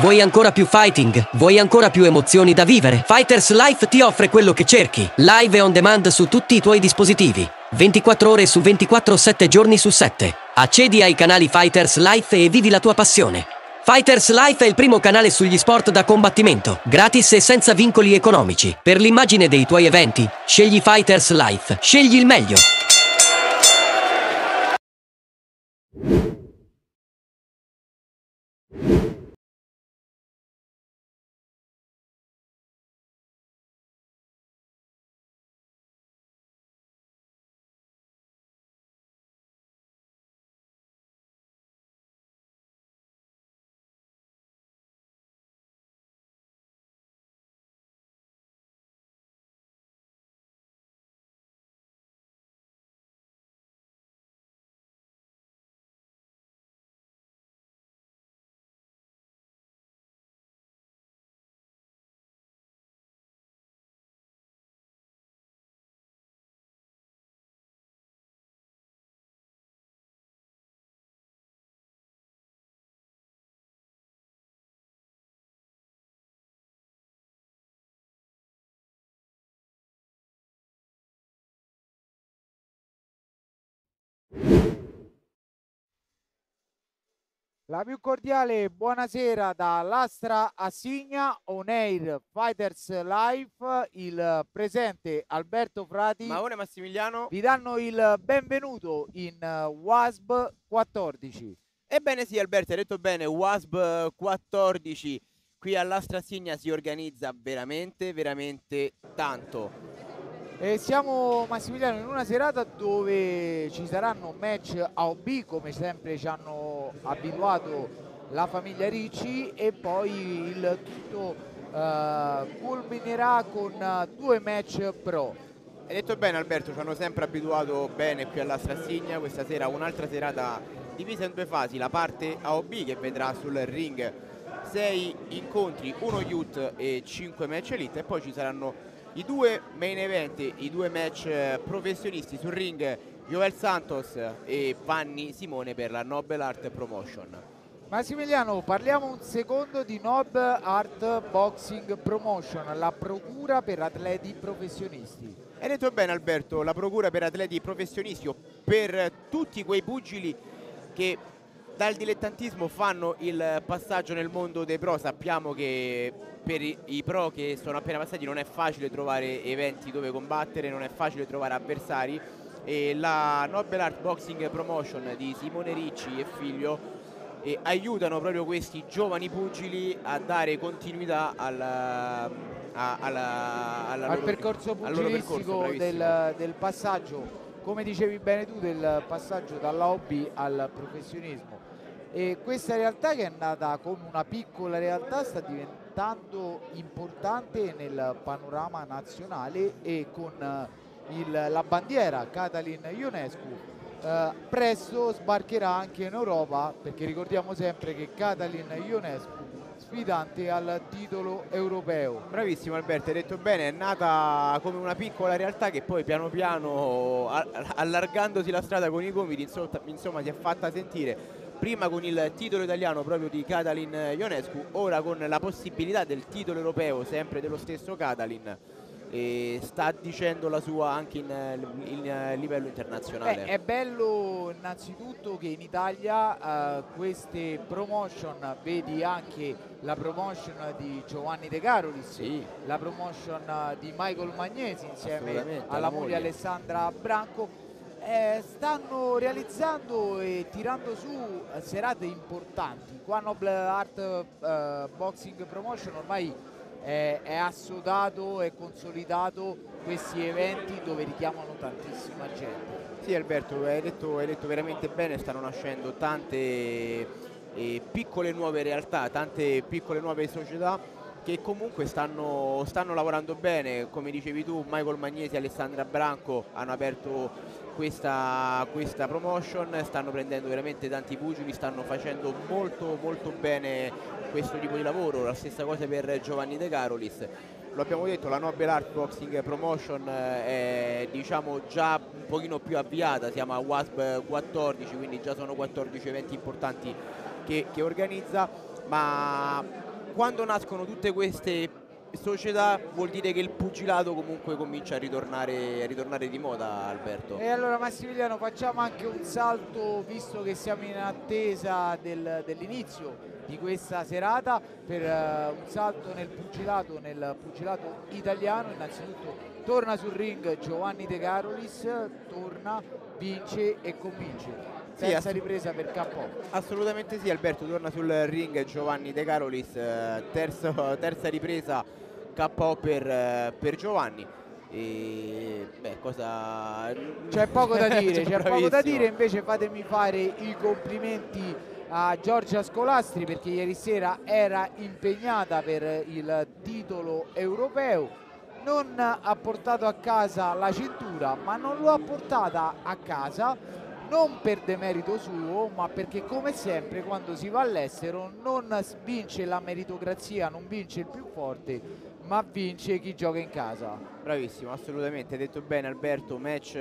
Vuoi ancora più fighting? Vuoi ancora più emozioni da vivere? Fighters Life ti offre quello che cerchi. Live e on demand su tutti i tuoi dispositivi. 24 ore su 24, 7 giorni su 7. Accedi ai canali Fighters Life e vivi la tua passione. Fighters Life è il primo canale sugli sport da combattimento, gratis e senza vincoli economici. Per l'immagine dei tuoi eventi, scegli Fighters Life. Scegli il meglio. La più cordiale buonasera da Lastra Assigna On Air Fighters Life, il presente Alberto Frati, Maone Massimiliano vi danno il benvenuto in WASB 14. Ebbene sì, Alberto, hai detto bene, WASB 14 qui all'Astra Assigna si organizza veramente tanto. E siamo, Massimiliano, in una serata dove ci saranno match AOB, come sempre ci hanno abituato la famiglia Ricci, e poi il tutto culminerà con due match pro. Hai detto bene, Alberto, ci hanno sempre abituato bene qui all'Astra Assigna. Questa sera un'altra serata divisa in due fasi, la parte AOB che vedrà sul ring 6 incontri, 1 youth e 5 match elite, e poi ci saranno i due main event, i due match professionisti sul ring, Joel Santos e Vanni Simone per la Noble Art Promotion. Massimiliano, parliamo un secondo di Noble Art Boxing Promotion, la procura per atleti professionisti. Hai detto bene, Alberto, la procura per atleti professionisti, o per tutti quei pugili che dal dilettantismo fanno il passaggio nel mondo dei pro. Sappiamo che per i pro che sono appena passati non è facile trovare eventi dove combattere, non è facile trovare avversari, e la Noble Art Boxing Promotion di Simone Ricci e figlio aiutano proprio questi giovani pugili a dare continuità al percorso pugilistico del passaggio, come dicevi bene tu, del passaggio dalla hobby al professionismo. E questa realtà, che è nata come una piccola realtà, sta diventando importante nel panorama nazionale, e con la bandiera Catalin Ionescu presto sbarcherà anche in Europa, perché ricordiamo sempre che Catalin Ionescu sfidante al titolo europeo. Bravissimo Alberto, hai detto bene, è nata come una piccola realtà che poi piano piano, allargandosi la strada con i gomiti, insomma si è fatta sentire, prima con il titolo italiano proprio di Catalin Ionescu, ora con la possibilità del titolo europeo sempre dello stesso Catalin, e sta dicendo la sua anche in livello internazionale. È bello innanzitutto che in Italia queste promotion, vedi anche la promotion di Giovanni De Carolis, sì, la promotion di Michael Magnesi insieme alla moglie Alessandra Branco, stanno realizzando e tirando su serate importanti. Qua Noble Art Boxing Promotion ormai è assodato e consolidato questi eventi dove richiamano tantissima gente. Sì Alberto, hai detto veramente bene, stanno nascendo tante piccole nuove realtà, tante piccole nuove società che comunque stanno lavorando bene. Come dicevi tu, Michael Magnesi e Alessandra Branco hanno aperto questa promotion, stanno prendendo veramente tanti pugili, stanno facendo molto bene questo tipo di lavoro. La stessa cosa per Giovanni De Carolis. Lo abbiamo detto, la Noble Art Boxing Promotion è, diciamo, già un pochino più avviata, siamo a WASB 14, quindi già sono 14 eventi importanti che organizza, ma quando nascono tutte queste società vuol dire che il pugilato comunque comincia a ritornare di moda, Alberto. E allora Massimiliano, facciamo anche un salto, visto che siamo in attesa dell'inizio di questa serata, per un salto nel pugilato italiano. Innanzitutto torna sul ring Giovanni De Carolis, torna, vince e convince. Terza ripresa per KO. Assolutamente sì, Alberto, torna sul ring Giovanni De Carolis, terza ripresa KO per Giovanni. E beh, cosa c'è poco da dire, c'è poco da dire. bravissimo. Invece fatemi fare i complimenti a Giorgia Scolastri, perché ieri sera era impegnata per il titolo europeo. Non ha portato a casa la cintura, ma non lo ha portata a casa non per demerito suo, ma perché come sempre quando si va all'estero non vince la meritocrazia, non vince il più forte, ma vince chi gioca in casa. Bravissimo, assolutamente, hai detto bene Alberto. Match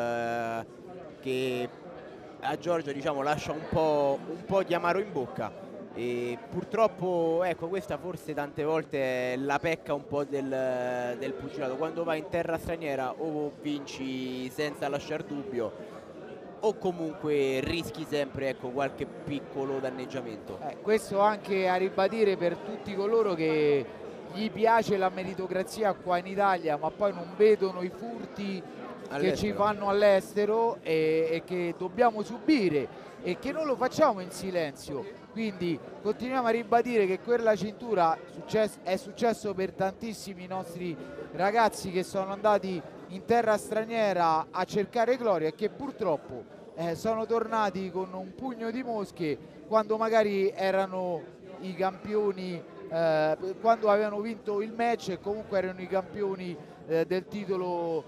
che a Giorgia, diciamo, lascia un po' di amaro in bocca, e purtroppo, ecco, questa forse tante volte è la pecca un po' del pugilato: quando vai in terra straniera o vinci senza lasciar dubbio, o comunque rischi sempre, ecco, qualche piccolo danneggiamento. Questo anche a ribadire per tutti coloro che gli piace la meritocrazia qua in Italia, ma poi non vedono i furti che ci fanno all'estero e che dobbiamo subire, e che non lo facciamo in silenzio. Quindi continuiamo a ribadire che quella cintura è successo per tantissimi nostri ragazzi che sono andati in terra straniera a cercare gloria e che purtroppo sono tornati con un pugno di mosche quando magari erano i campioni, quando avevano vinto il match, e comunque erano i campioni del titolo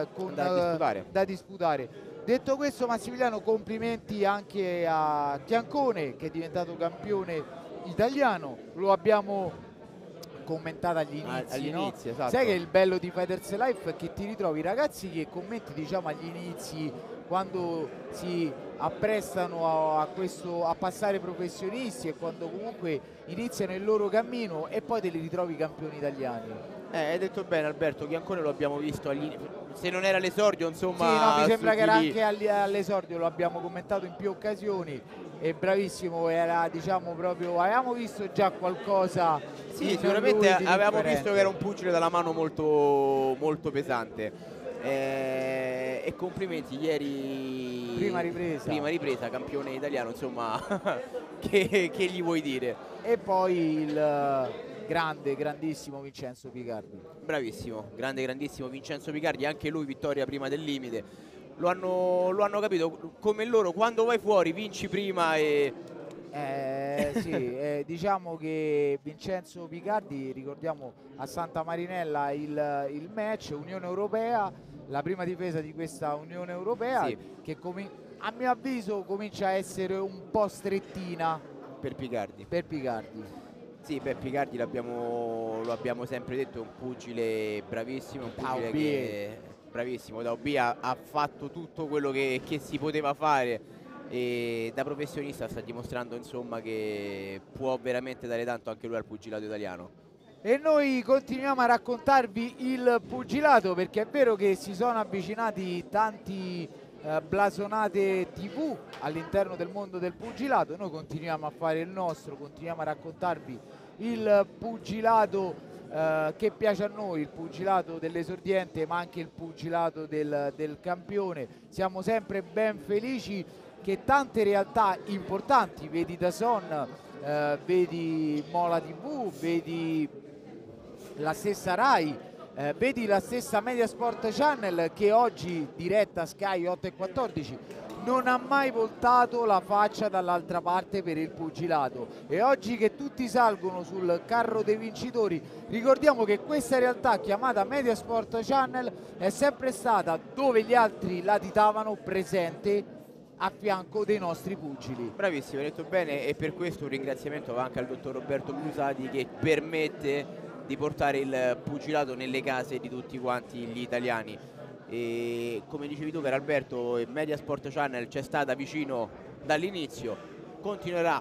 da disputare. Detto questo, Massimiliano, complimenti anche a Tiancone, che è diventato campione italiano. Lo abbiamo commentato agli inizi, no? Esatto. Sai che il bello di Fighters Life è che ti ritrovi ragazzi che commenti, diciamo, agli inizi, quando si apprestano a passare professionisti, e quando comunque iniziano il loro cammino, e poi te li ritrovi campioni italiani. Hai detto bene Alberto, Chiancone lo abbiamo visto se non era l'esordio, insomma. Sì, no, mi sembra che era anche all'esordio, lo abbiamo commentato in più occasioni, e bravissimo, era, diciamo, proprio, avevamo visto già qualcosa. Sì, sicuramente avevamo visto che era un pugile dalla mano molto, molto pesante. E complimenti, ieri prima ripresa, campione italiano, insomma. che gli vuoi dire? E poi il grandissimo Vincenzo Picardi. Bravissimo, grandissimo Vincenzo Picardi, anche lui vittoria prima del limite. Lo hanno capito come loro: quando vai fuori vinci prima. E sì, diciamo che Vincenzo Picardi, ricordiamo a Santa Marinella il match Unione Europea, la prima difesa di questa Unione Europea, sì, che a mio avviso comincia a essere un po' strettina per Picardi. Sì, beh, Picardi lo abbiamo sempre detto, è un pugile bravissimo, un pugile che bravissimo, da OB ha fatto tutto quello che si poteva fare, e da professionista sta dimostrando, insomma, che può veramente dare tanto anche lui al pugilato italiano. E noi continuiamo a raccontarvi il pugilato, perché è vero che si sono avvicinati tanti blasonate TV all'interno del mondo del pugilato. Noi continuiamo a fare il nostro, continuiamo a raccontarvi il pugilato che piace a noi, il pugilato dell'esordiente, ma anche il pugilato del campione. Siamo sempre ben felici che tante realtà importanti, vedi DAZN, vedi Mola TV, vedi la stessa Rai, vedi la stessa Mediasport Channel, che oggi diretta Sky 8 e 14, non ha mai voltato la faccia dall'altra parte per il pugilato. E oggi che tutti salgono sul carro dei vincitori, ricordiamo che questa realtà chiamata Mediasport Channel è sempre stata, dove gli altri latitavano, presente a fianco dei nostri pugili. Bravissimo, hai detto bene, e per questo un ringraziamento va anche al dottor Roberto Brusati, che permette di portare il pugilato nelle case di tutti quanti gli italiani. E come dicevi tu, per Alberto, Mediasport Channel c'è stata vicino dall'inizio, continuerà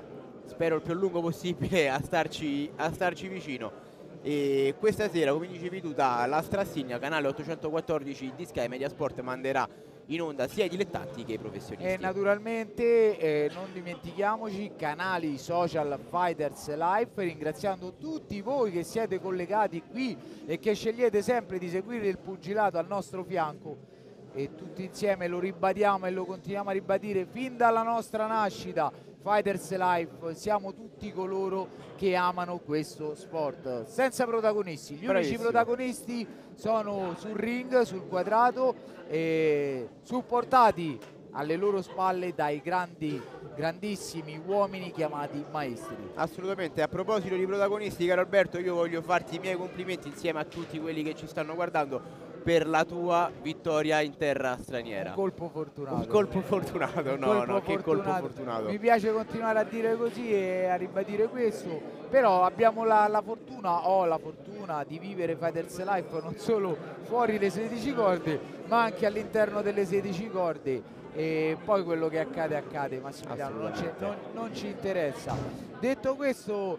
spero il più a lungo possibile a starci vicino. E questa sera, come dicevi tu, dalla Strassigna, canale 814 di Sky Media Sport, manderà in onda sia i dilettanti che i professionisti. E naturalmente non dimentichiamoci canali social Fighters Life, ringraziando tutti voi che siete collegati qui e che scegliete sempre di seguire il pugilato al nostro fianco, e tutti insieme lo ribadiamo e lo continuiamo a ribadire fin dalla nostra nascita. Fighters Life, siamo tutti coloro che amano questo sport senza protagonisti. Gli unici protagonisti sono sul ring, sul quadrato, supportati alle loro spalle dai grandissimi uomini chiamati maestri. Assolutamente. A proposito di protagonisti, caro Alberto, io voglio farti i miei complimenti insieme a tutti quelli che ci stanno guardando per la tua vittoria in terra straniera. Un colpo fortunato. Un colpo fortunato, che colpo fortunato. Mi piace continuare a dire così e a ribadire questo, però abbiamo la fortuna, ho la fortuna di vivere Fighters Life non solo fuori le 16 corde, ma anche all'interno delle 16 corde, e poi quello che accade, Massimiliano, non ci interessa. Detto questo,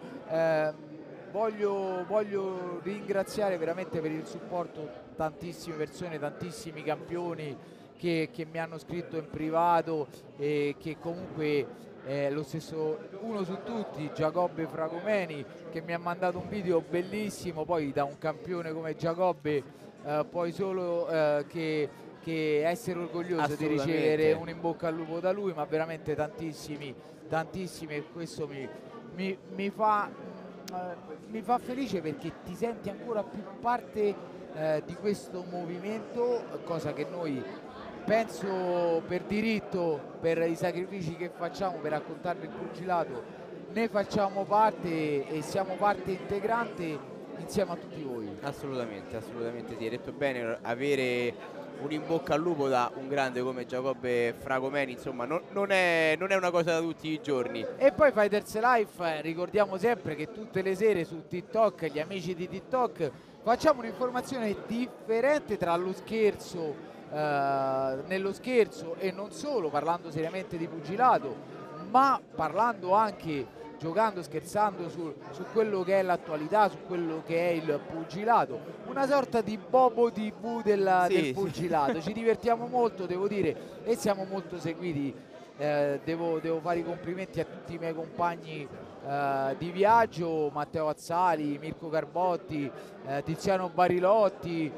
voglio ringraziare veramente per il supporto tantissime persone, tantissimi campioni che mi hanno scritto in privato, e che comunque lo stesso, uno su tutti, Giacobbe Fragomeni, che mi ha mandato un video bellissimo. Poi da un campione come Giacobbe puoi solo che essere orgoglioso di ricevere un in bocca al lupo da lui, ma veramente tantissimi, e questo mi fa felice, perché ti senti ancora più parte di questo movimento, cosa che noi, penso per diritto, per i sacrifici che facciamo per raccontare il pugilato, ne facciamo parte e siamo parte integrante insieme a tutti voi. Assolutamente sì, hai detto bene. Avere un in bocca al lupo da un grande come Giacobbe Fragomeni, insomma, non è una cosa da tutti i giorni. E poi Fighters Life, ricordiamo sempre che tutte le sere su TikTok, gli amici di TikTok, facciamo un'informazione differente tra lo scherzo, nello scherzo e non solo, parlando seriamente di pugilato, ma parlando anche, giocando, scherzando su quello che è l'attualità, su quello che è il pugilato, una sorta di Bobo TV del pugilato. Ci divertiamo molto, devo dire, e siamo molto seguiti. Devo fare i complimenti a tutti i miei compagni di viaggio, Matteo Azzali, Mirko Carbotti, Tiziano Barilotti,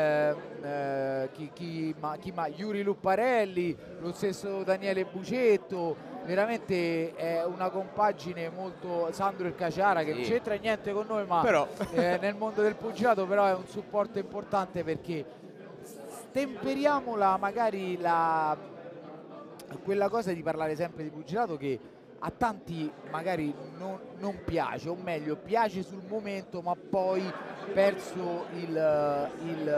Yuri Lupparelli, lo stesso Daniele Bucetto. Veramente è una compagine molto, Sandro il Caciara, che non c'entra niente con noi, ma però nel mondo del pugilato però è un supporto importante, perché stemperiamo magari quella cosa di parlare sempre di pugilato che a tanti magari non piace, o meglio piace sul momento, ma poi perso il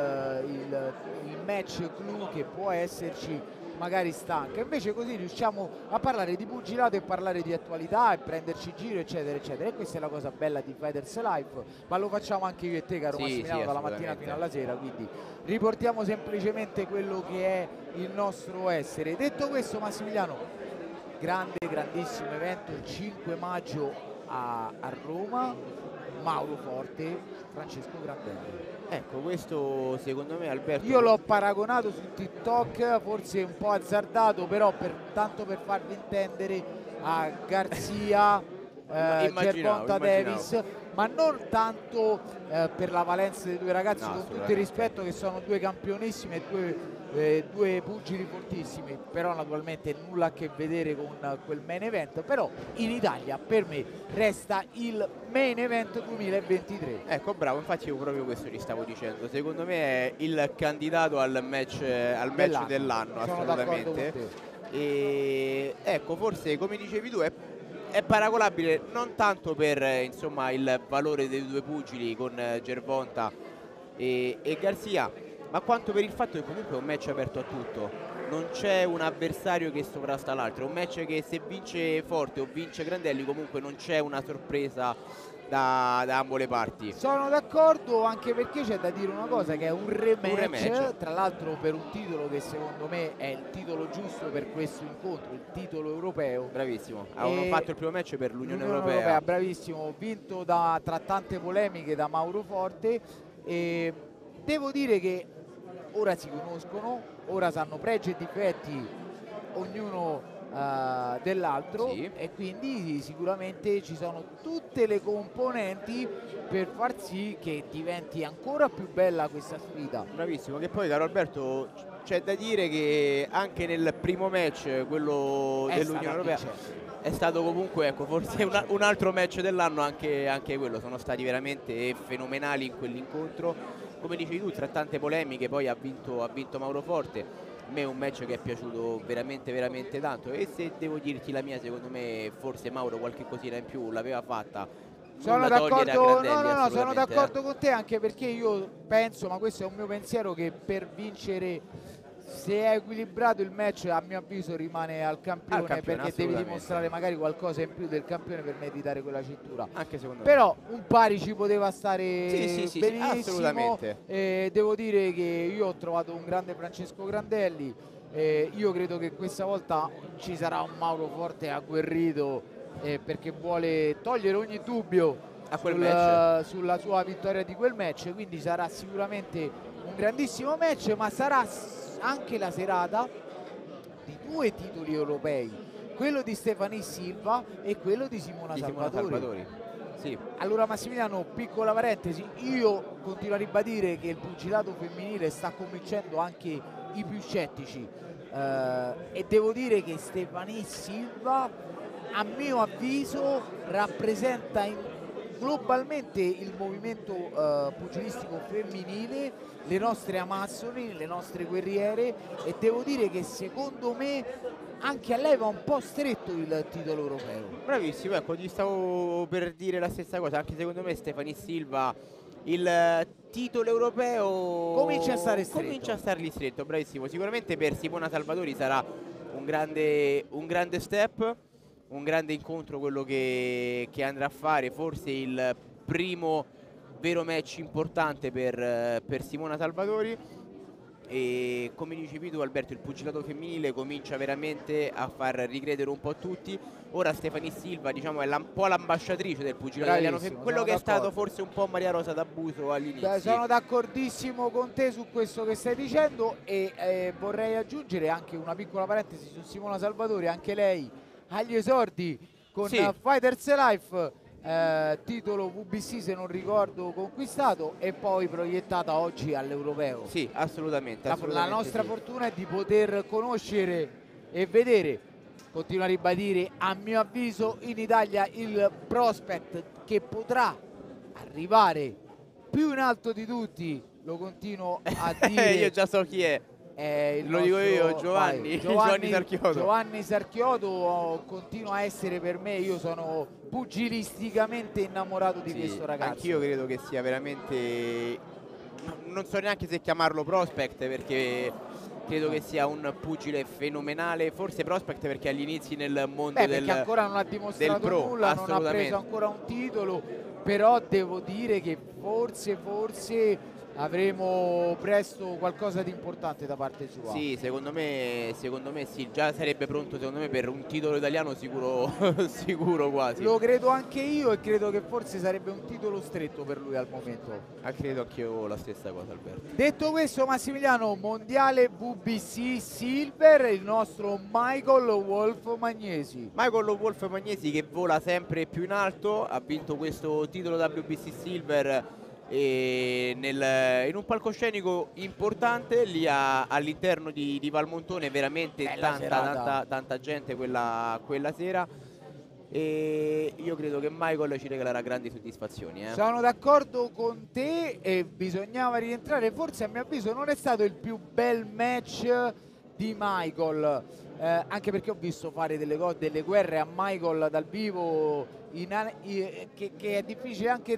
match clou che può esserci, magari stanca. Invece così riusciamo a parlare di pugilato e parlare di attualità e prenderci giro, eccetera eccetera, e questa è la cosa bella di Fighters Life, ma lo facciamo anche io e te, caro Massimiliano, dalla mattina fino alla sera, quindi riportiamo semplicemente quello che è il nostro essere. Detto questo, Massimiliano, grandissimo evento il 5 maggio a Roma, Mauro Forte, Francesco Grandelli. Ecco, questo secondo me, Alberto, io l'ho paragonato su TikTok, forse un po' azzardato, però tanto per farvi intendere, a Garzia, Gervonta Davis, ma non tanto per la valenza dei due ragazzi, con tutto il rispetto, che sono due campionissimi e due pugili fortissimi, però naturalmente nulla a che vedere con quel main event. Però in Italia per me resta il main event 2023. Ecco, bravo, infatti io proprio questo gli stavo dicendo, secondo me è il candidato al match dell'anno, assolutamente. E ecco, forse come dicevi tu è paragonabile non tanto per insomma il valore dei due pugili con Gervonta e Garzia, ma quanto per il fatto che comunque è un match aperto a tutto, non c'è un avversario che sovrasta l'altro, è un match che se vince Forte o vince Grandelli comunque non c'è una sorpresa da ambo le parti. Sono d'accordo, anche perché c'è da dire una cosa, che è un rematch, tra l'altro per un titolo che secondo me è il titolo giusto per questo incontro, il titolo europeo. Bravissimo, hanno fatto il primo match per l'Unione Europea. Bravissimo, vinto tra tante polemiche da Mauro Forte, e devo dire che ora si conoscono, ora sanno pregi e difetti ognuno dell'altro, sì. E quindi sicuramente ci sono tutte le componenti per far sì che diventi ancora più bella questa sfida. Bravissimo, che poi, caro Alberto, c'è da dire che anche nel primo match, quello dell'Unione Europea, è stato comunque, ecco, forse un altro match dell'anno, anche quello. Sono stati veramente fenomenali in quell'incontro, come dicevi tu, tra tante polemiche. Poi ha vinto Mauro Forte. A me è un match che è piaciuto veramente veramente tanto, e se devo dirti la mia, secondo me forse Mauro qualche cosina in più l'aveva fatta. Sono d'accordo, no, sono d'accordo con te, anche perché io penso, ma questo è un mio pensiero, che per vincere, se è equilibrato il match, a mio avviso rimane al campione, perché devi dimostrare magari qualcosa in più del campione per meritare quella cintura. Anche secondo Però me un pari ci poteva stare benissimo. Assolutamente. Devo dire che io ho trovato un grande Francesco Grandelli, io credo che questa volta ci sarà un Mauro Forte agguerrito, perché vuole togliere ogni dubbio a quel sulla sua vittoria di quel match, quindi sarà sicuramente un grandissimo match, ma sarà anche la serata di due titoli europei, quello di Stephanie Silva e quello di Simona Salvatori. Sì. Allora Massimiliano, piccola parentesi, io continuo a ribadire che il pugilato femminile sta convincendo anche i più scettici, e devo dire che Stephanie Silva, a mio avviso, rappresenta globalmente il movimento pugilistico femminile, le nostre amazzoni, le nostre guerriere, e devo dire che secondo me anche a lei va un po' stretto il titolo europeo. Bravissimo, ecco, gli stavo per dire la stessa cosa. Anche secondo me Stephanie Silva il titolo europeo comincia a stare stretto. Comincia a stargli stretto, bravissimo. Sicuramente per Simona Salvatori sarà un grande step, un grande incontro quello che andrà a fare, forse il primo vero match importante per Simona Salvatori. E come dicevi tu, Alberto, il pugilato femminile comincia veramente a far ricredere un po' tutti. Ora Stephanie Silva, diciamo, è un po' l'ambasciatrice del pugilato italiano femminile, quello che è stato forse un po' Maria Rosa d'Abuso all'inizio. Sono d'accordissimo con te su questo che stai dicendo, e vorrei aggiungere anche una piccola parentesi su Simona Salvatori. Anche lei agli esordi con Fighters Life, titolo WBC se non ricordo conquistato, e poi proiettata oggi all'europeo. Sì, assolutamente, la nostra fortuna è di poter conoscere e vedere, continuo a ribadire, a mio avviso in Italia il prospect che potrà arrivare più in alto di tutti, lo continuo a dire. Io già so chi è. Lo dico io, Giovanni Sarchiodo. Giovanni Sarchiodo continua a essere per me, io sono pugilisticamente innamorato di questo ragazzo. Anch'io credo che sia veramente, non so neanche se chiamarlo prospect, perché credo che sia un pugile fenomenale. Forse prospect perché agli inizi nel mondo perché ancora non ha dimostrato nulla, non ha preso ancora un titolo, però devo dire che forse avremo presto qualcosa di importante da parte sua. Sì, secondo me sì, già sarebbe pronto secondo me per un titolo italiano sicuro, sicuro quasi. Lo credo anche io, e credo che forse sarebbe un titolo stretto per lui al momento. Credo anch'io la stessa cosa, Alberto. Detto questo, Massimiliano, mondiale WBC Silver, il nostro Michael Wolf Magnesi. Michael Wolf Magnesi che vola sempre più in alto, ha vinto questo titolo WBC Silver e in un palcoscenico importante lì all'interno di Valmontone, veramente tanta gente quella sera, e io credo che Michael ci regalerà grandi soddisfazioni. Sono d'accordo con te, e bisognava rientrare, forse a mio avviso non è stato il più bel match di Michael, anche perché ho visto fare delle guerre a Michael dal vivo che è difficile anche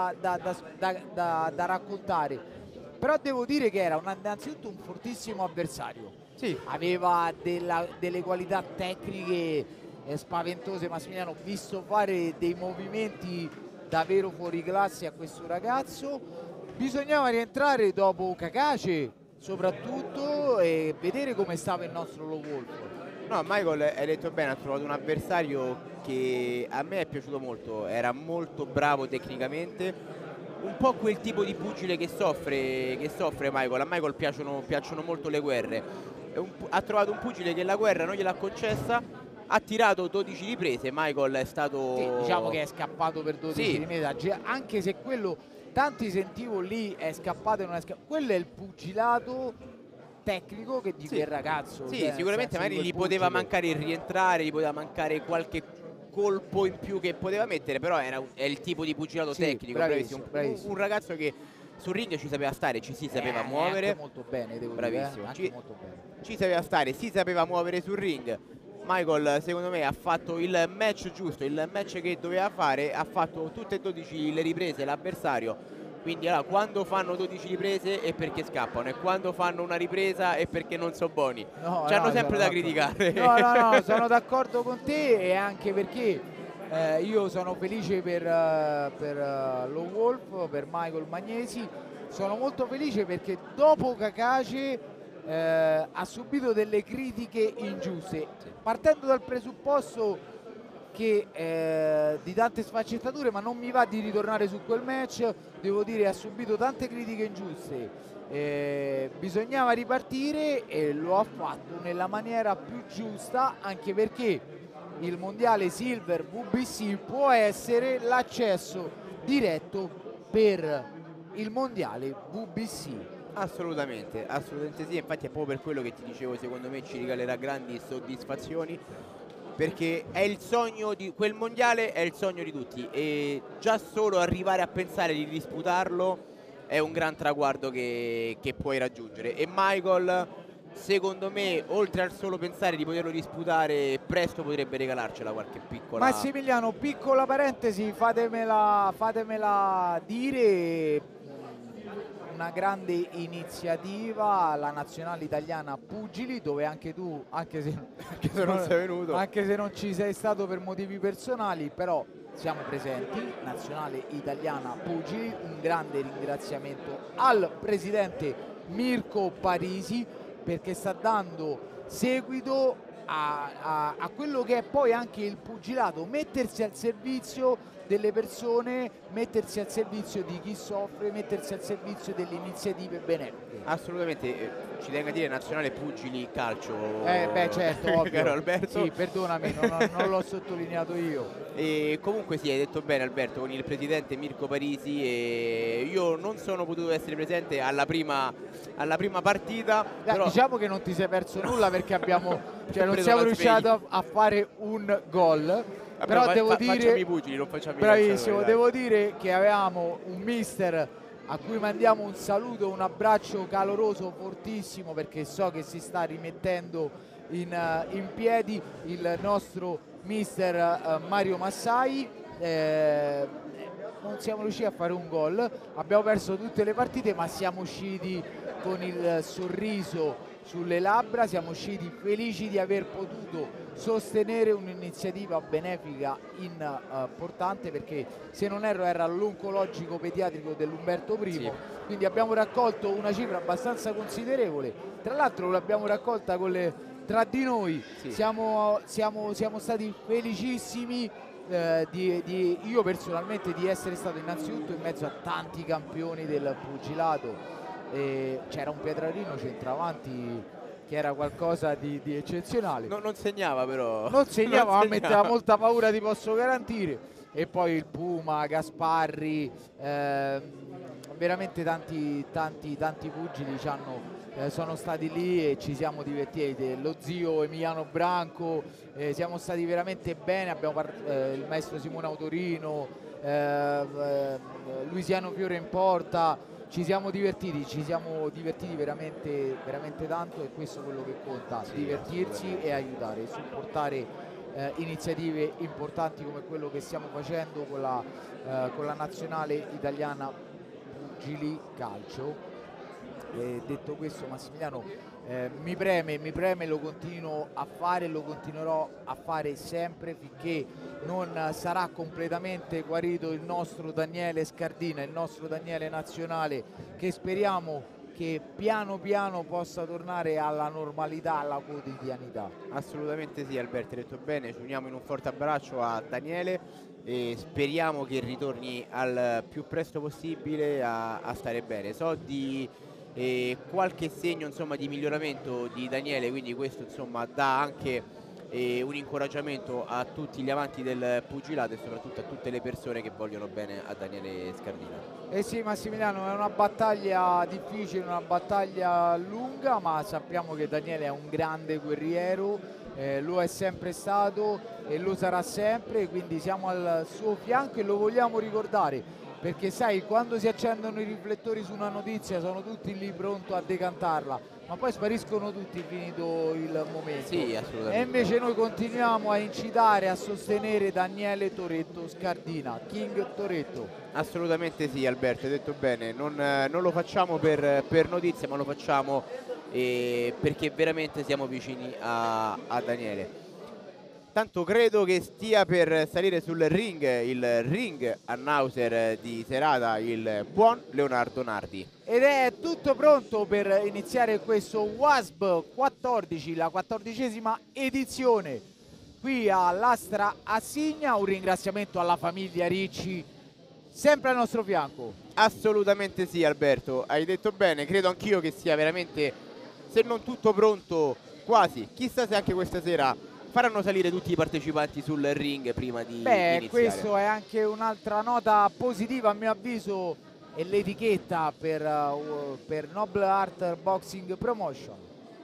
da raccontare, però devo dire che era innanzitutto un fortissimo avversario. Aveva delle qualità tecniche spaventose. Massimiliano, ho visto fare dei movimenti davvero fuori classe a questo ragazzo. Bisognava rientrare dopo Cacace soprattutto e vedere come stava il nostro Low Wolf. No, Michael, hai detto bene, ha trovato un avversario che a me è piaciuto molto, era molto bravo tecnicamente, un po' quel tipo di pugile che soffre Michael. A Michael piacciono molto le guerre. Ha trovato un pugile che la guerra non gliel'ha concessa, ha tirato 12 riprese. Michael è stato... Sì, diciamo che è scappato per 12 riprese, anche se quello, tanti sentivo lì, è scappato e non è scappato. Quello è il pugilato tecnico che di quel ragazzo. Sì, cioè, sicuramente magari gli poteva mancare il rientrare, gli poteva mancare qualche colpo in più che poteva mettere, però è il tipo di pugilato tecnico, bravissimo. Un ragazzo che sul ring ci sapeva stare, ci si sapeva muovere. Anche molto bene, devo bravissimo, dire, molto bene. Ci sapeva stare, si sapeva muovere sul ring. Michael secondo me ha fatto il match giusto, il match che doveva fare, ha fatto tutte e 12 le riprese l'avversario. Quindi allora, quando fanno 12 riprese è perché scappano, e quando fanno una ripresa è perché non sono buoni. C'hanno sempre da criticare. No, sono d'accordo con te, e anche perché io sono felice per Low Wolf, per Michael Magnesi. Sono molto felice perché dopo Cacace ha subito delle critiche ingiuste, partendo dal presupposto che di tante sfaccettature, ma non mi va di ritornare su quel match. Devo dire, ha subito tante critiche ingiuste, bisognava ripartire e lo ha fatto nella maniera più giusta, anche perché il mondiale Silver WBC può essere l'accesso diretto per il mondiale WBC. Assolutamente, assolutamente sì, infatti è proprio per quello che ti dicevo, secondo me ci regalerà grandi soddisfazioni, perché è il sogno di quel mondiale, è il sogno di tutti, e già solo arrivare a pensare di disputarlo è un gran traguardo che puoi raggiungere. E Michael, secondo me, oltre al solo pensare di poterlo disputare, presto potrebbe regalarcela qualche piccola... Massimiliano, piccola parentesi, fatemela dire. Una grande iniziativa, la nazionale italiana pugili, dove anche tu, anche se non sei venuto, anche se non ci sei stato per motivi personali, però siamo presenti. Nazionale italiana pugili, un grande ringraziamento al presidente Mirko Parisi, perché sta dando seguito a quello che è poi anche il pugilato, mettersi al servizio delle persone, mettersi al servizio di chi soffre, mettersi al servizio delle iniziative benefiche. Assolutamente, ci tengo a dire nazionale pugili calcio. Beh certo, ovvio. Caro Alberto. Sì, perdonami, non l'ho sottolineato io. E comunque sì, hai detto bene Alberto, con il presidente Mirko Parisi, e io non sono potuto essere presente alla prima partita. Però... Diciamo che non ti sei perso nulla, perché abbiamo, non siamo riusciti a fare un gol. Però devo dire, facciamo i pugili, non facciamo bravissimo, devo dire che avevamo un mister a cui mandiamo un saluto, un abbraccio caloroso, fortissimo, perché so che si sta rimettendo in piedi, il nostro mister Mario Massai. Non siamo riusciti a fare un gol, abbiamo perso tutte le partite, ma siamo usciti con il sorriso sulle labbra, siamo usciti felici di aver potuto sostenere un'iniziativa benefica importante, perché se non erro era l'oncologico pediatrico dell'Umberto I, sì. Quindi abbiamo raccolto una cifra abbastanza considerevole, tra l'altro l'abbiamo raccolta tra di noi, sì. Siamo stati felicissimi io personalmente di essere stato innanzitutto in mezzo a tanti campioni del pugilato. C'era un Pietrarino centravanti che era qualcosa di eccezionale. Non segnava, però. Non segnava, ma metteva molta paura, ti posso garantire. E poi il Puma, Gasparri, veramente tanti pugili sono stati lì e ci siamo divertiti. Lo zio Emiliano Branco, siamo stati veramente bene. Abbiamo il maestro Simone Autorino, Luisiano Fiore in porta. Ci siamo divertiti veramente, veramente tanto, e questo è quello che conta, sì, divertirsi e aiutare, supportare iniziative importanti come quello che stiamo facendo con la nazionale italiana pugili calcio. Detto questo, Massimiliano, mi preme, lo continuo a fare, lo continuerò a fare sempre finché non sarà completamente guarito il nostro Daniele Scardina, il nostro Daniele nazionale, che speriamo che piano piano possa tornare alla normalità, alla quotidianità. Assolutamente sì, Alberto, hai detto bene, ci uniamo in un forte abbraccio a Daniele e speriamo che ritorni al più presto possibile a stare bene. So di qualche segno, insomma, di miglioramento di Daniele, quindi questo, insomma, dà anche un incoraggiamento a tutti gli amanti del pugilato e soprattutto a tutte le persone che vogliono bene a Daniele Scardina. Eh sì, Massimiliano, è una battaglia difficile, una battaglia lunga, ma sappiamo che Daniele è un grande guerriero, lo è sempre stato e lo sarà sempre, quindi siamo al suo fianco e lo vogliamo ricordare, perché sai, quando si accendono i riflettori su una notizia sono tutti lì pronti a decantarla, ma poi spariscono tutti finito il momento. Sì, assolutamente. E invece noi continuiamo a incitare, a sostenere Daniele Toretto Scardina, King Toretto. Assolutamente sì, Alberto, hai detto bene, non lo facciamo per notizie, ma lo facciamo perché veramente siamo vicini a Daniele. Tanto credo che stia per salire sul ring, il ring announcer di serata, il buon Leonardo Nardi. Ed è tutto pronto per iniziare questo WASP 14, la 14ª edizione qui all'Astra Assigna. Un ringraziamento alla famiglia Ricci, sempre al nostro fianco. Assolutamente sì, Alberto, hai detto bene, credo anch'io che sia veramente, se non tutto pronto, quasi. Chissà se anche questa sera faranno salire tutti i partecipanti sul ring prima di iniziare. Questo è anche un'altra nota positiva a mio avviso, e l'etichetta per Noble Art Boxing Promotion.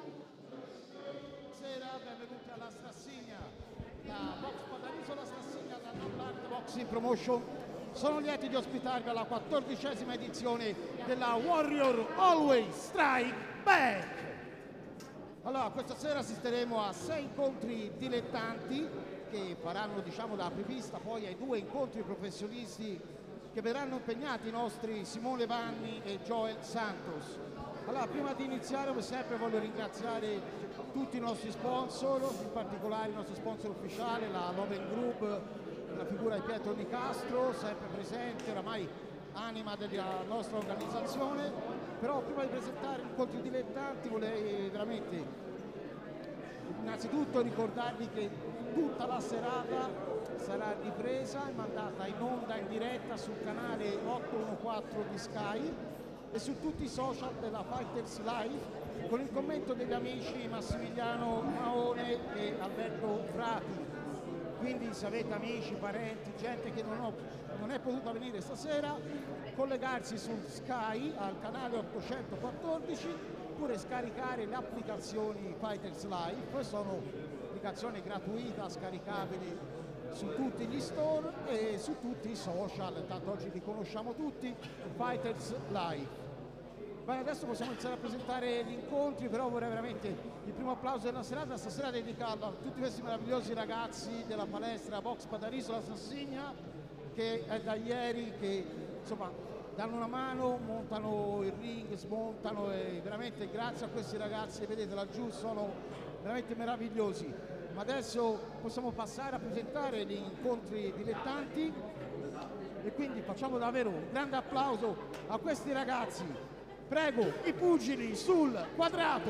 Buonasera, benvenuti alla Strassigna, da Box Patariso, la Strassigna da Noble Art Boxing Promotion. Sono lieti di ospitarvi alla 14ª edizione della Warrior Always Strike Back. Allora, questa sera assisteremo a 6 incontri dilettanti che faranno, diciamo, da apripista poi ai 2 incontri professionisti che vedranno impegnati i nostri Simone Vanni e Joel Santos. Allora, prima di iniziare, come sempre, voglio ringraziare tutti i nostri sponsor, in particolare il nostro sponsor ufficiale, la Loven Group, la figura di Pietro Nicastro, sempre presente, oramai anima della nostra organizzazione. Però prima di presentare gli incontri dilettanti vorrei veramente innanzitutto ricordarvi che tutta la serata sarà ripresa e mandata in onda in diretta sul canale 814 di Sky e su tutti i social della Fighters Live con il commento degli amici Massimiliano Maone e Alberto Frati. Quindi se avete amici, parenti, gente che non è potuta venire stasera, collegarsi su Sky al canale 814 oppure scaricare le applicazioni Fighters Live. Sono applicazioni gratuite scaricabili su tutti gli store e su tutti i social, tanto oggi li conosciamo tutti, Fighters Live. Bene, adesso possiamo iniziare a presentare gli incontri, però vorrei veramente il primo applauso della serata stasera dedicarlo a tutti questi meravigliosi ragazzi della palestra Box Patariso, la Sassigna, che è da ieri che insomma danno una mano, montano il ring, smontano, e veramente grazie a questi ragazzi, vedete laggiù, sono veramente meravigliosi. Ma adesso possiamo passare a presentare gli incontri dilettanti e quindi facciamo davvero un grande applauso a questi ragazzi. Prego i pugili sul quadrato.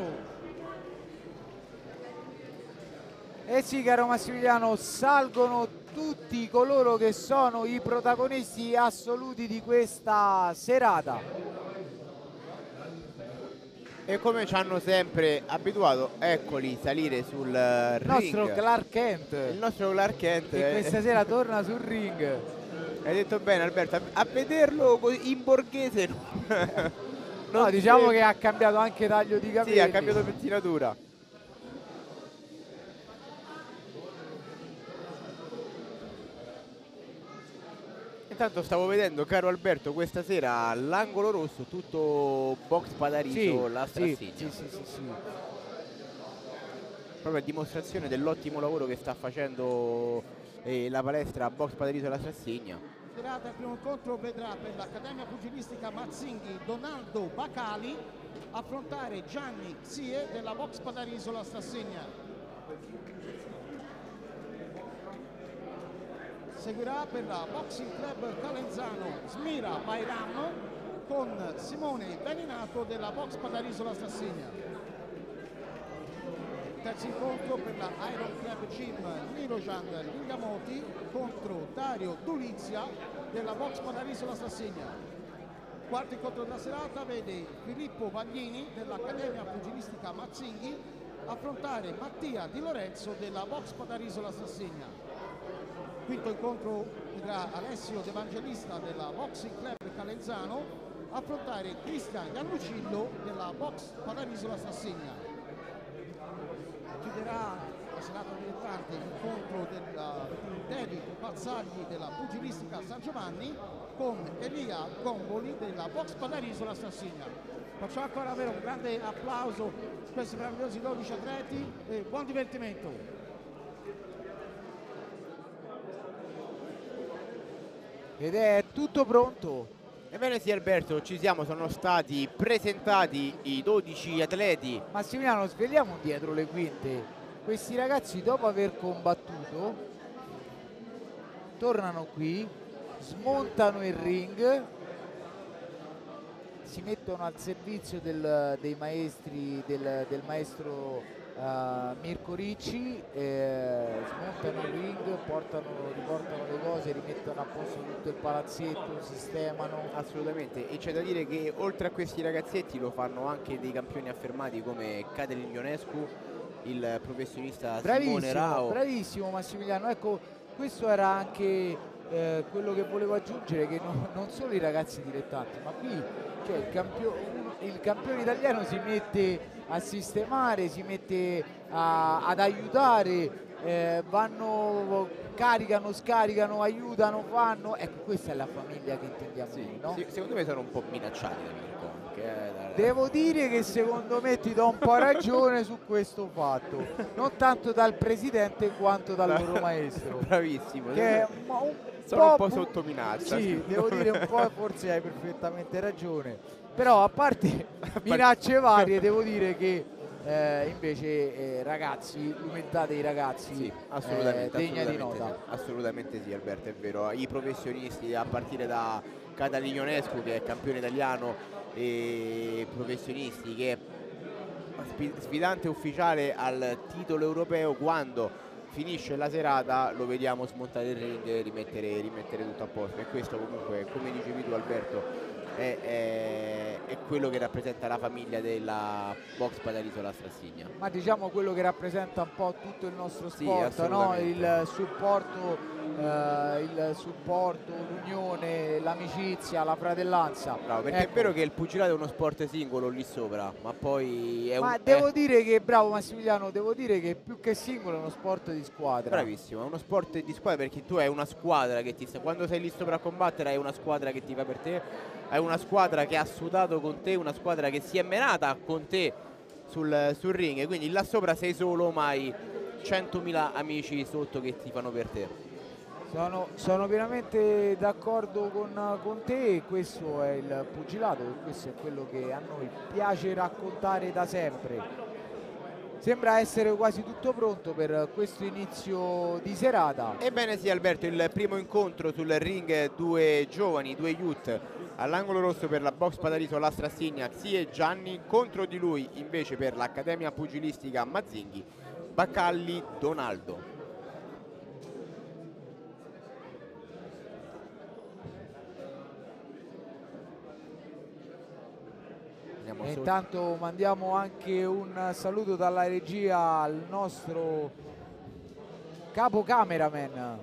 Eh sì, caro Massimiliano, salgono tutti coloro che sono i protagonisti assoluti di questa serata. E come ci hanno sempre abituato, eccoli salire sul ring. Nostro Clark Kent. Il nostro Clark Kent. Che questa sera torna sul ring. Hai detto bene, Alberto, a vederlo in borghese no, diciamo che ha cambiato anche taglio di capelli. Sì, ha cambiato pettinatura. Intanto stavo vedendo, caro Alberto, questa sera all'angolo rosso tutto Box Patariso, la Strassigna. Sì. Proprio a dimostrazione dell'ottimo lavoro che sta facendo la palestra Box Patariso, la Strassigna. Il primo incontro vedrà per l'Accademia Pugilistica Mazzinghi Donaldo Bacali affrontare Gianni Xie della Box Padarisola Stassegna. Seguirà per la Boxing Club Calenzano Smira Bairam con Simone Veninato della Box Padarisola Stassegna. Terzo incontro per la Iron Club Gym Mirojan Lingamoti contro Dario Dulizia della Box Padarisola Stassegna. Quarto incontro della serata vede Filippo Vaglini dell'Accademia Pugilistica Mazzinghi affrontare Mattia Di Lorenzo della Box Padarisola Stassegna. Quinto incontro vedrà Alessio De Evangelista della Boxing Club Calenzano affrontare Cristian Iannucillo della Box Padarisola Stassegna. Chiuderà la serata dilettante l'incontro del David Pazzagli della Pugilistica San Giovanni con Elia Gomboli della Box Padarisola Stassegna. Facciamo ancora avere un grande applauso a questi meravigliosi 12 atleti e buon divertimento. Ed è tutto pronto. Ebbene sì Alberto, ci siamo, sono stati presentati i 12 atleti. Massimiliano, sveliamo dietro le quinte. Questi ragazzi dopo aver combattuto tornano qui, smontano il ring, si mettono al servizio dei maestri, del maestro Mirko Ricci, smontano il ring, riportano le cose, rimettono a posto tutto il palazzetto, sistemano. Assolutamente, e c'è da dire che oltre a questi ragazzetti lo fanno anche dei campioni affermati come Caterina Ionescu, il professionista Simone Rao. Bravissimo Massimiliano, ecco, questo era anche quello che volevo aggiungere, che non solo i ragazzi dilettanti, ma qui cioè, il campione italiano si mette a sistemare, si mette ad aiutare, vanno, caricano, scaricano, aiutano, fanno. Ecco, questa è la famiglia che intendiamo noi, no? Sì, secondo me sono un po' minacciati da Mirko anche. Devo dire che secondo me ti do un po' ragione su questo fatto, non tanto dal presidente quanto dal loro maestro. Bravissimo. Che è sono un po' sotto minaccia. Sì, devo dire un po', forse hai perfettamente ragione. Però a parte minacce varie, devo dire che invece ragazzi, l'umiltà dei ragazzi sì, assolutamente, degna di nota. Assolutamente sì Alberto, è vero. I professionisti a partire da Caterina Ionescu che è campione italiano e professionisti che è sfidante ufficiale al titolo europeo, quando finisce la serata lo vediamo smontare il ring e rimettere tutto a posto, e questo comunque, come dicevi tu Alberto, è quello che rappresenta la famiglia della Box Padarisola Stassegna. Ma diciamo quello che rappresenta un po' tutto il nostro sport, sì, no? Il supporto, l'unione, l'amicizia, la fratellanza. Bravo, perché ecco, è vero che il pugilato è uno sport singolo lì sopra, ma poi devo dire che, bravo Massimiliano, devo dire che più che singolo è uno sport di squadra. Bravissimo, è uno sport di squadra, perché tu hai una squadra che ti sta, quando sei lì sopra a combattere hai una squadra che ti fa per te, hai una squadra che ha sudato con te, una squadra che si è menata con te sul ring, quindi là sopra sei solo, ma hai 100.000 amici sotto che ti fanno per te. Sono pienamente d'accordo con te, e questo è il pugilato, questo è quello che a noi piace raccontare da sempre. Sembra essere quasi tutto pronto per questo inizio di serata. Ebbene sì Alberto, il primo incontro sul ring, due giovani, due youth, all'angolo rosso per la Box Padarisola Stassegna Xie Gianni, contro di lui invece per l'Accademia Pugilistica Mazzinghi Bacalli Donaldo. E intanto mandiamo anche un saluto dalla regia al nostro capo cameraman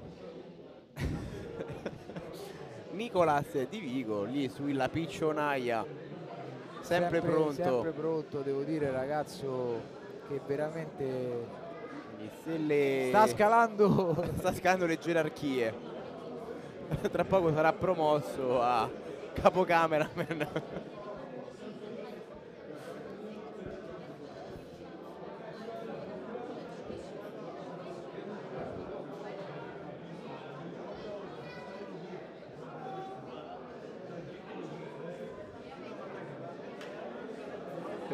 Nicolas Di Vigo, lì sulla piccionaia, sempre pronto. Sempre pronto, devo dire, ragazzo che veramente sta scalando le gerarchie. Tra poco sarà promosso a capo cameraman.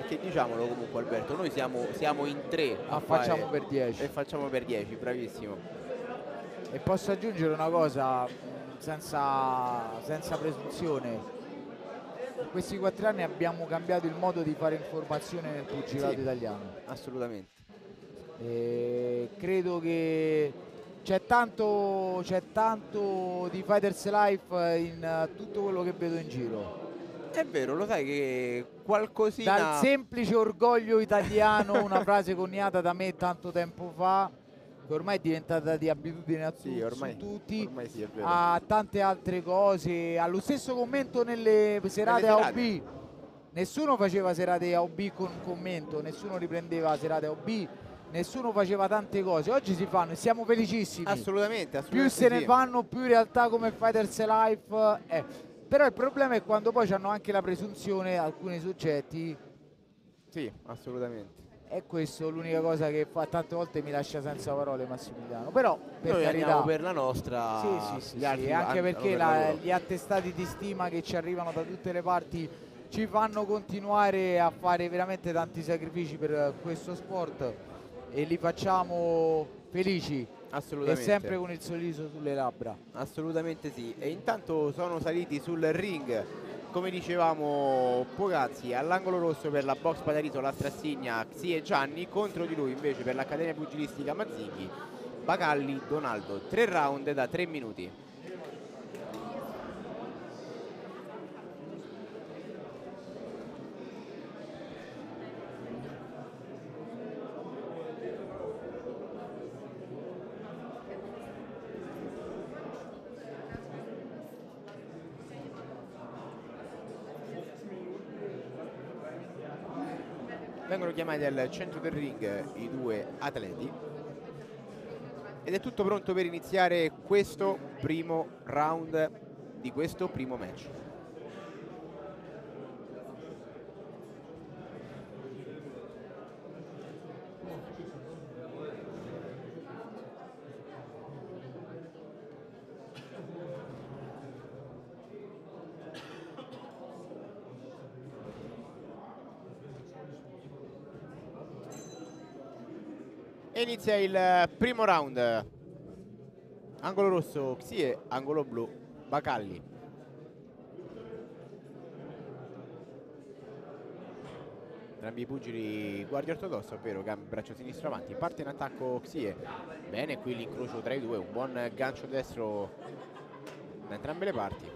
perché diciamolo comunque Alberto, noi siamo in 3 a facciamo per 10 e facciamo per 10, bravissimo. E posso aggiungere una cosa senza presunzione: in questi 4 anni abbiamo cambiato il modo di fare informazione nel pugilato italiano. Assolutamente. E credo che c'è tanto di Fighters Life in tutto quello che vedo in giro. È vero, lo sai che qualcosina... Dal semplice orgoglio italiano, una frase coniata da me tanto tempo fa, che ormai è diventata di abitudine su tutti, ormai sì, è vero. a tante altre cose, allo stesso commento nelle serate AOB. Nessuno faceva serate AOB con commento, nessuno riprendeva serate AOB, nessuno faceva tante cose. Oggi si fanno e siamo felicissimi. Assolutamente, Più se ne fanno, più in realtà come Fighters Life è. Però il problema è quando poi hanno anche la presunzione alcuni soggetti. Sì, assolutamente. E questo è l'unica cosa che fa, tante volte mi lascia senza parole Massimiliano. Però per noi carità, andiamo per la nostra. sì, anche perché gli attestati di stima che ci arrivano da tutte le parti ci fanno continuare a fare veramente tanti sacrifici per questo sport e li facciamo felici. Assolutamente. E sempre con il sorriso sulle labbra. Assolutamente sì. E intanto sono saliti sul ring, come dicevamo poc'anzi, all'angolo rosso per la box Padarito la Strassigna Xi e Gianni, contro di lui invece per l'Accademia Pugilistica Mazzinghi Bacalli Donaldo. 3 round da 3 minuti. Vengono chiamati al centro del ring i 2 atleti ed è tutto pronto per iniziare questo primo round di questo primo match. E inizia il primo round. Angolo rosso Xie, angolo blu Bacalli. Entrambi i pugili guardia ortodossa, ovvero braccio sinistro avanti. Parte in attacco Xie. Bene, qui l'incrocio tra i due, un buon gancio destro da entrambe le parti.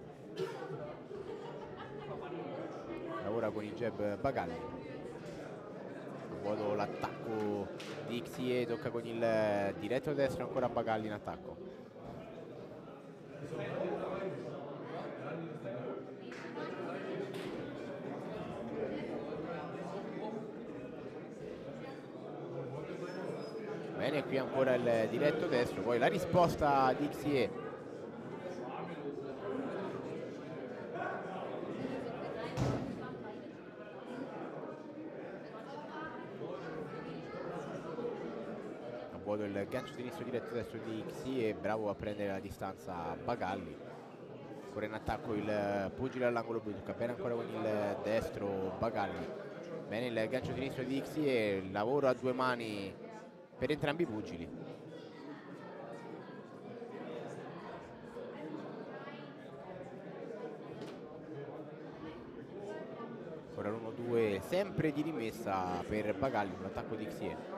Lavora con i jab Bacalli. Vuoto l'attacco di Xie, tocca con il diretto destro ancora Bacalli in attacco. Bene, qui ancora il diretto destro, poi la risposta di Xie. Il gancio sinistro diretto destro di Xie, bravo a prendere la distanza Bacalli. Ancora in attacco il pugile all'angolo blu, tocca bene ancora con il destro Bacalli. Bene il gancio sinistro di Xie, lavoro a 2 mani per entrambi i pugili. Ancora l'1-2 sempre di rimessa per Bacalli, un attacco di Xie.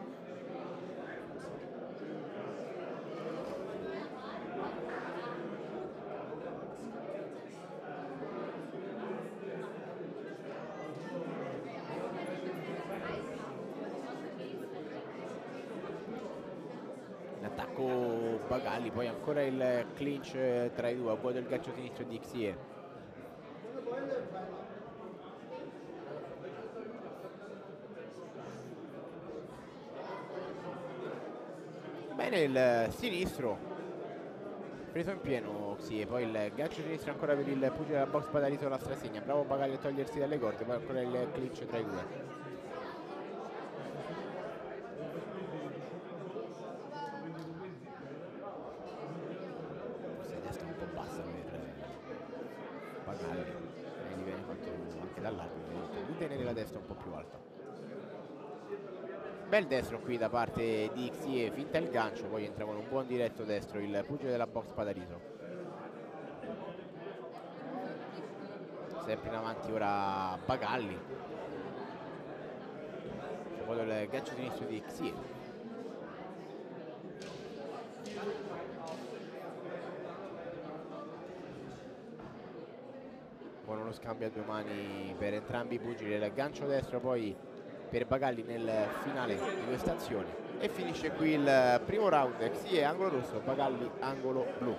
Bacalli, poi ancora il clinch tra i due, a vuoto il gancio sinistro di Xie. Bene il sinistro, preso in pieno Xie, poi il gancio sinistro ancora per il pugile della box Padarito la Strassigna, bravo Bacalli a togliersi dalle corde, poi ancora il clinch tra i due. mantenere la destra un po' più alta. Bel destro qui da parte di Xie, finta il gancio, poi entra con un buon diretto destro il pugile della box Padariso. Sempre in avanti ora Bagalli. Poi il gancio sinistro di Xie. Buono lo scambio a due mani per entrambi i pugili, il gancio destro poi per Bagalli nel finale di questa azione. E finisce qui il primo round. Xie angolo rosso, Bagalli angolo blu.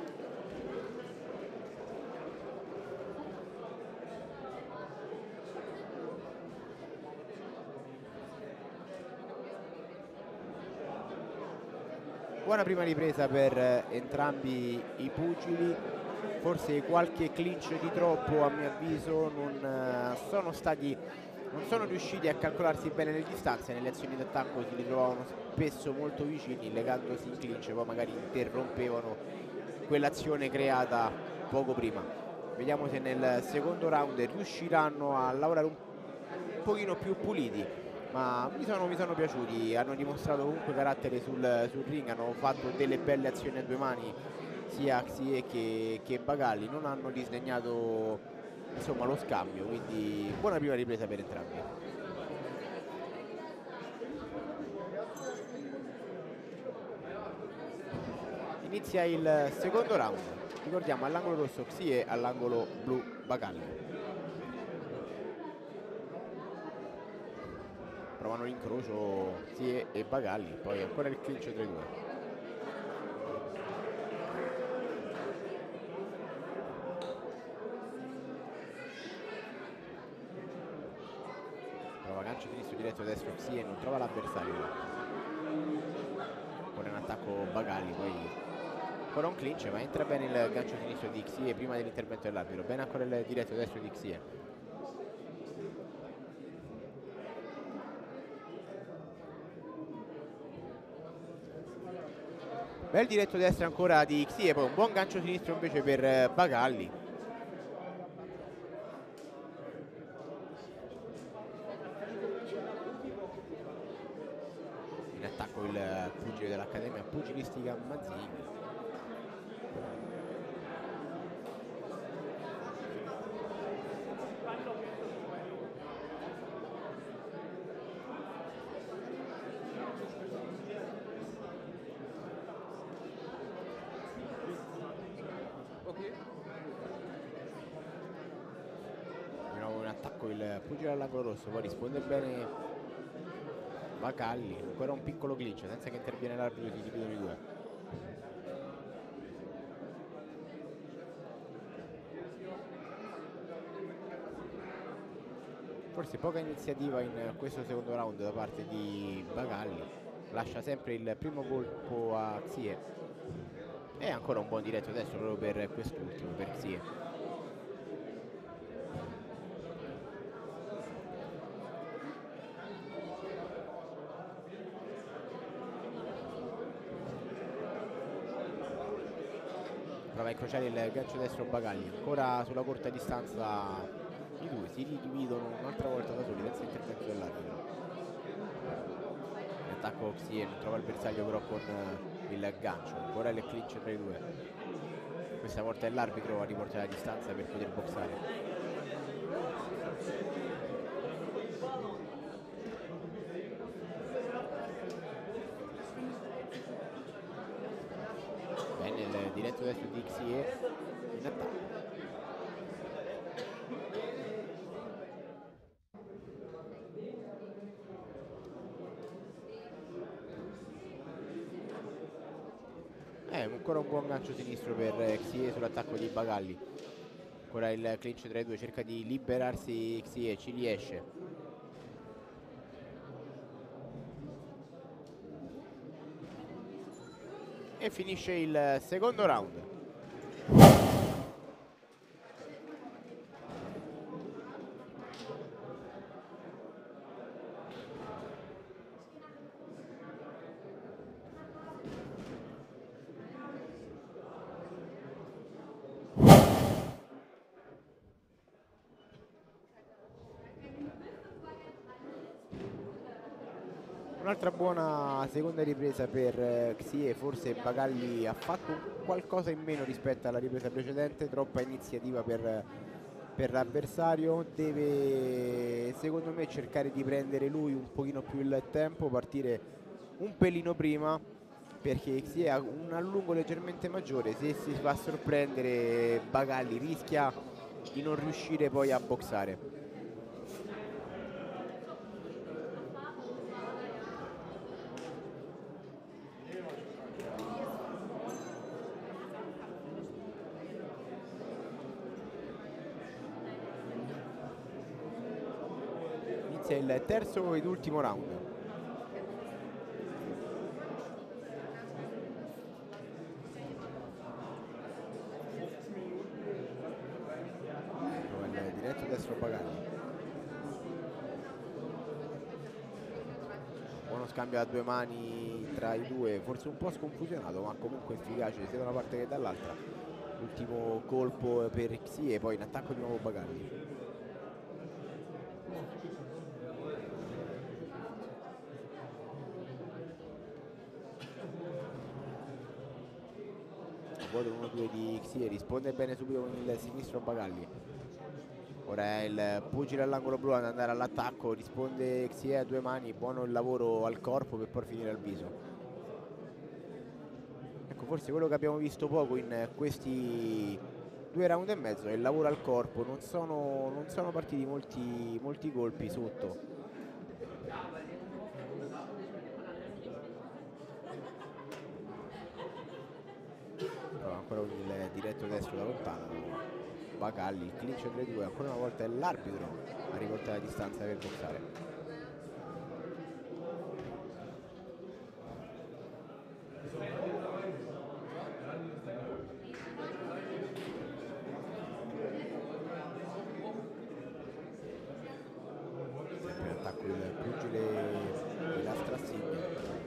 Buona prima ripresa per entrambi i pugili, forse qualche clinch di troppo a mio avviso, non sono riusciti a calcolarsi bene le distanze, nelle azioni d'attacco si ritrovavano spesso molto vicini, legandosi in clinch, poi magari interrompevano quell'azione creata poco prima. Vediamo se nel secondo round riusciranno a lavorare un pochino più puliti, ma mi sono piaciuti, hanno dimostrato comunque carattere sul ring, hanno fatto delle belle azioni a due mani sia Xie che Bagalli, non hanno disdegnato insomma lo scambio, quindi buona prima ripresa per entrambi. Inizia il secondo round, ricordiamo all'angolo rosso Xie, all'angolo blu Bagalli. Provano l'incrocio Xie e Bagalli, poi ancora il clinch tra i due. Prova gancio sinistro diretto destro Xie, non trova l'avversario. Ancora in attacco Bagalli, poi ancora un clinch, ma entra bene il gancio sinistro di Xie prima dell'intervento dell'arbitro. Bene ancora il diretto destro di Xie. Bel diretto destro ancora di Xie, poi un buon gancio sinistro invece per Bagalli. In attacco il pugile dell'Accademia Pugilistica Mazzini. Il pugile all'angolo rosso, poi risponde bene Bagalli, ancora un piccolo glitch senza che interviene l'arbitro, si dividono i due. Forse poca iniziativa in questo secondo round da parte di Bagalli, lascia sempre il primo colpo a Xie e ancora un buon diretto adesso proprio per quest'ultimo, per Xie. Prova a incrociare il gancio destro Bagalli, ancora sulla corta distanza i due si ridividono un'altra volta da soli senza intervento dell'arbitro. In attacco Xie non trova il bersaglio però con il gancio, ancora il clinch tra i due. Questa volta è l'arbitro a riportare la distanza per poter boxare. Diretto destro di Xie in attacco. Ancora un buon gancio sinistro per Xie sull'attacco di Bagalli. Ancora il clinch tra i due, cerca di liberarsi Xie, ci riesce. E finisce il secondo round. Un'altra buona seconda ripresa per Xie, forse Bagalli ha fatto qualcosa in meno rispetto alla ripresa precedente, troppa iniziativa per l'avversario, deve secondo me cercare di prendere lui un pochino più il tempo, partire un pelino prima, perché Xie ha un allungo leggermente maggiore, se si fa sorprendere Bagalli rischia di non riuscire poi a boxare. Inizia il terzo ed ultimo round. Il diretto destro Bagalli. Buono scambio a due mani tra i due, forse un po' sconfusionato ma comunque efficace sia da una parte che dall'altra. L'ultimo colpo per Xie e poi in attacco di nuovo Bagalli. Vuoto 1-2 di Xie, risponde bene subito con il sinistro Bagalli. Ora è il pugile all'angolo blu ad andare all'attacco, risponde Xie a due mani, buono il lavoro al corpo per poi finire al viso. Ecco, forse quello che abbiamo visto poco in questi 2 round e mezzo è il lavoro al corpo, non sono partiti molti colpi sotto. Ancora con il diretto destro da lontano Bagalli, il clinch tra i due, ancora una volta è l'arbitro a riportare la distanza per boxare. Sempre in attacco il pugile della Strassigna.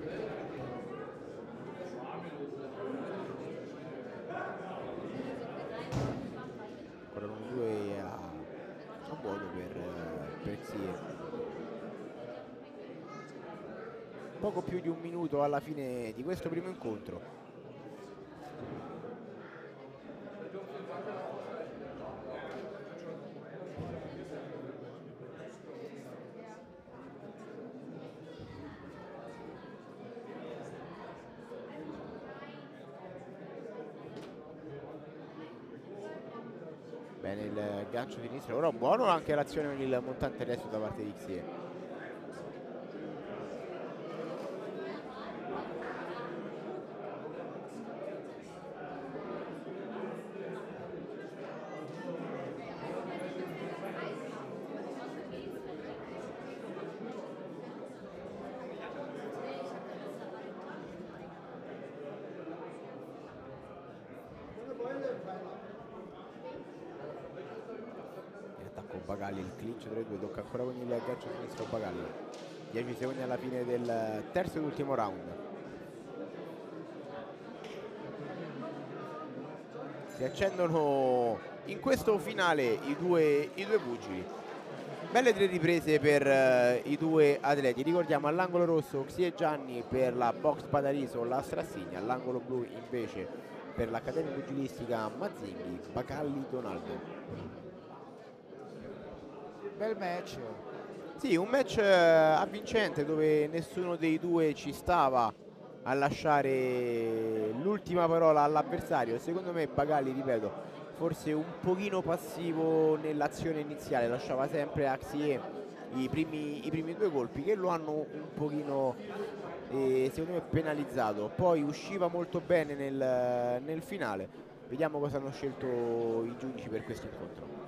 A vuoto per Xie. Poco più di un minuto alla fine di questo primo incontro. Bene il gancio sinistro, ora buono anche l'azione con il montante destro da parte di Xie. Bagalli, il clinch tra i due, tocca ancora con il gancio sinistro Bagalli. 10 secondi alla fine del terzo ed ultimo round. Si accendono in questo finale i due pugili. Belle 3 riprese per i due atleti. Ricordiamo all'angolo rosso Xie Gianni per la Box Padariso La Strassigna, all'angolo blu invece per l'Accademia Pugilistica Mazzinghi Bagalli Donaldo. Bel match. Sì, un match avvincente dove nessuno dei due ci stava a lasciare l'ultima parola all'avversario. Secondo me Bagalli, ripeto, forse un pochino passivo nell'azione iniziale, lasciava sempre a Xie i primi 2 colpi che lo hanno un pochino secondo me penalizzato. Poi usciva molto bene nel finale. Vediamo cosa hanno scelto i giudici per questo incontro.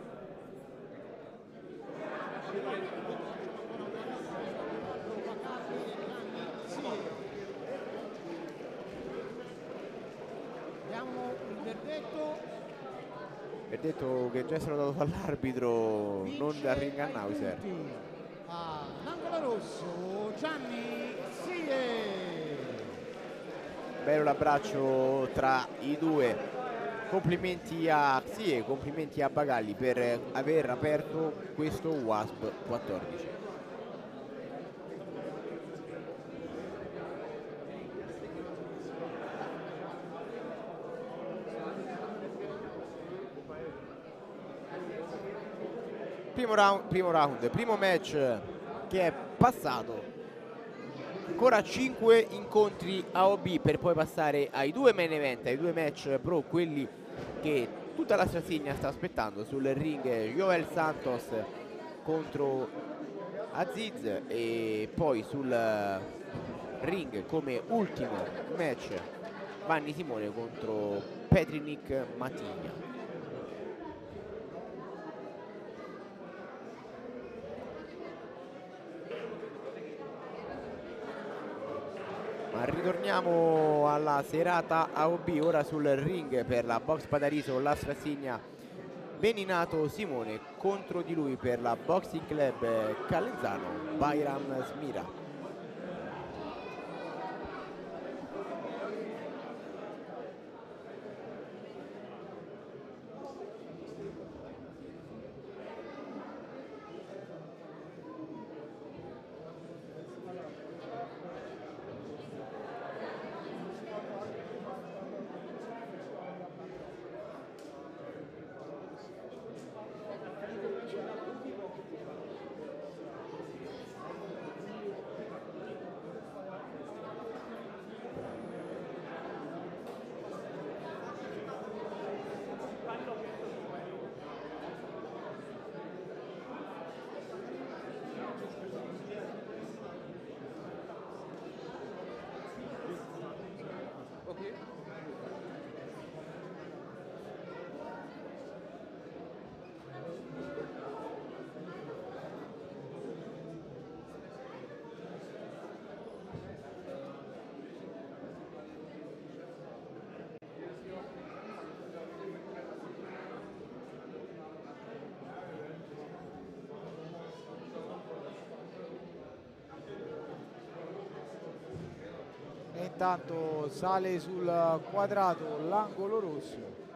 Verdetto che già è stato dato dall'arbitro, non da Ringhauser. All'angolo rosso Gianni Xie. Bello l'abbraccio tra i due. Complimenti a Xie, complimenti a Bagalli per aver aperto questo WASP 14. primo match che è passato. Ancora 5 incontri AOB per poi passare ai 2 main event, ai 2 match pro, quelli che tutta la Strasigna sta aspettando. Sul ring Joel Santos contro Aziz, e poi sul ring come ultimo match Vanni Simone contro Petrinik Matigna. Ma ritorniamo alla serata AOB, ora sul ring per la Box Padariso la Strasigna Beninato Simone, contro di lui per la Boxing Club Calenzano Bayram Smira. E intanto sale sul quadrato l'angolo rosso.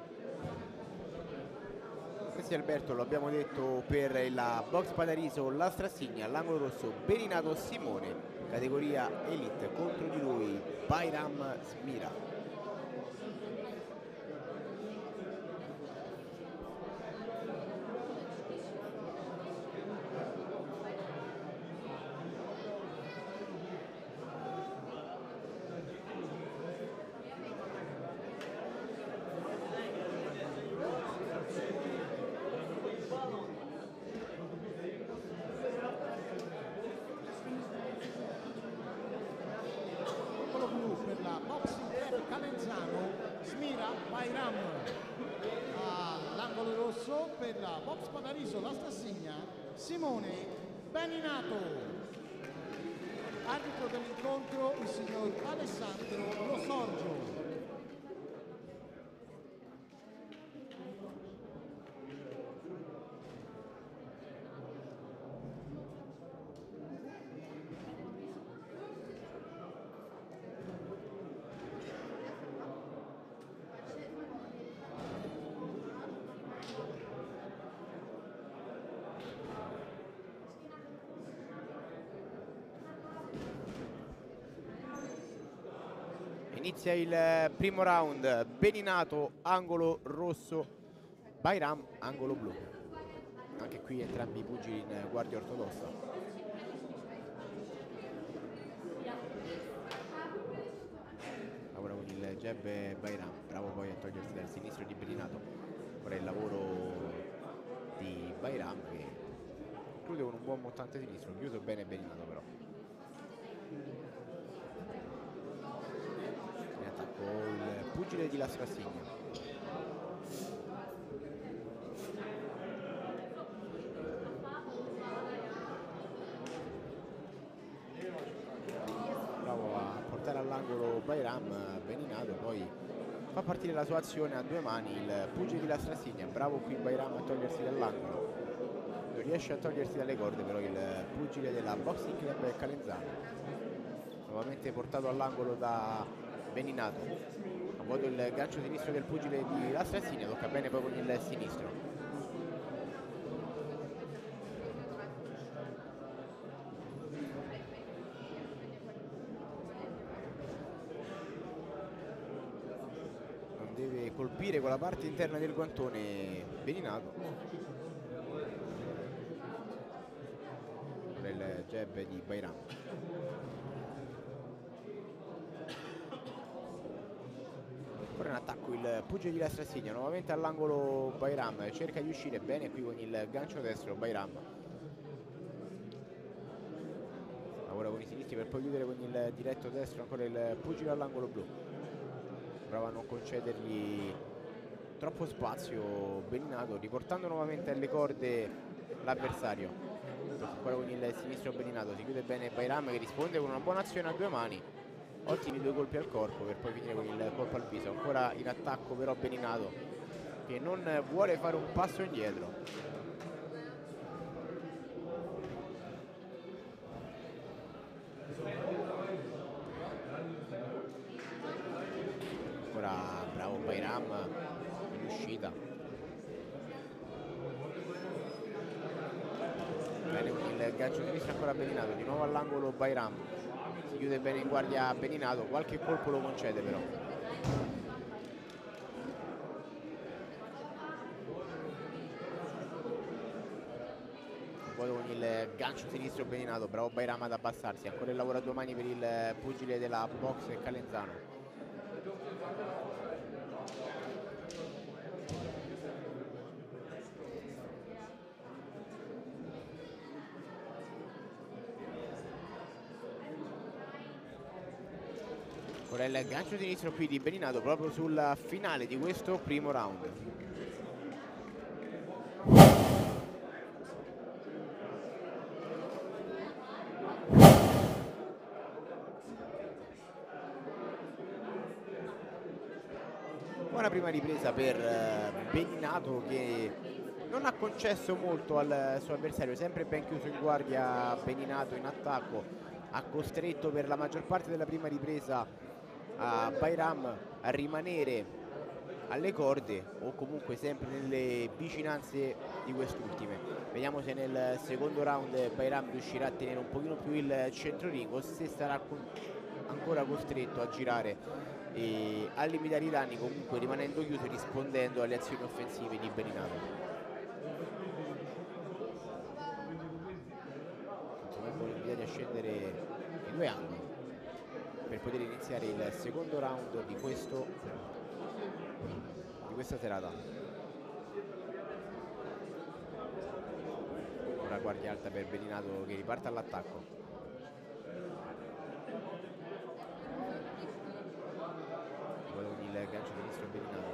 Questo è Alberto, lo abbiamo detto, per la Box Padariso la Strasigna, l'angolo rosso Beninato Simone, categoria Elite, contro di lui Bayram Smira. Per la Box Padariso la Strasigna Simone Beninato. Arbitro dell'incontro il signor Alessandro Lo Sorgio. Inizia il primo round, Beninato angolo rosso, Bayram angolo blu. Anche qui entrambi i pugili in guardia ortodossa. Lavora con il jab Bayram, bravo poi a togliersi dal sinistro di Beninato. Ora il lavoro di Bayram che chiude con un buon montante sinistro, chiuso bene Beninato però. Il pugile di la Strasigna. Bravo a portare all'angolo Bayram Beninato, poi fa partire la sua azione a due mani il pugile di la Strasigna. Bravo qui Bayram a togliersi dall'angolo, non riesce a togliersi dalle corde però il pugile della Boxing Club Calenzano, nuovamente portato all'angolo da Beninato. A vuoto il gancio sinistro del pugile di la Strasigna, tocca bene poi con il sinistro. Non deve colpire con la parte interna del guantone Beninato. jab di Bayram. Ancora in attacco il pugile di La Strassigna, nuovamente all'angolo Bayram, cerca di uscire bene qui con il gancio destro Bayram. Lavora con i sinistri per poi chiudere con il diretto destro, ancora il pugile all'angolo blu. Prova a non concedergli troppo spazio Beninato, riportando nuovamente alle corde l'avversario. Ancora con il sinistro Beninato, si chiude bene Bayram che risponde con una buona azione a due mani. Ottimi due colpi al corpo per poi finire con il colpo al viso. Ancora in attacco però Beninato che non vuole fare un passo indietro. Ancora bravo Bayram in uscita. Bene con il gancio sinistro ancora Beninato, di nuovo all'angolo Bayram. Si chiude bene in guardia Beninato, qualche colpo lo concede però. Poi con il gancio sinistro Beninato, bravo Bayram ad abbassarsi, ancora il lavoro a due mani per il pugile della box Calenzano. Ora il gancio sinistro qui di Beninato proprio sul finale di questo primo round. Buona prima ripresa per Beninato che non ha concesso molto al suo avversario, sempre ben chiuso in guardia Beninato in attacco, ha costretto per la maggior parte della prima ripresa a Bayram a rimanere alle corde o comunque sempre nelle vicinanze di quest'ultime. Vediamo se nel secondo round Bayram riuscirà a tenere un pochino più il centroring o se sarà ancora costretto a girare e a limitare i danni, comunque rimanendo chiuso e rispondendo alle azioni offensive di Beninato. Sono invitati a scendere i due angoli per poter iniziare il secondo round di questa serata. Ora guardia alta per Beninato che riparte all'attacco. Poi con il gancio sinistro Beninato.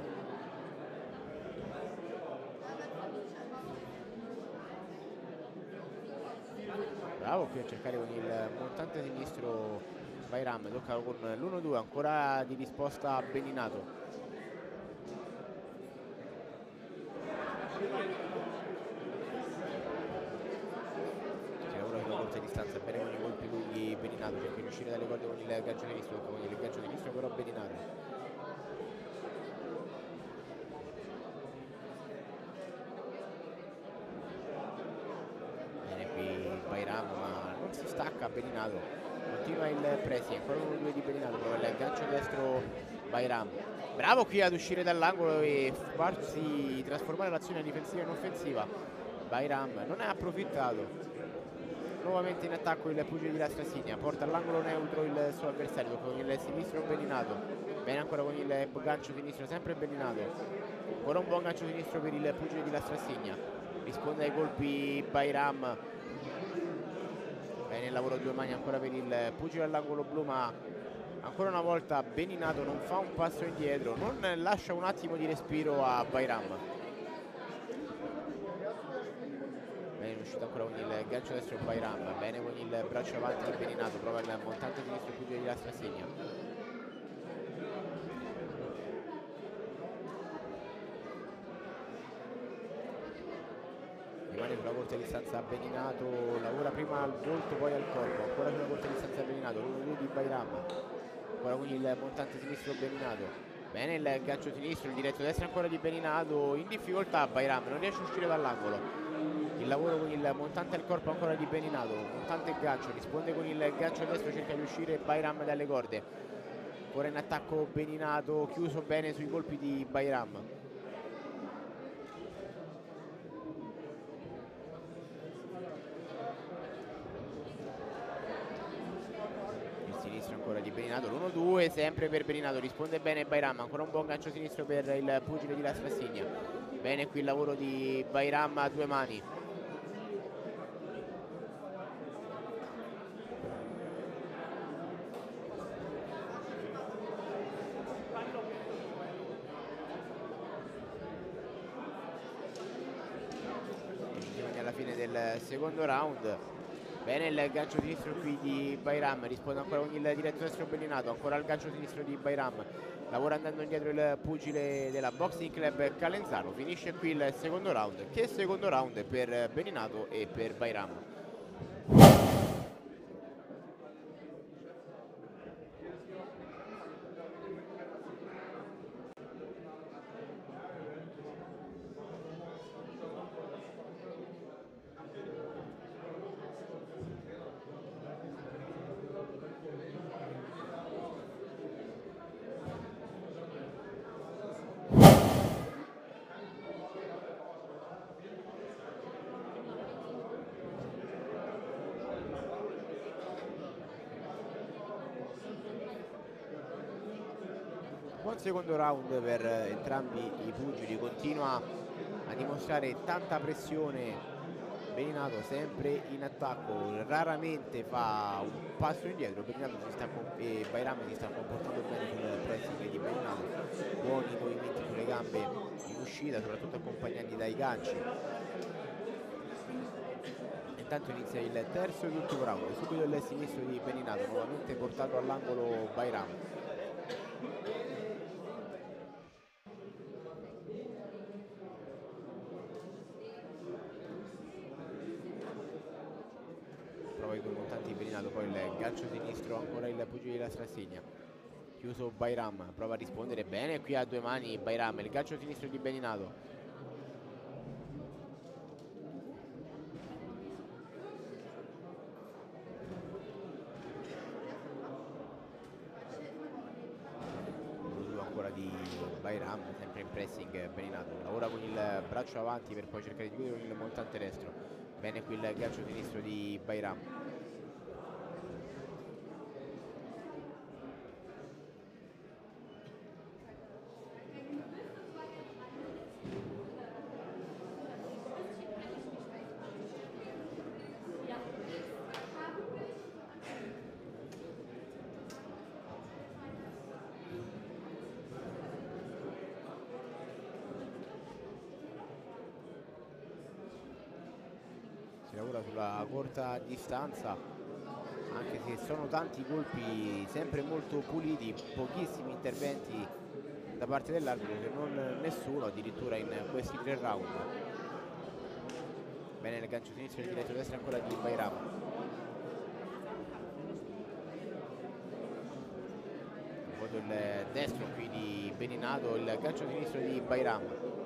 Bravo qui a cercare con il montante sinistro Bayram, tocca con l'1-2, ancora di risposta Beninato. Si lavora sulla corta distanza, bene con i colpi lunghi Beninato, cerca di uscire dalle corde con il gancio sinistro, tocca con il gancio sinistro però Beninato. Bene qui Bayram ma non si stacca Beninato. Continua il pressing, ancora uno due di Beninato, prova il gancio destro Bayram. Bravo qui ad uscire dall'angolo e farsi trasformare l'azione difensiva in offensiva. Bayram non ne ha approfittato. Nuovamente in attacco il pugile di La Strassigna, porta all'angolo neutro il suo avversario con il sinistro Beninato. Bene ancora con il gancio sinistro, sempre Beninato. Ancora un buon gancio sinistro per il pugile di La Strassigna. Risponde ai colpi Bayram. Bene il lavoro a due mani ancora per il pugile all'angolo blu, ma ancora una volta Beninato non fa un passo indietro, non lascia un attimo di respiro a Bayram. Bene in uscita ancora con il gancio destro Bayram, bene con il braccio avanti di Beninato, prova il montante sinistro pugile di La Strassigna. Rimane sulla corta distanza Beninato, lavora prima al volto poi al corpo, ancora sulla corta distanza Beninato, l'1-2 di Bayram, ancora con il montante sinistro Beninato. Bene il gancio sinistro, il diretto destro ancora di Beninato, in difficoltà Bayram, non riesce a uscire dall'angolo. Il lavoro con il montante al corpo ancora di Beninato, montante e gancio, risponde con il gancio destro, cerca di uscire Bayram dalle corde. Ancora in attacco Beninato, chiuso bene sui colpi di Bayram. Beninato l'1-2, sempre per Beninato, risponde bene Bayram, ancora un buon gancio sinistro per il pugile di La Strassigna. Bene qui il lavoro di Bayram a due mani. Alla fine del secondo round. Bene il gancio sinistro qui di Bayram, risponde ancora con il diretto destro Beninato, ancora il gancio sinistro di Bayram, lavora andando indietro il pugile della Boxing Club Calenzano. Finisce qui il secondo round. Che secondo round per Beninato e per Bayram. Buon secondo round per entrambi i pugili, continua a dimostrare tanta pressione Beninato, sempre in attacco, raramente fa un passo indietro. Beninato e Bayram si sta comportando bene sul pressing di Beninato, buoni movimenti sulle gambe in uscita, soprattutto accompagnati dai ganci. Intanto inizia il terzo ed ultimo round, subito il sinistro di Beninato, nuovamente portato all'angolo Bayram. Prova i due montanti Beninato, poi il gancio sinistro, ancora il pugile della Strassigna. Chiuso Bayram, prova a rispondere bene qui a due mani Bayram, il gancio sinistro di Beninato. Ancora di Bayram, sempre in pressing Beninato, lavora con il braccio avanti per poi cercare di chiudere con il montante destro. Bene qui il gancio sinistro di Bayram. Si lavora sulla corta distanza, anche se sono tanti colpi sempre molto puliti, pochissimi interventi da parte dell'arbitro, se non nessuno addirittura in questi tre round. Bene il gancio sinistro e il diretto destro ancora di Bayram. Il destro qui di Beninato, il gancio sinistro di Bayram.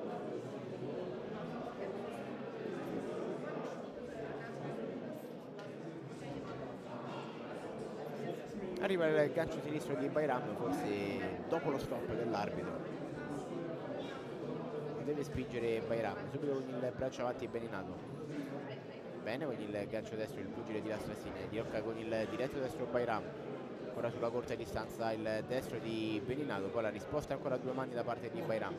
Arriva il gancio sinistro di Bayram, forse dopo lo stop dell'arbitro. Deve spingere Bayram, subito con il braccio avanti Beninato. Bene con il gancio destro il pugile di La Strassigna, dirocca con il diretto destro Bayram. Ora sulla corta distanza il destro di Beninato, poi la risposta ancora a due mani da parte di Bayram.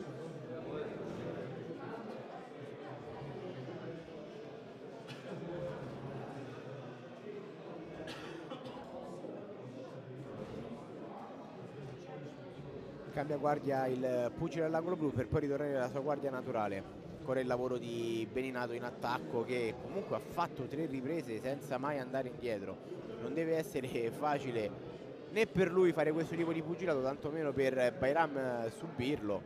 Cambia guardia il pugile all'angolo blu per poi ritornare alla sua guardia naturale. Ancora il lavoro di Beninato in attacco, che comunque ha fatto 3 riprese senza mai andare indietro. Non deve essere facile né per lui fare questo tipo di pugilato, tantomeno per Bayram subirlo.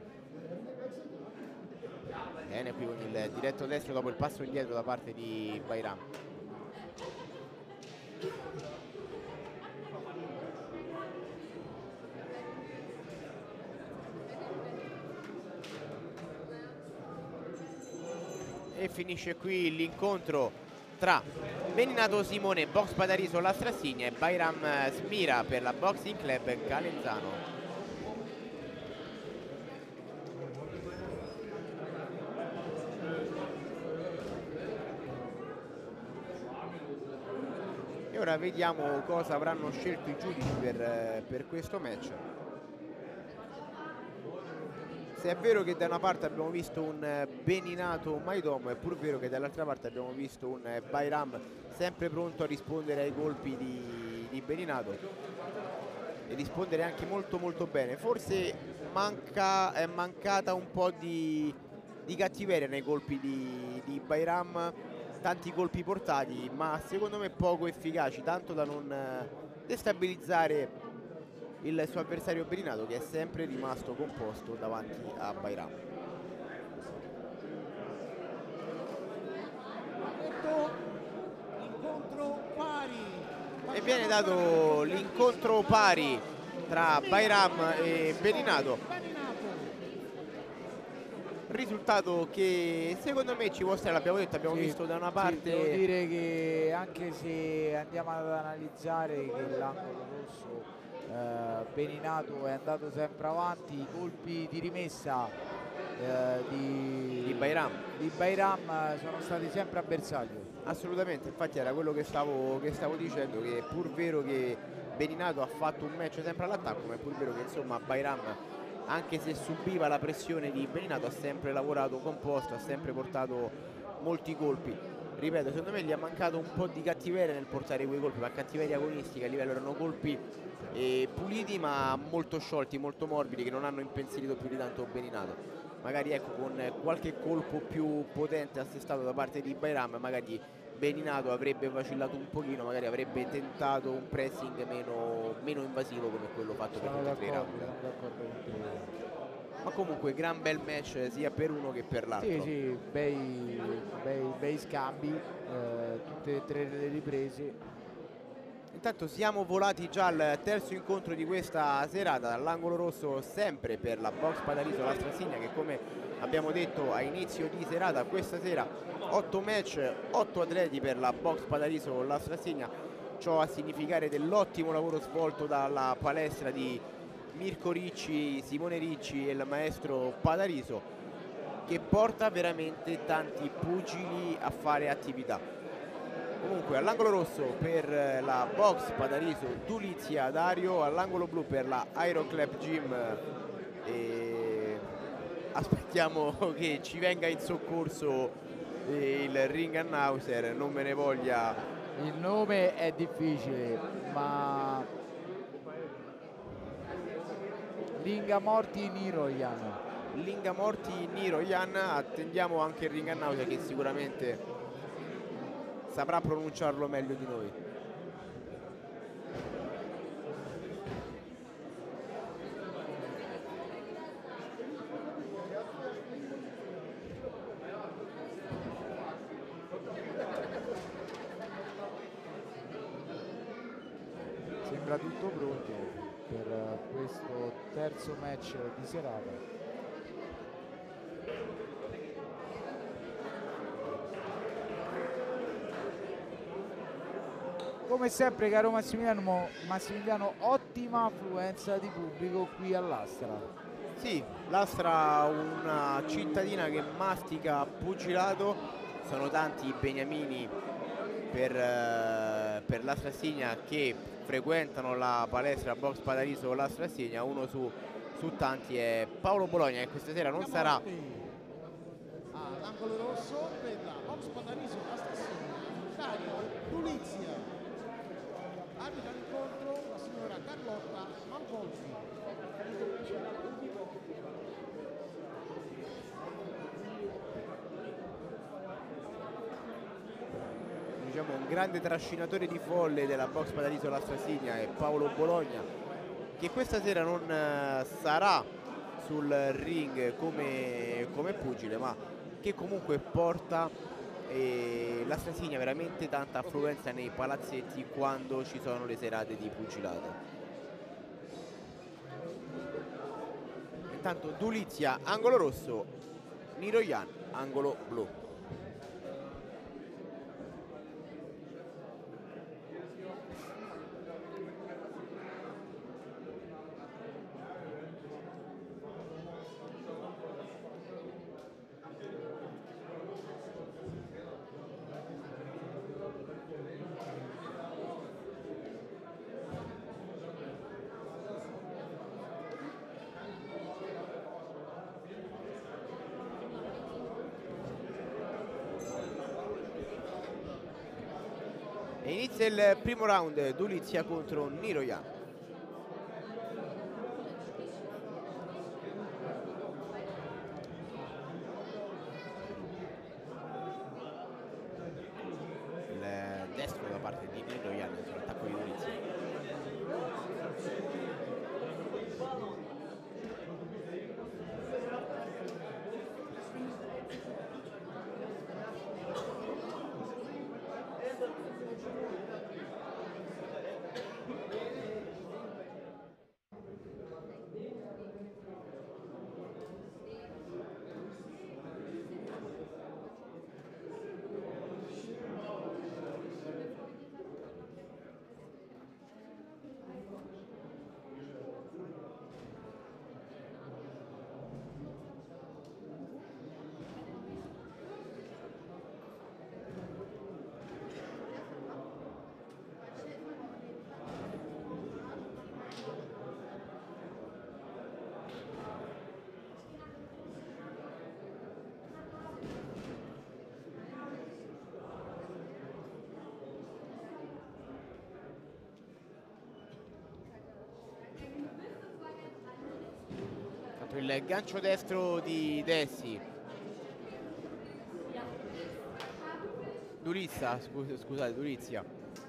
Bene qui con il diretto destro dopo il passo indietro da parte di Bayram. E finisce qui l'incontro tra Beninato Simone, Box Padariso La Strassigna, e Bayram Smira per la Boxing Club Calenzano. E ora vediamo cosa avranno scelto i giudici per questo match. Se è vero che da una parte abbiamo visto un Beninato Maidom, è pur vero che dall'altra parte abbiamo visto un Bayram sempre pronto a rispondere ai colpi di Beninato e rispondere anche molto molto bene. Forse è mancata un po' di cattiveria nei colpi di Bayram, tanti colpi portati, ma secondo me poco efficaci, tanto da non destabilizzare il suo avversario Beninato, che è sempre rimasto composto davanti a Bayram. Incontro pari. E viene dato l'incontro pari tra Bayram e Beninato, risultato che secondo me ci può stare, l'abbiamo detto, abbiamo visto da una parte. Devo dire che anche se andiamo ad analizzare che l'angolo rosso Beninato è andato sempre avanti, i colpi di rimessa di Bayram sono stati sempre a bersaglio. Assolutamente, infatti era quello che stavo dicendo, che è pur vero che Beninato ha fatto un match sempre all'attacco, ma è pur vero che insomma Bayram, anche se subiva la pressione di Beninato, ha sempre lavorato composto, ha sempre portato molti colpi. Ripeto, secondo me gli è mancato un po' di cattiveria nel portare quei colpi, ma cattiveria agonistica. A livello erano colpi puliti ma molto sciolti, molto morbidi, che non hanno impensierito più di tanto Beninato. Magari ecco, con qualche colpo più potente assestato da parte di Bayram, magari Beninato avrebbe vacillato un pochino, magari avrebbe tentato un pressing meno invasivo come quello fatto per tutti e tre round. Ma comunque gran bel match sia per uno che per l'altro. Sì, bei scambi, tutte e tre le riprese. Intanto siamo volati già al terzo incontro di questa serata, dall'angolo rosso sempre per la Box Padaliso La Strasigna, che come abbiamo detto a inizio di serata, questa sera 8 match, 8 atleti per la Box Padaliso La Strasigna. Ciò a significare dell'ottimo lavoro svolto dalla palestra di Mirko Ricci, Simone Ricci e il maestro Padaliso, che porta veramente tanti pugili a fare attività. Comunque all'angolo rosso per la Box Padaliso Dulizia Dario, all'angolo blu per la Iron Club Gym, e aspettiamo che ci venga in soccorso il ring announcer, non me ne voglia. Il nome è difficile, ma Lingamorti Niroyan, attendiamo anche il ring announcer che sicuramente saprà pronunciarlo meglio di noi. Sembra tutto pronto per questo terzo match di serata. Come sempre, caro Massimiliano, ottima affluenza di pubblico qui all'Astra. Sì, l'Astra una cittadina che mastica pugilato, sono tanti i beniamini per la Strasigna che frequentano la palestra Box Padaliso La Strasigna. Uno su tanti è Paolo Bologna, che questa sera non sarà. All'angolo rosso per la Box Padaliso La Strasigna, Dario Dulizia. Arbitra l'incontro la signora Carlotta Manvolfi. Diciamo un grande trascinatore di folle della Box Padaliso La Strasigna è Paolo Bologna, che questa sera non sarà sul ring come pugile, ma che comunque porta la Strasigna veramente tanta affluenza nei palazzetti quando ci sono le serate di pugilato. Intanto Dulizia angolo rosso, Niroyan angolo blu. E inizia il primo round, Dulizia contro Niroyan. Il destro da parte di Niroyan sull'attacco di Dulizia. Il gancio destro di Dessi. Dulizia, scusate, Dulizia.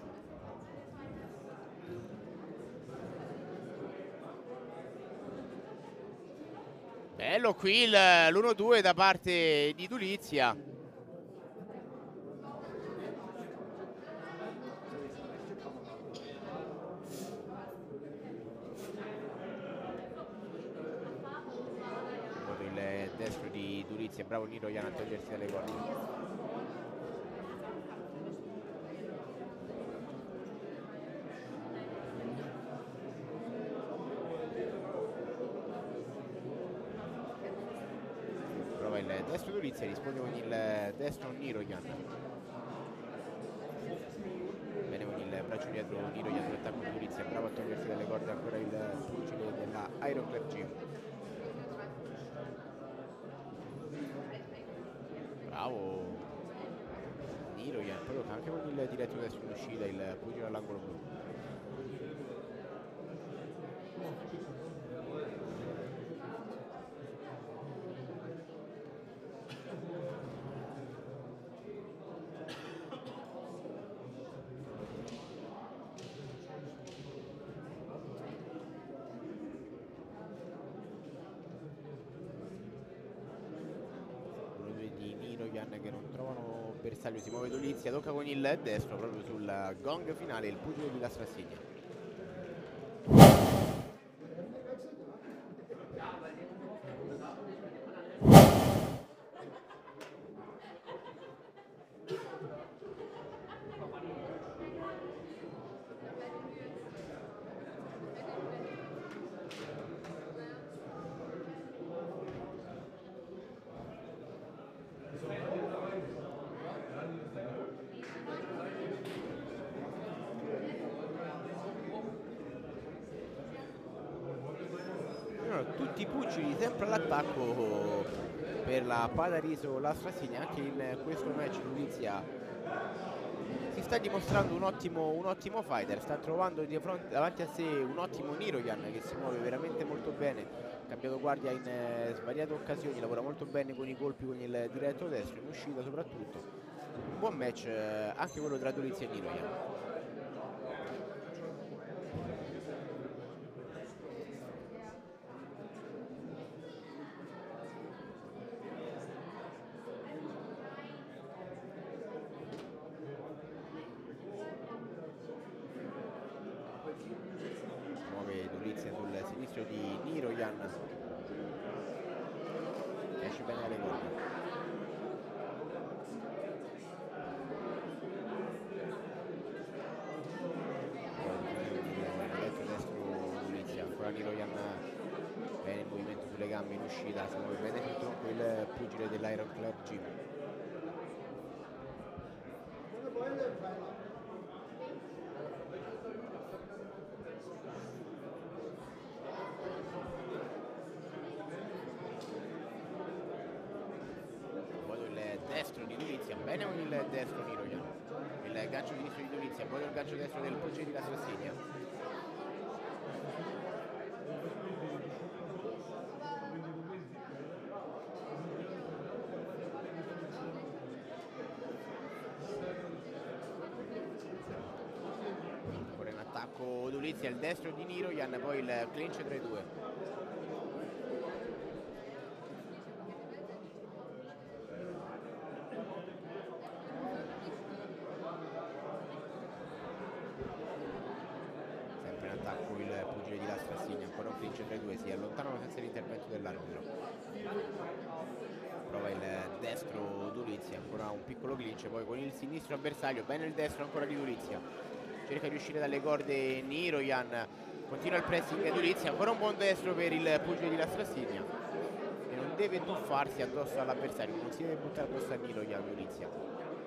Bello qui l'1-2 da parte di Dulizia. Destro di Dulizia, bravo Niroyan a togliersi dalle corde. Prova il destro Dulizia, risponde con il destro Niroyan. Bene con il braccio dietro Niroyan sull'attacco di Dulizia, bravo a togliersi dalle corde ancora il pugile della Iron Club Gym. Bravo Niroyan, poi anche con il diretto destro in uscita il pugile all'angolo blu. Che non trovano bersaglio, si muove Dulizia, tocca con il destro proprio sul gong finale il pugile di La Strassegna. Tutti i pugili sempre all'attacco per la Padariso La Strassegna. Anche in questo match Dulizia si sta dimostrando un ottimo fighter, sta trovando davanti a sé un ottimo Niroyan che si muove veramente molto bene, ha cambiato guardia in svariate occasioni, lavora molto bene con i colpi, con il diretto destro, in uscita soprattutto. Un buon match anche quello tra Dulizia e Niroyan. Dulizia sul sinistro di Niroyan, esce bene alle corde. Destro Dulizia, ancora Niroyan bene il movimento sulle gambe in uscita, si muove bene sul tronco il pugile dell'Iron Club Gym. Destro di Dulizia, bene con il destro Niroyan, il gancio sinistro di Dulizia, poi il gancio destro del pugile di Lastrassigna. Ancora in attacco Dulizia, il destro di Niroyan, poi il clinch tra i due. Si allontanano senza l'intervento dell'arbitro. Prova il destro Dulizia, ancora un piccolo glitch, poi con il sinistro avversario, bene il destro ancora di Dulizia, cerca di uscire dalle corde Niroyan, continua il pressing Dulizia, ancora un buon destro per il pugile di Lastrassigna e non deve tuffarsi addosso all'avversario, non si deve buttare addosso a Niroyan Dulizia.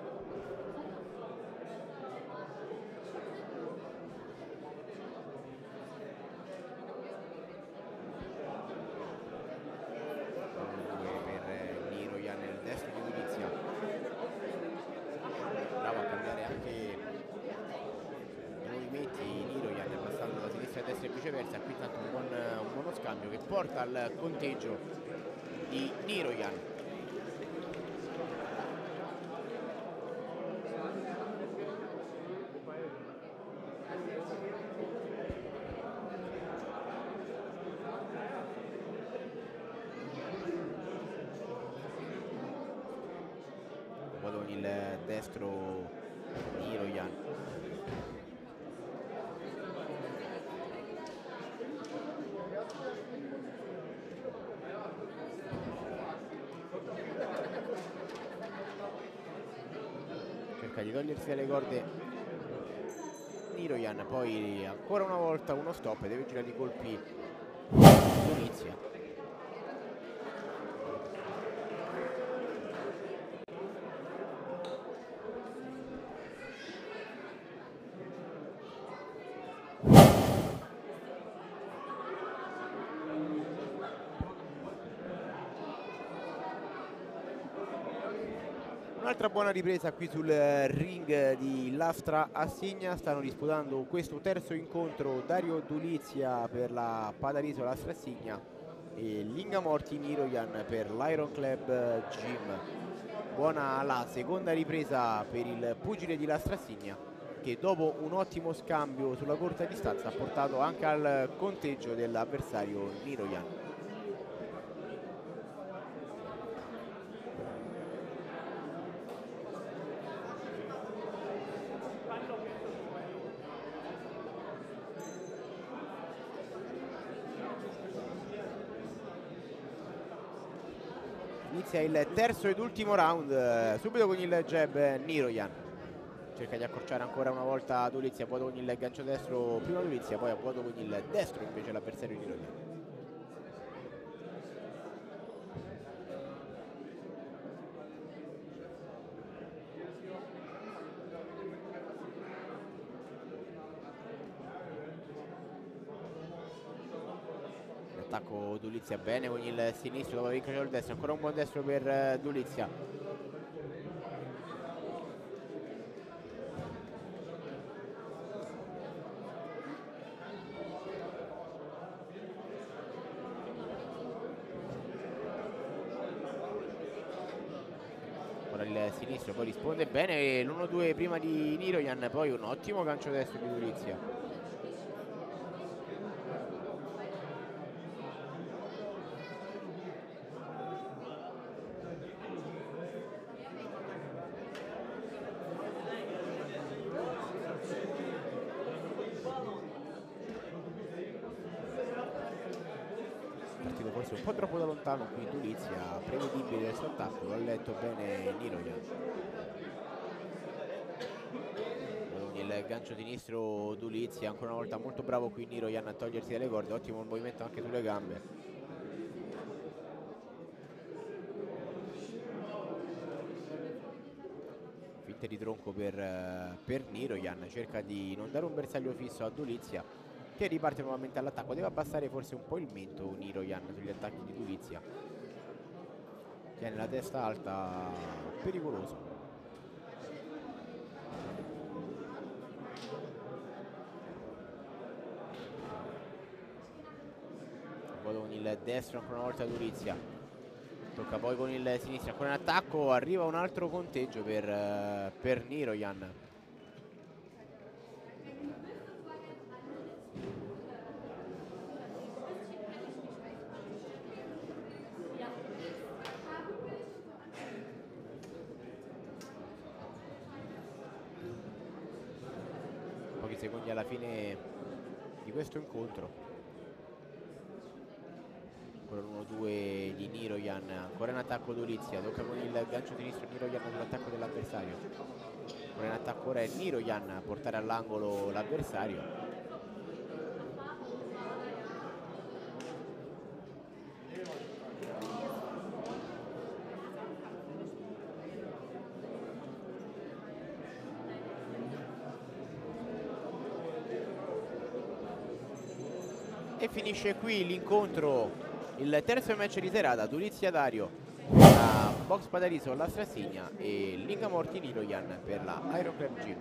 Che porta al conteggio di Niroyan. Poi con il destro Niroyan. Di togliersi dalle corde Niroyan, poi ancora una volta uno stop, deve girare i colpi Dulizia. Un'altra buona ripresa qui sul ring di Lastra Assigna, stanno disputando questo terzo incontro Dario Dulizia per la Padariso Lastra Assigna e Lingamorti Niroyan per l'Iron Club Gym. Buona la seconda ripresa per il pugile di Lastra Assigna che dopo un ottimo scambio sulla corta distanza ha portato anche al conteggio dell'avversario Niroyan. Inizia il terzo ed ultimo round, subito con il jab Niroyan, cerca di accorciare ancora una volta Dulizia, poi con il gancio destro prima Dulizia, poi a vuoto con il destro invece l'avversario Niroyan. Attacco Dulizia bene con il sinistro dopo aver incrociato il destro, ancora un buon destro per Dulizia. Ora il sinistro, poi risponde bene l'1-2 prima di Niroyan, poi un ottimo gancio destro di Dulizia. Un po' troppo da lontano qui Dulizia, prevedibile il suo attacco, l'ha letto bene Niroyan. Con il gancio sinistro Dulizia, ancora una volta molto bravo qui Niroyan a togliersi dalle corde, ottimo il movimento anche sulle gambe. Finte di tronco per Niroyan, cerca di non dare un bersaglio fisso a Dulizia che riparte nuovamente all'attacco, deve abbassare forse un po' il mento Niroyan sugli attacchi di Dulizia, tiene la testa alta, pericoloso. il destro ancora una volta Durizia, tocca poi con il sinistro, ancora in attacco, arriva un altro conteggio per Niroyan. Pochi secondi alla fine di questo incontro. Ancora l'1-2 di Niroyan, ancora in attacco Durizia, tocca con il gancio sinistro Niroyan sull'attacco dell'avversario. Ancora in attacco ora è Niroyan a portare all'angolo l'avversario. E finisce qui l'incontro, il terzo match di serata, Durizia Dario a Box Padariso alla Strassigna e Lingamorti Niroyan per la Iron Club Gym.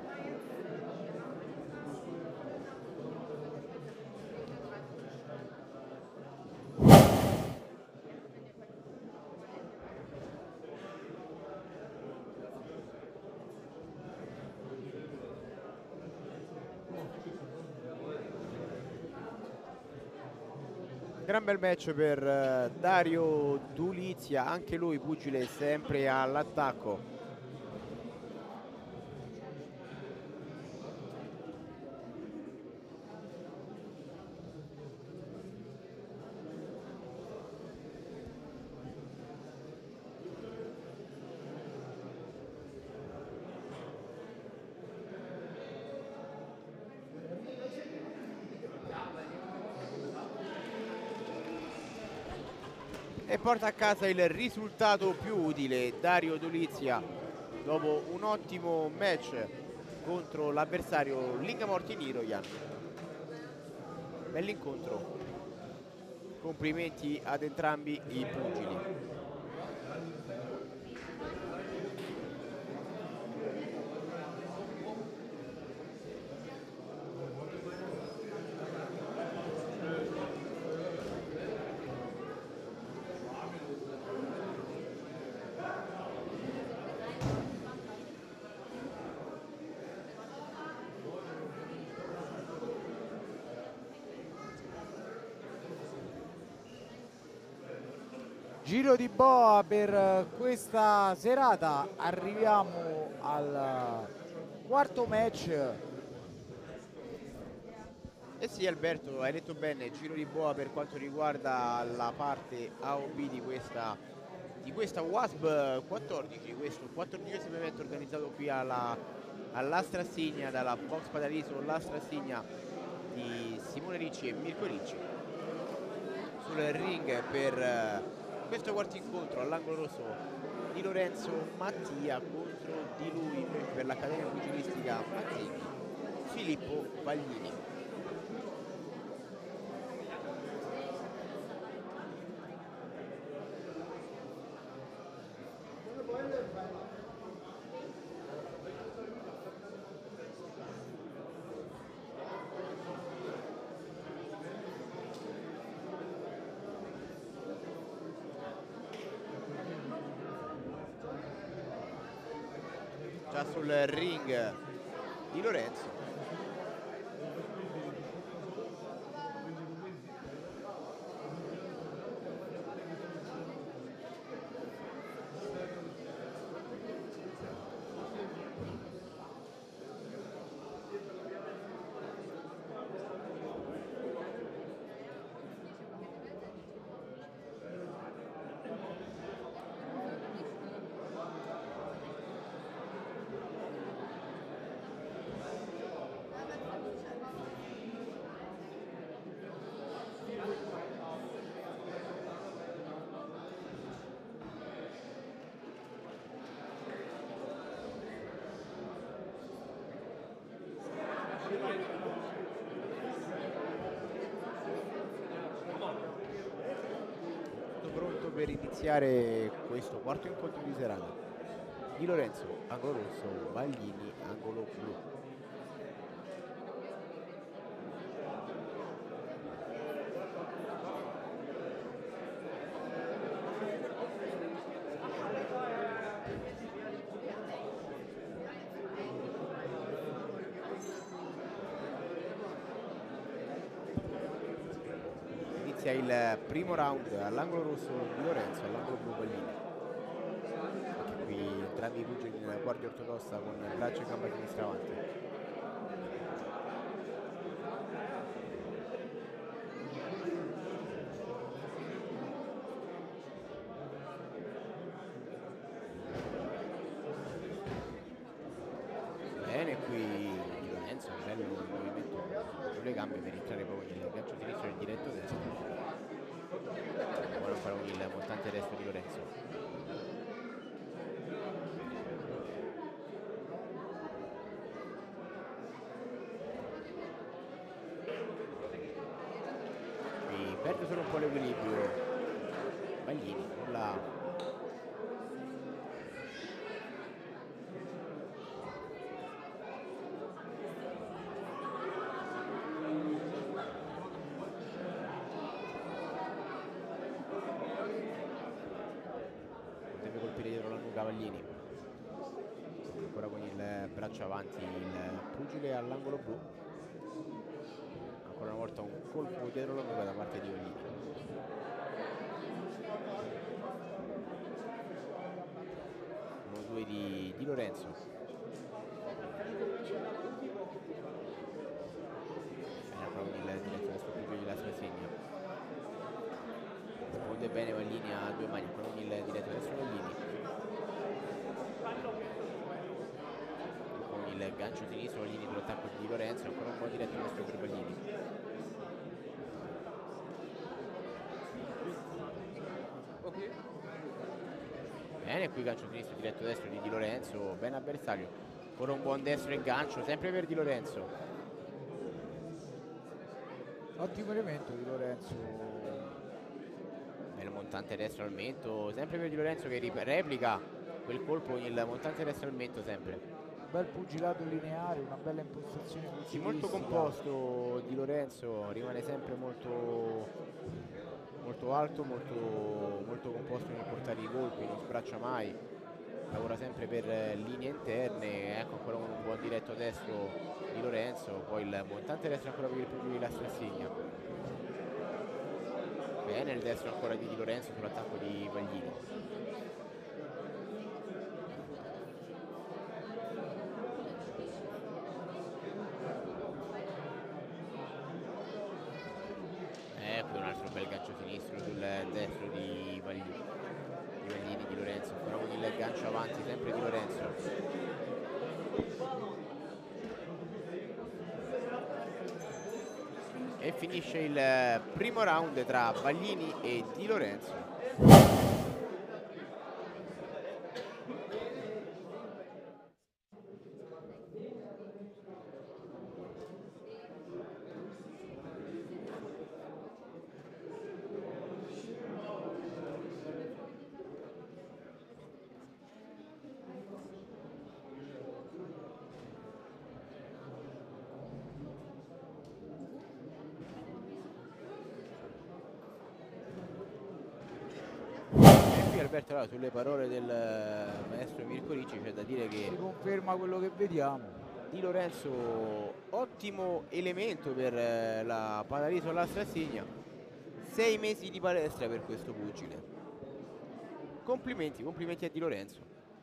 Gran bel match per Dario Durizia, anche lui pugile sempre all'attacco. E porta a casa il risultato più utile Dario Durizia dopo un ottimo match contro l'avversario Lingamorti Niroyan. Bell'incontro, complimenti ad entrambi i pugili. Giro di boa per questa serata, arriviamo al quarto match. Eh sì Alberto, hai detto bene, giro di boa per quanto riguarda la parte A o B di questa WASP 14, questo 14esimo evento organizzato qui alla Strassigna dalla Box Padariso, la Strassigna di Simone Ricci e Mirko Ricci. Sul ring per questo quarto incontro all'angolo rosso di Lorenzo Mattia contro di lui per l'Accademia Pugilistica Mazzini, Filippo Baglini. Già sul ring di Lorenzo. Pronto per iniziare questo quarto incontro di serata. Di Lorenzo, angolo rosso, Baglini, angolo blu. inizia il primo round all'angolo rosso Di Lorenzo, all'angolo blu Baglini. Anche qui entrambi i pugili in guardia ortodossa con braccio e gamba sinistra avanti. Bene, qui Di Lorenzo, un bello movimento sulle gambe per entrare poi nel gancio sinistro e il diretto destro. Ora ancora con il montante destro di Lorenzo. Qui perde solo un po' l'equilibrio Baglini, con la deve colpire dietro la nuca Baglini. Ancora con il braccio avanti il pugile all'angolo blu. Ancora una volta un colpo dietro la nuca da parte di Baglini. 1-2 di Lorenzo. Ancora con il diretto destro pugile di la Strassegna. Risponde bene Baglini a due mani, ancora con il diretto destro Baglini. Con il gancio sinistro Baglini sull'attacco di Lorenzo, ancora un po' diretto destro per Baglini. Bene, qui gancio sinistro diretto destro di Di Lorenzo, bene avversario. Ancora un buon destro e gancio, sempre per Di Lorenzo. Ottimo elemento Di Lorenzo. Bel montante destro al mento, sempre per Di Lorenzo che replica quel colpo con il montante destro al mento sempre. Bel pugilato lineare, una bella impostazione Sì, molto composto Di Lorenzo, rimane sempre molto alto, molto composto nel portare i colpi, non sbraccia mai, lavora sempre per linee interne. Ecco ancora un buon diretto destro Di Lorenzo, poi il montante destro ancora per il pugile di la Strassegna. Bene il destro ancora di Lorenzo sull'attacco di Baglini. Qui un altro bel gancio sinistro sul destro di Baglini, di Lorenzo, ancora con il gancio avanti sempre di Lorenzo. E finisce il primo round tra Baglini e Di Lorenzo. Alberto, allora, sulle parole del maestro Mirko Ricci c'è da dire che si conferma quello che vediamo. Di Lorenzo ottimo elemento per la Palariso alla Strassegna. 6 mesi di palestra per questo pugile. Complimenti a Di Lorenzo.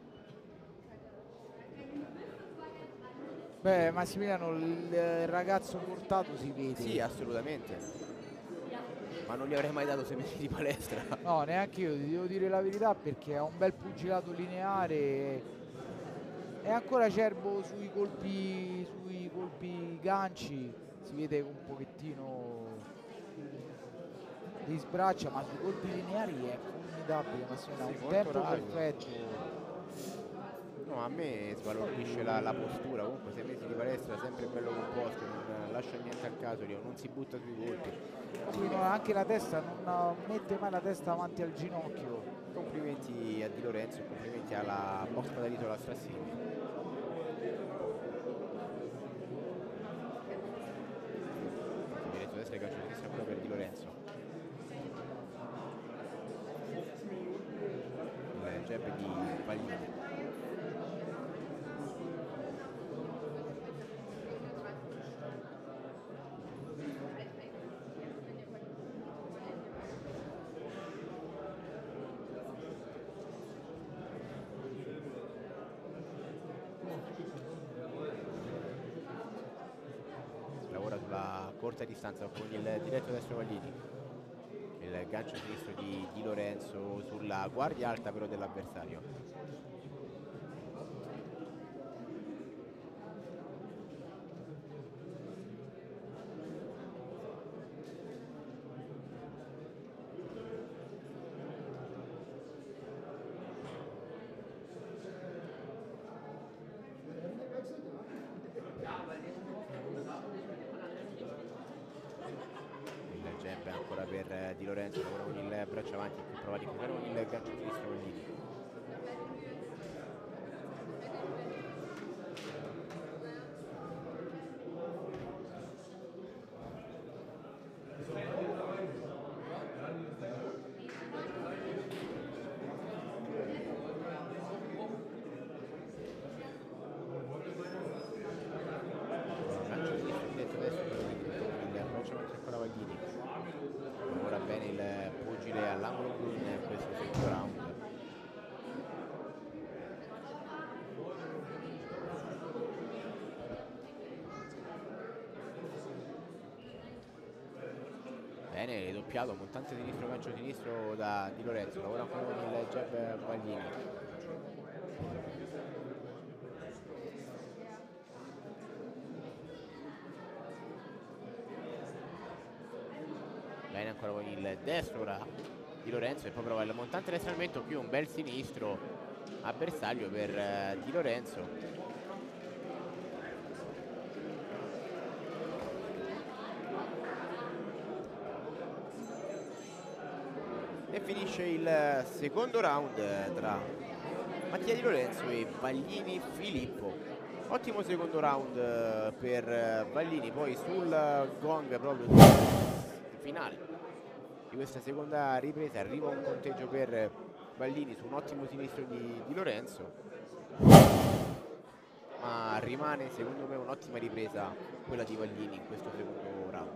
Beh, Massimiliano, il ragazzo portato si vede. Sì, assolutamente. Ma non gli avrei mai dato 6 mesi di palestra. No, neanche io, ti devo dire la verità, perché ha un bel pugilato lineare. È ancora acerbo sui colpi ganci, si vede un pochettino di sbraccia, ma sui colpi lineari è formidabile, ma ha un tempo perfetto. No, a me sbalordisce la postura, comunque 6 mesi di palestra, sempre bello composto, non lascia niente al caso, non si butta sui colpi. Sì, no, anche la testa, non mette mai la testa avanti al ginocchio. Complimenti a Di Lorenzo, complimenti alla box Palariso alla Strassegna. Diretto destra e calcio di sinistra ancora per Di Lorenzo. Il jab di Baglini. corta distanza con il diretto destro Vallini. Il gancio sinistro di Lorenzo sulla guardia alta però dell'avversario. Il jab ancora per Di Lorenzo, lavora con il braccio avanti, prova a ricorrere con il gancio sinistro Vallini. Lavora bene il pugile all'angolo blu in questo secondo round. Bene, doppiato, montante sinistro, gancio sinistro da Di Lorenzo, lavora ancora con il jab Vallini. Bene ancora con il destro ora Di Lorenzo e poi prova il montante destro al mento, più un bel sinistro a bersaglio per Di Lorenzo. E finisce il secondo round tra Mattia Di Lorenzo e Vallini Filippo. Ottimo secondo round per Vallini, poi sul gong proprio finale di questa seconda ripresa arriva un conteggio per Vallini su un ottimo sinistro di Lorenzo, ma rimane secondo me un'ottima ripresa quella di Vallini in questo secondo round.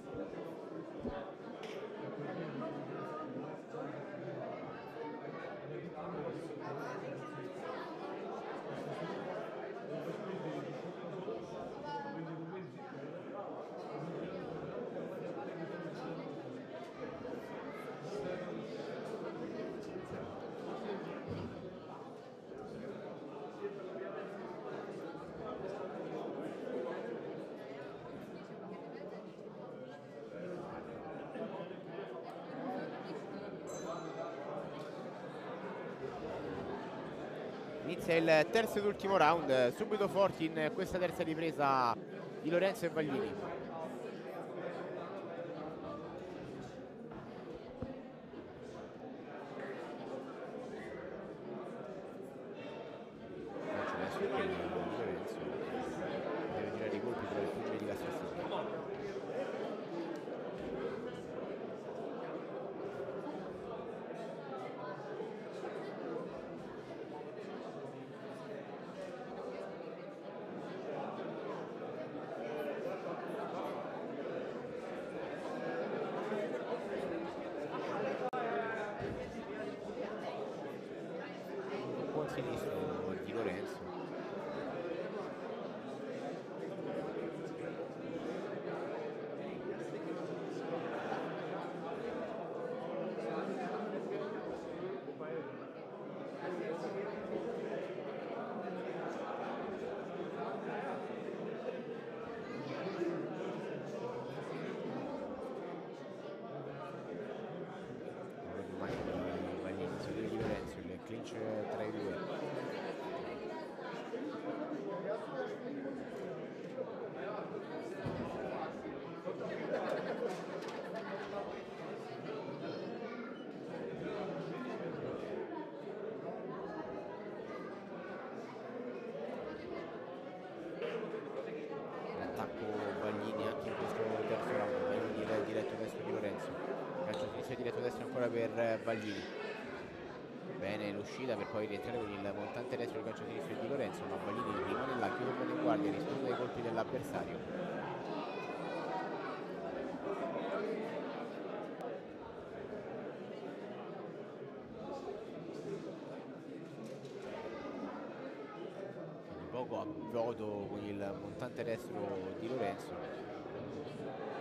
Inizia il terzo ed ultimo round, subito forti in questa terza ripresa di Lorenzo e Vallini. Adesso di Lorenzo deve tirare i colpi per il pugile di Cassassi. Buon sinistro di Lorenzo. Vallini, di Lorenzo, il clinch tra i due. L'attacco Vallini anche in questo terzo round, Vallini diretto destro di Lorenzo, calcio sinistro diretto destro ancora per Vallini. Bene l'uscita per poi rientrare con il montante destro il calcio sinistro di Lorenzo, ma Vallini rimane là, chiude bene in guardia, risponde ai colpi dell'avversario. Poco a vuoto con il montante destro di Lorenzo.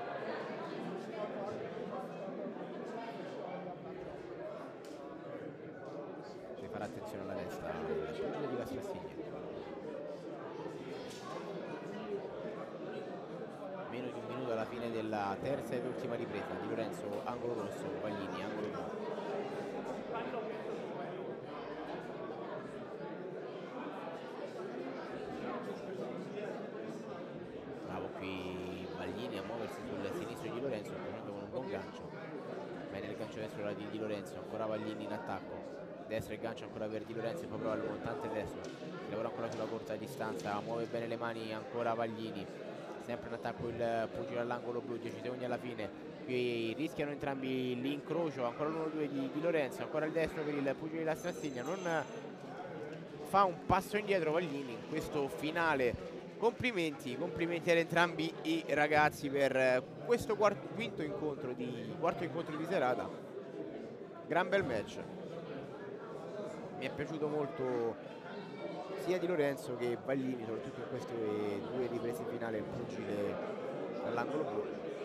terza ed ultima ripresa. Di Lorenzo, angolo rosso, Vaglini, angolo blu. Bravo qui Vaglini a muoversi sul sinistro di Lorenzo, facendo con un buon gancio. Bene il gancio destro di Di Lorenzo, ancora Vaglini in attacco. Destra il gancio ancora per Di Lorenzo e poi prova il montante destro. Si lavora ancora sulla corta distanza, muove bene le mani ancora Vaglini. Sempre in attacco il pugile all'angolo blu, 10 secondi alla fine. Qui rischiano entrambi l'incrocio, ancora l'1-2 di Lorenzo, ancora il destro per il pugile della Strassegna. Non fa un passo indietro Vaglini in questo finale. Complimenti ad entrambi i ragazzi per questo quarto incontro di serata. Gran bel match. Mi è piaciuto molto sia Di Lorenzo che Vaglini, soprattutto in queste due riprese finali, il pugile all'angolo blu.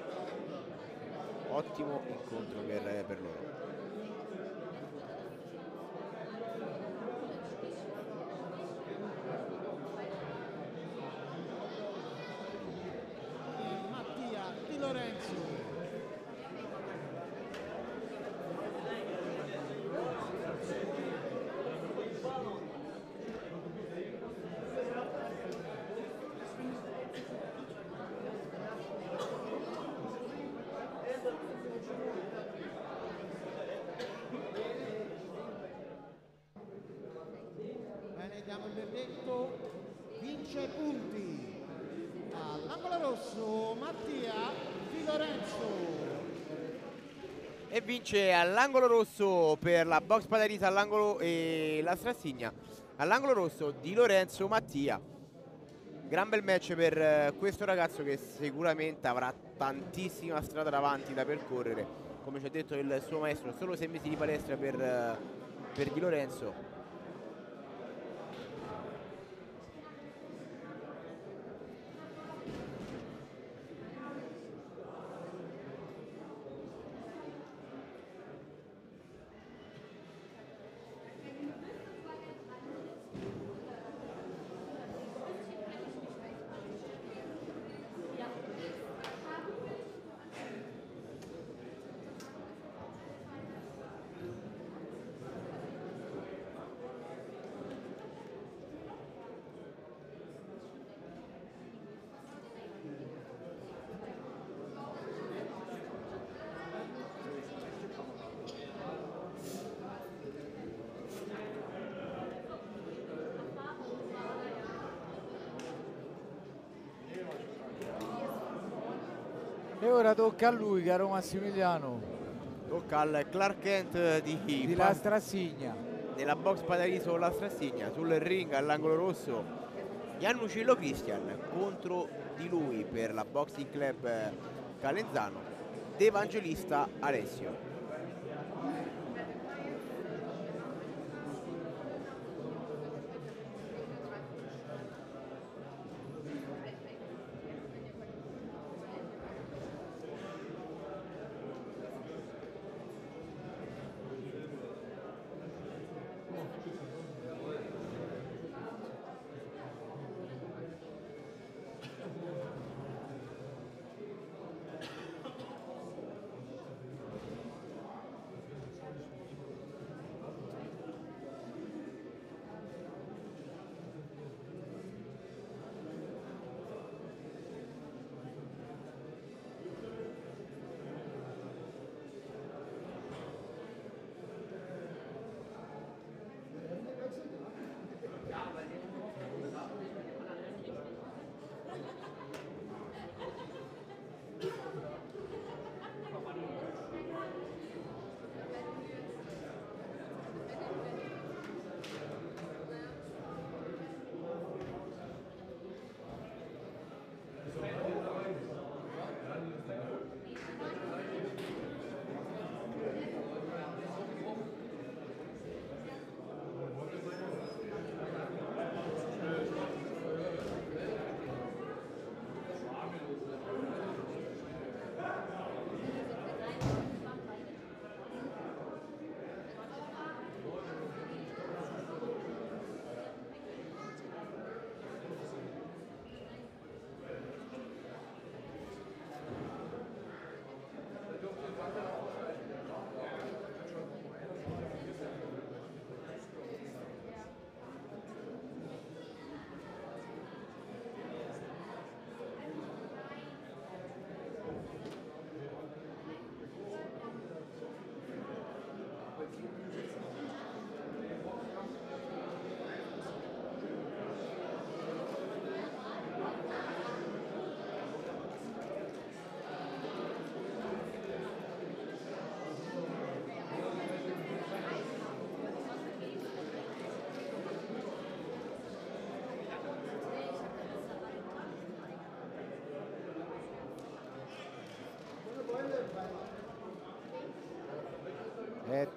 Ottimo incontro per loro. Mattia Di Lorenzo. Bene, diamo il verdetto. Vince punti all'angolo rosso Mattia Di Lorenzo. E vince all'angolo rosso per la box Padarisa all'angolo e la Strassigna. All'angolo rosso Di Lorenzo Mattia. Gran bel match per questo ragazzo che sicuramente avrà tantissima strada davanti da percorrere. Come ci ha detto il suo maestro, solo 6 mesi di palestra per Di Lorenzo. E ora tocca a lui, caro Massimiliano, Tocca al Clark Kent di La Strassigna. della box Padariso La Strassigna. Sul ring all'angolo rosso Iannucillo Cristian, contro di lui per la Boxing Club Calenzano De Evangelista Alessio.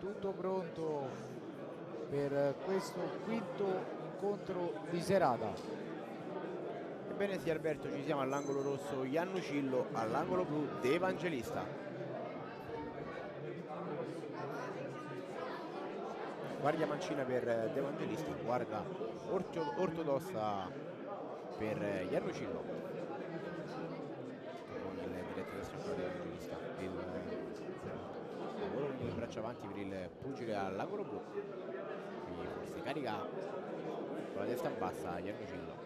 tutto pronto per questo quinto incontro di serata. Ebbene sì Alberto, ci siamo all'angolo rosso Iannucillo, all'angolo blu De Evangelista. Guardia mancina per De Evangelista, guarda ortodossa per Iannucillo. Con il diretto destro De Evangelista. Il lavoro con il braccio avanti per il pugile all'angolo blu. Quindi forse carica con la testa bassa Iannucillo.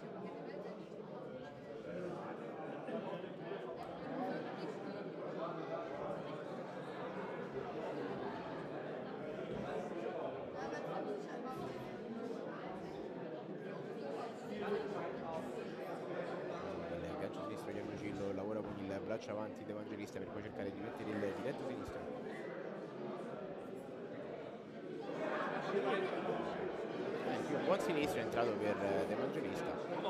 Lavora con il braccio avanti De Evangelista per poi cercare di mettere il diretto sinistro. Un buon sinistro è entrato per De Evangelista.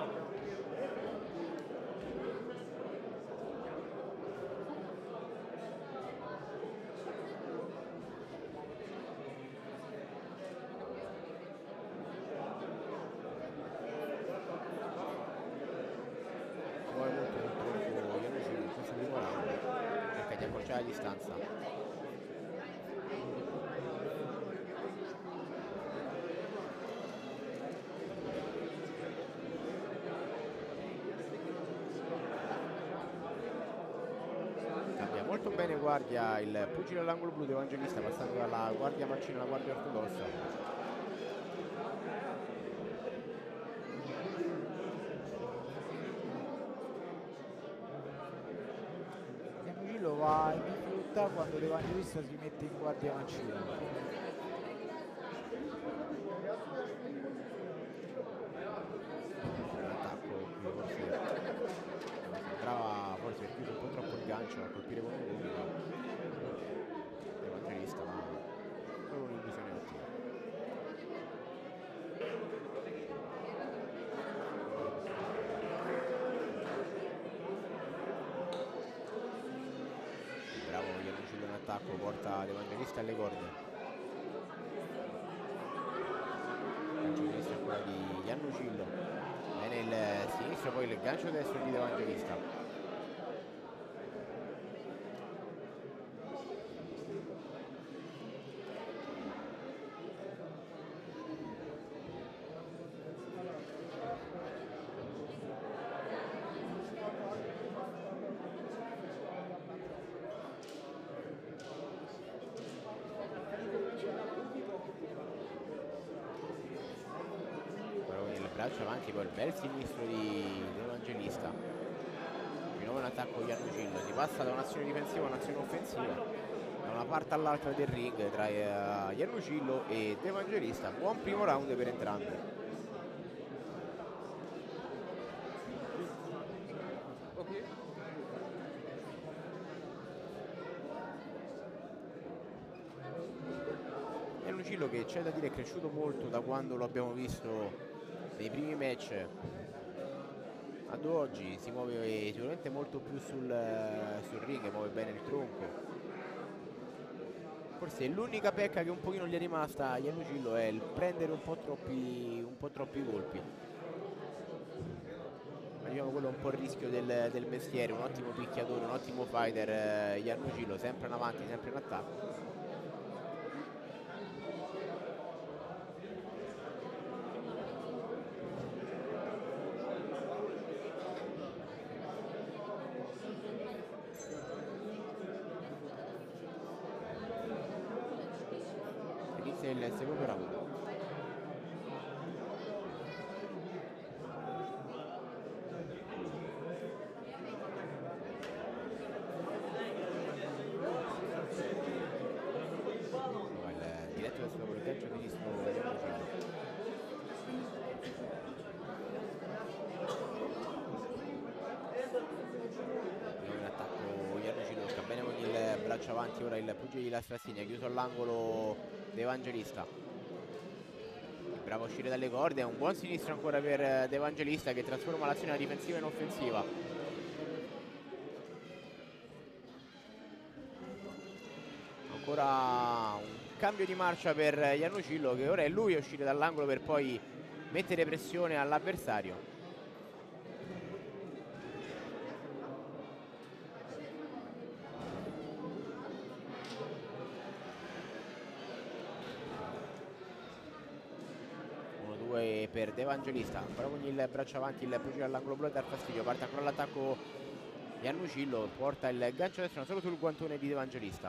La distanza. Cambia molto bene guardia il pugile all'angolo blu De Evangelista, passando dalla guardia mancina alla guardia ortodossa. Va in difficoltà quando l'Evangelista si mette in guardia mancina. L'attacco forse sembrava forse chiuso un po' troppo il gancio a colpire con un gomito l'Evangelista, ma solo un'illusione ottima. Attacco porta l'Evangelista alle corde. Gancio sinistro ancora di Iannucillo. Bene il sinistro, poi il gancio destro di Evangelista. Braccio avanti, poi il bel sinistro di Evangelista. Di nuovo un attacco di Iannucillo, si passa da un'azione difensiva a un'azione offensiva, da una parte all'altra del ring tra Iannucillo e De Evangelista. Buon primo round per entrambi. Iannucillo, che c'è da dire è cresciuto molto da quando lo abbiamo visto nei primi match ad oggi, si muove sicuramente molto più sul ring, muove bene il tronco. Forse l'unica pecca che un pochino gli è rimasta a Iannucillo è il prendere un po' troppi colpi. Ma diciamo quello è un po' il rischio del mestiere, un ottimo picchiatore, un ottimo fighter Iannucillo, sempre in avanti, sempre in attacco. Il secondo round. Il diretto verso il gancio sinistro un attacco Iannucillo, sta bene con il braccio avanti, ora il pugile di La Strassini ha chiuso all'angolo De Evangelista. Bravo a uscire dalle corde, è un buon sinistro ancora per De Evangelista, che trasforma l'azione da difensiva in offensiva. Ancora un cambio di marcia per Iannucillo, che ora è lui a uscire dall'angolo per poi mettere pressione all'avversario. Per De Evangelista, ancora con il braccio avanti il pugile all'angolo blu e dar fastidio, parte ancora l'attacco Iannucillo, porta il gancio destro solo sul guantone di De Evangelista.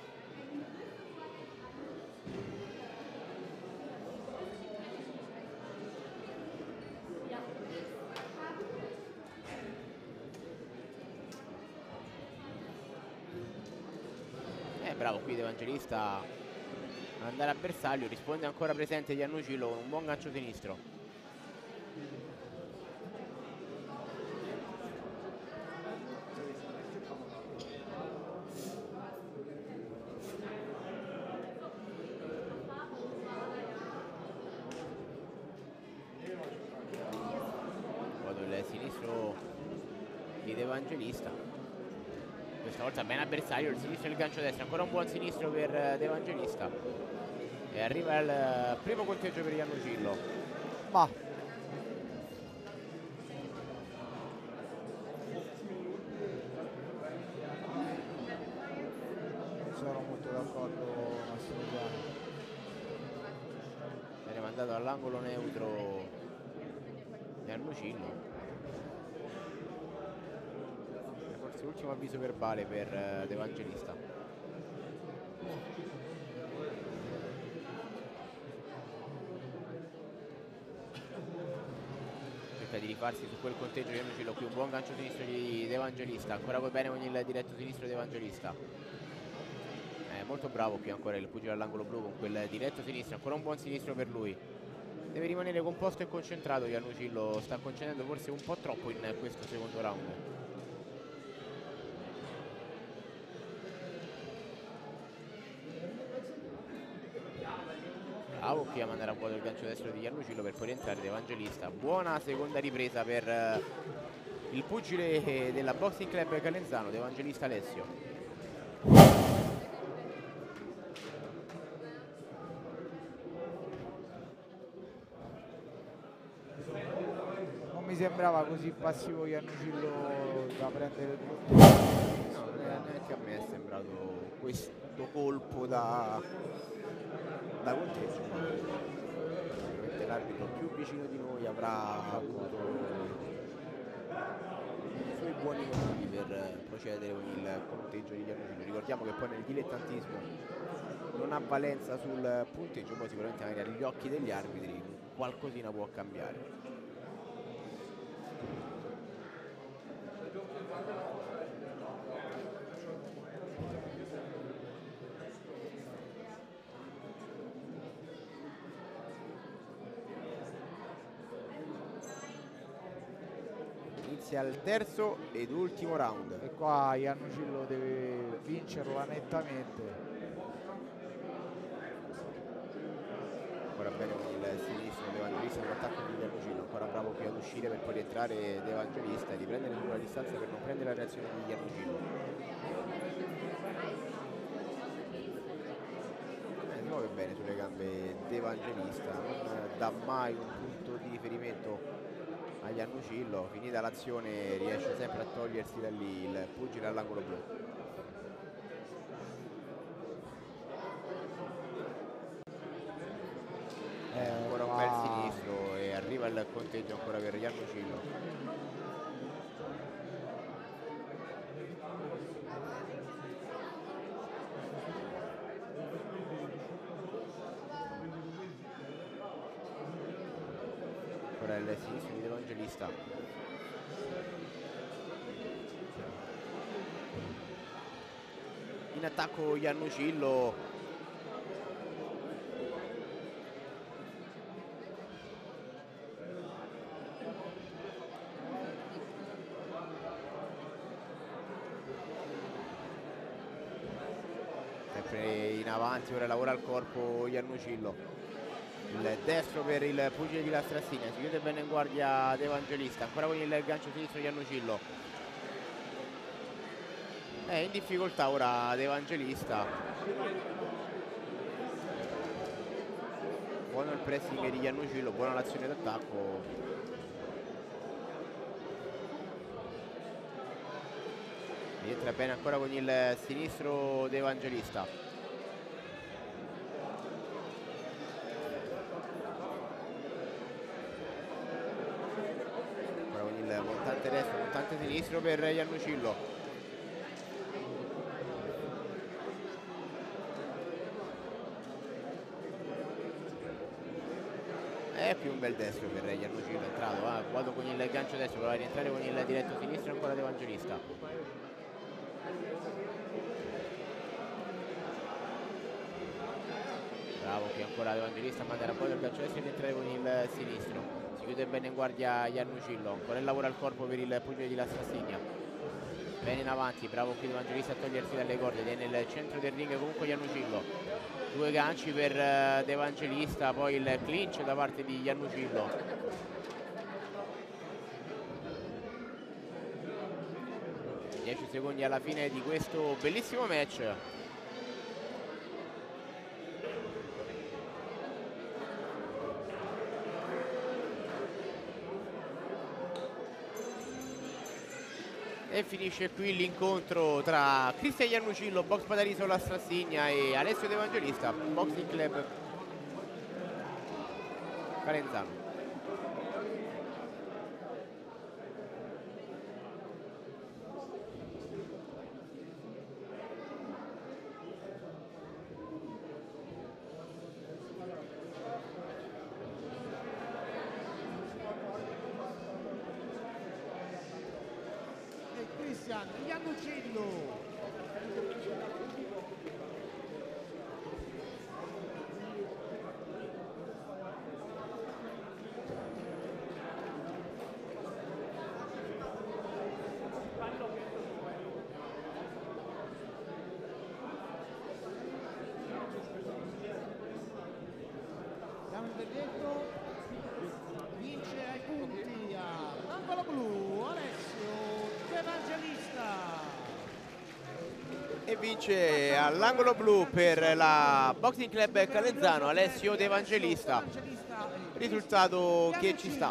Bravo qui De Evangelista andare a bersaglio, risponde ancora presente Iannucillo con un buon gancio sinistro. Vado il sinistro di De Evangelista, questa volta bene a bersaglio, il sinistro e il gancio destro, ancora un buon sinistro per De Evangelista. E arriva il primo conteggio per Iannucillo. Ma non sono molto d'accordo Massimiliano. Viene mandato all'angolo neutro Iannucillo. Forse l'ultimo avviso verbale per De Evangelista. Di rifarsi su quel conteggio Iannucillo, qui un buon gancio sinistro di De Evangelista, ancora poi bene con il diretto sinistro di De Evangelista, molto bravo qui ancora il pugile all'angolo blu con quel diretto sinistro, ancora un buon sinistro per lui, deve rimanere composto e concentrato. Iannucillo sta concedendo forse un po' troppo in questo secondo round. Bravo qui a mandare a vuoto il gancio destro di Iannucillo per poi rientrare De Evangelista. Buona seconda ripresa per il pugile della Boxing Club Calenzano, De Evangelista Alessio. Non mi sembrava così passivo Iannucillo da prendere il punto. No, neanche a me è sembrato questo colpo da conteggio. Sicuramente l'arbitro più vicino di noi avrà avuto i suoi buoni motivi per procedere con il conteggio di Iannucillo. Ricordiamo che poi nel dilettantismo non ha valenza sul punteggio, poi sicuramente magari agli occhi degli arbitri qualcosina può cambiare. Al terzo ed ultimo round e qua Iannucillo deve vincerla nettamente. Ancora bene con il sinistro De Evangelista, l'attacco di Iannucillo, ancora bravo qui ad uscire per poi rientrare De Evangelista e riprendere sulla distanza per non prendere la reazione di Iannucillo. Si muove bene sulle gambe De Evangelista, non dà mai un punto di riferimento a Iannucillo, finita l'azione riesce sempre a togliersi da lì il pugile all'angolo blu. Ancora un bel sinistro e arriva il conteggio ancora per Iannucillo. Ancora il sinistro di De Evangelista. In attacco Iannucillo. In avanti, ora lavora al corpo Iannucillo, il destro per il pugile di Lastrassina, si chiude bene in guardia De Evangelista, ancora con il gancio sinistro Iannucillo, è in difficoltà ora De Evangelista, buono il pressing di Iannucillo, buona l'azione d'attacco. Entra bene ancora con il sinistro De Evangelista. Ancora con il montante destro, montante sinistro per Iannucillo. È più un bel destro per Iannucillo, è entrato, vado con il gancio destro, prova a rientrare con il diretto sinistro ancora De Evangelista. Bravo qui ancora De Evangelista a mandare a vuoto il gancio destro ed entrare con il sinistro. Si chiude bene in guardia Iannucillo, ancora il lavoro al corpo per il pugile di La Strassigna. Bene in avanti, bravo qui De Evangelista a togliersi dalle corde, ed è nel centro del ring comunque Iannucillo. Due ganci per De Evangelista, poi il clinch da parte di Iannucillo. 10 secondi alla fine di questo bellissimo match. E finisce qui l'incontro tra Cristian Iannucillo, Box Padariso La Strassigna, e Alessio De Evangelista, Boxing Club Calenzano. Iannucillo. Siamo in dietro, vince ai punti all'angolo blu Alessio De Evangelista. E vince all'angolo blu per la Boxing Club Calenzano Alessio De Evangelista. Risultato che ci sta.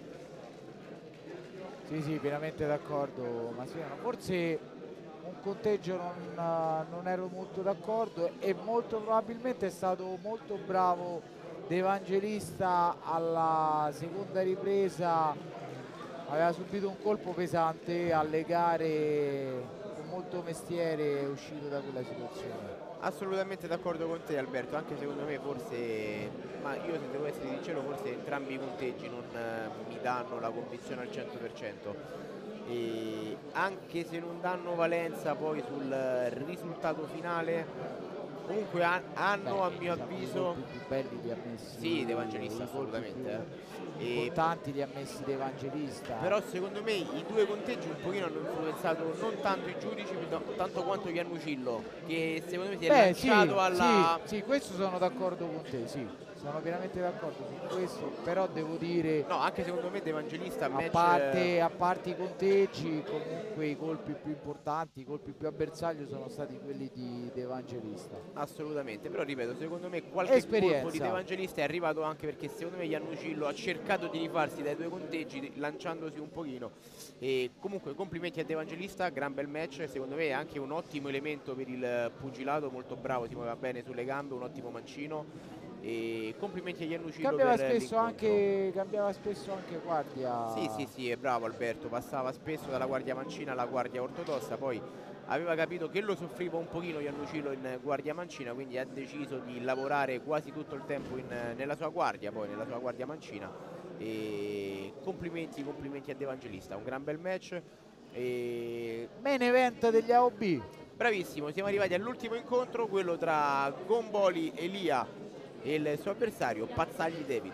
Sì, pienamente d'accordo Massimiliano. Forse un conteggio non ero molto d'accordo, e molto probabilmente è stato molto bravo De Evangelista alla seconda ripresa. Aveva subito un colpo pesante, a legare con molto mestiere è uscito da quella situazione. Assolutamente d'accordo con te Alberto, anche secondo me forse, ma io se devo essere sincero, forse entrambi i punteggi non mi danno la convinzione al 100%, e anche se non danno valenza poi sul risultato finale, comunque hanno a mio avviso più belli li ha messi. Sì, De Evangelista assolutamente. Importanti li ha messi De Evangelista. Però secondo me i due conteggi un pochino hanno influenzato non tanto i giudici, tanto quanto Iannucillo, che secondo me si è lanciato alla... Sì, questo sono d'accordo con te, sì. Sono pienamente d'accordo su questo, però devo dire... No, anche secondo me De Evangelista a parte i conteggi, comunque i colpi più importanti, i colpi più a bersaglio sono stati quelli di De Evangelista. Assolutamente, però ripeto, secondo me qualche colpo di De Evangelista è arrivato anche perché secondo me Iannucillo ha cercato di rifarsi dai due conteggi lanciandosi un pochino. E comunque complimenti a De Evangelista, gran bel match, secondo me è anche un ottimo elemento per il pugilato, molto bravo, si muoveva bene sulle gambe, un ottimo mancino. E complimenti a Iannucillo. Cambiava spesso anche guardia. Sì, è bravo Alberto, passava spesso dalla guardia mancina alla guardia ortodossa, poi aveva capito che lo soffriva un pochino Iannucillo in guardia mancina, quindi ha deciso di lavorare quasi tutto il tempo nella sua guardia, poi nella sua guardia mancina. E complimenti a De Evangelista, un gran bel match. Main event degli AOB. Bravissimo, siamo arrivati all'ultimo incontro, quello tra Gomboli Elia e il suo avversario Pazzagli David.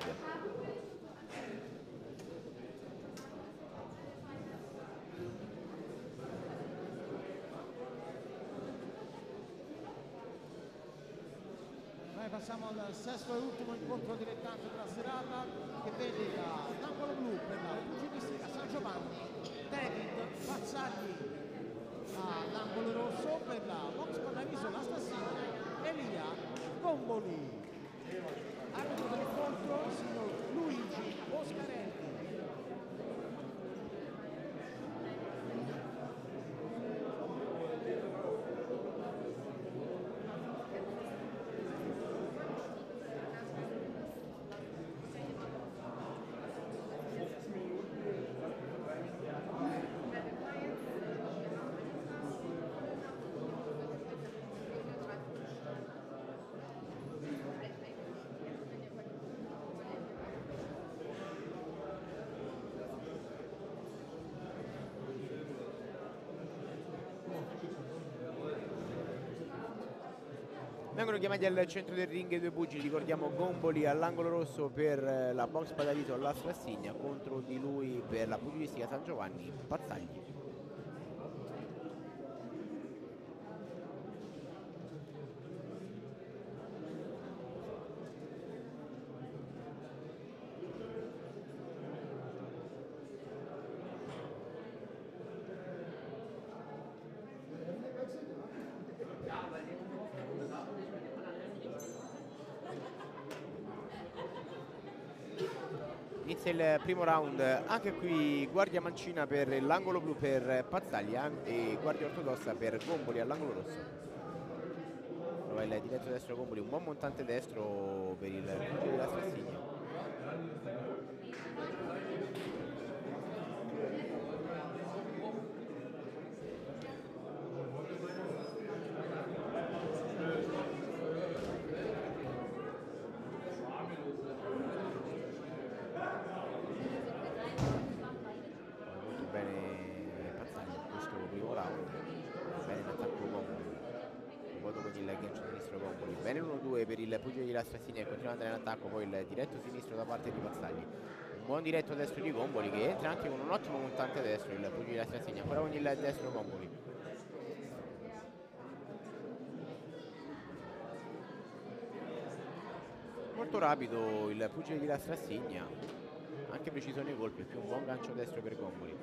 Noi passiamo al sesto e ultimo incontro dilettante della serata, che vede l'angolo blu per la pugilistica San Giovanni David Pazzagli, all'angolo rosso per la Box Padariso La Strassigna Elia Gomboli. Arbitro dell'incontro, signor Luigi Oscarelli. Vengono chiamati al centro del ring i due pugili, ricordiamo Gomboli all'angolo rosso per la box Padalito alla Strassigna, contro di lui per la pugilistica San Giovanni Pazzagli. Inizia il primo round, anche qui guardia mancina per l'angolo blu per Pazzaglia e guardia ortodossa per Gomboli all'angolo rosso. Prova il diretto destro Gomboli, un buon montante destro per il pugile della Strassigna. Bene 1-2 per il pugile di La Strassigna che continua ad andare in attacco, poi il diretto sinistro da parte di Pazzagli. Un buon diretto destro di Gomboli che entra anche con un ottimo montante destro, il pugile di La Strassigna, ancora con il destro Gomboli. Molto rapido il pugile di La Strassigna, anche preciso nei colpi, più un buon gancio destro per Gomboli.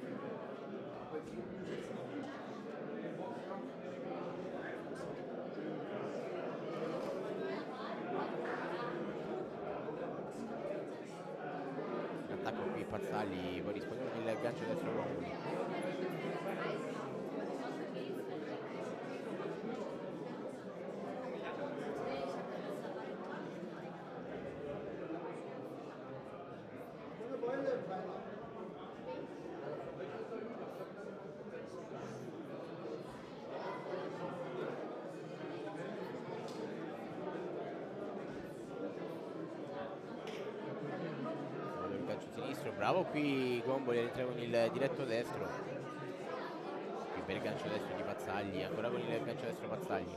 Pazzagli poi risponde con il gancio destro Gomboli. Bravo qui Gomboli a entrare con il diretto destro. Qui per il gancio destro di Pazzagli, ancora con il gancio destro Pazzagli.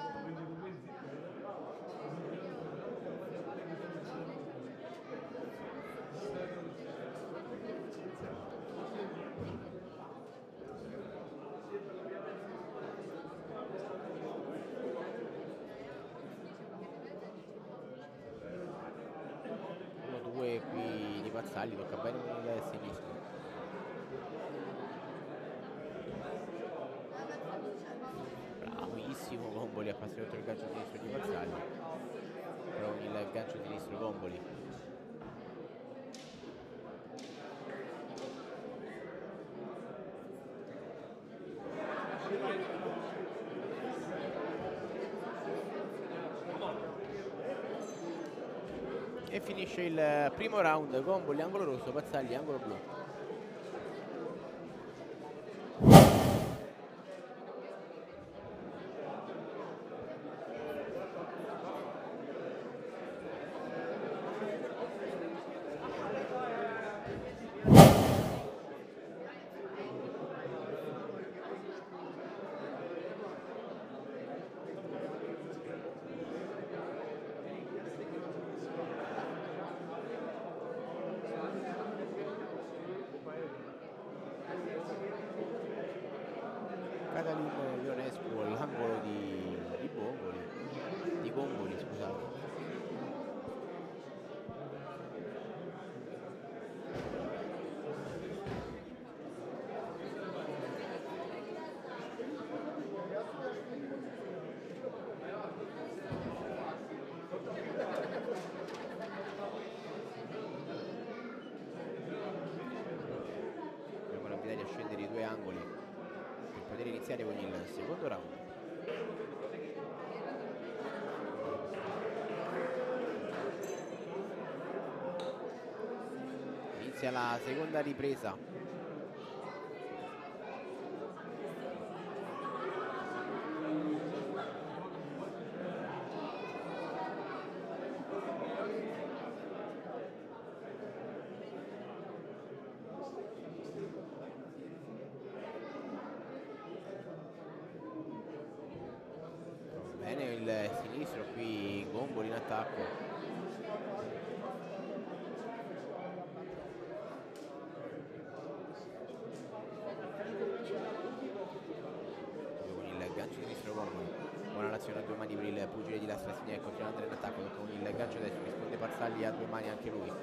Pazzagli tocca bene con il sinistro. Bravissimo Gomboli a passare sotto il gancio sinistro di Pazzagli, però con il gancio sinistro Gomboli. E finisce il primo round, Gomboli angolo rosso, Pazzagli angolo blu. Catalin Ionescu all'angolo di Gomboli, scusate. angoli per poter iniziare con il secondo round. Inizia la seconda ripresa. Bene il sinistro, qui Gomboli in attacco. Con il gancio sinistro Gomboli, buona l'azione a due mani per il pugile di Lastra Signè, continua ad andare in attacco con il gancio destro, risponde Pazzagli a due mani anche lui.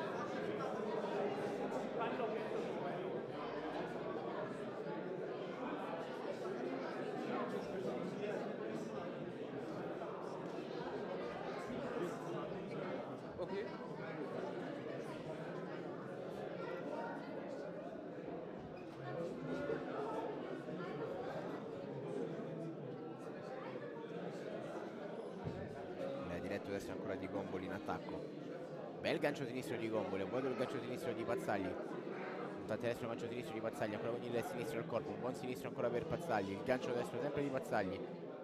Diretto destro ancora di Gomboli in attacco. Bel gancio sinistro di Gomboli, vuoto il gancio sinistro di Pazzagli. Puntante destro, gancio sinistro di Pazzagli, ancora con il sinistro al corpo, un buon sinistro ancora per Pazzagli, il gancio destro sempre di Pazzagli.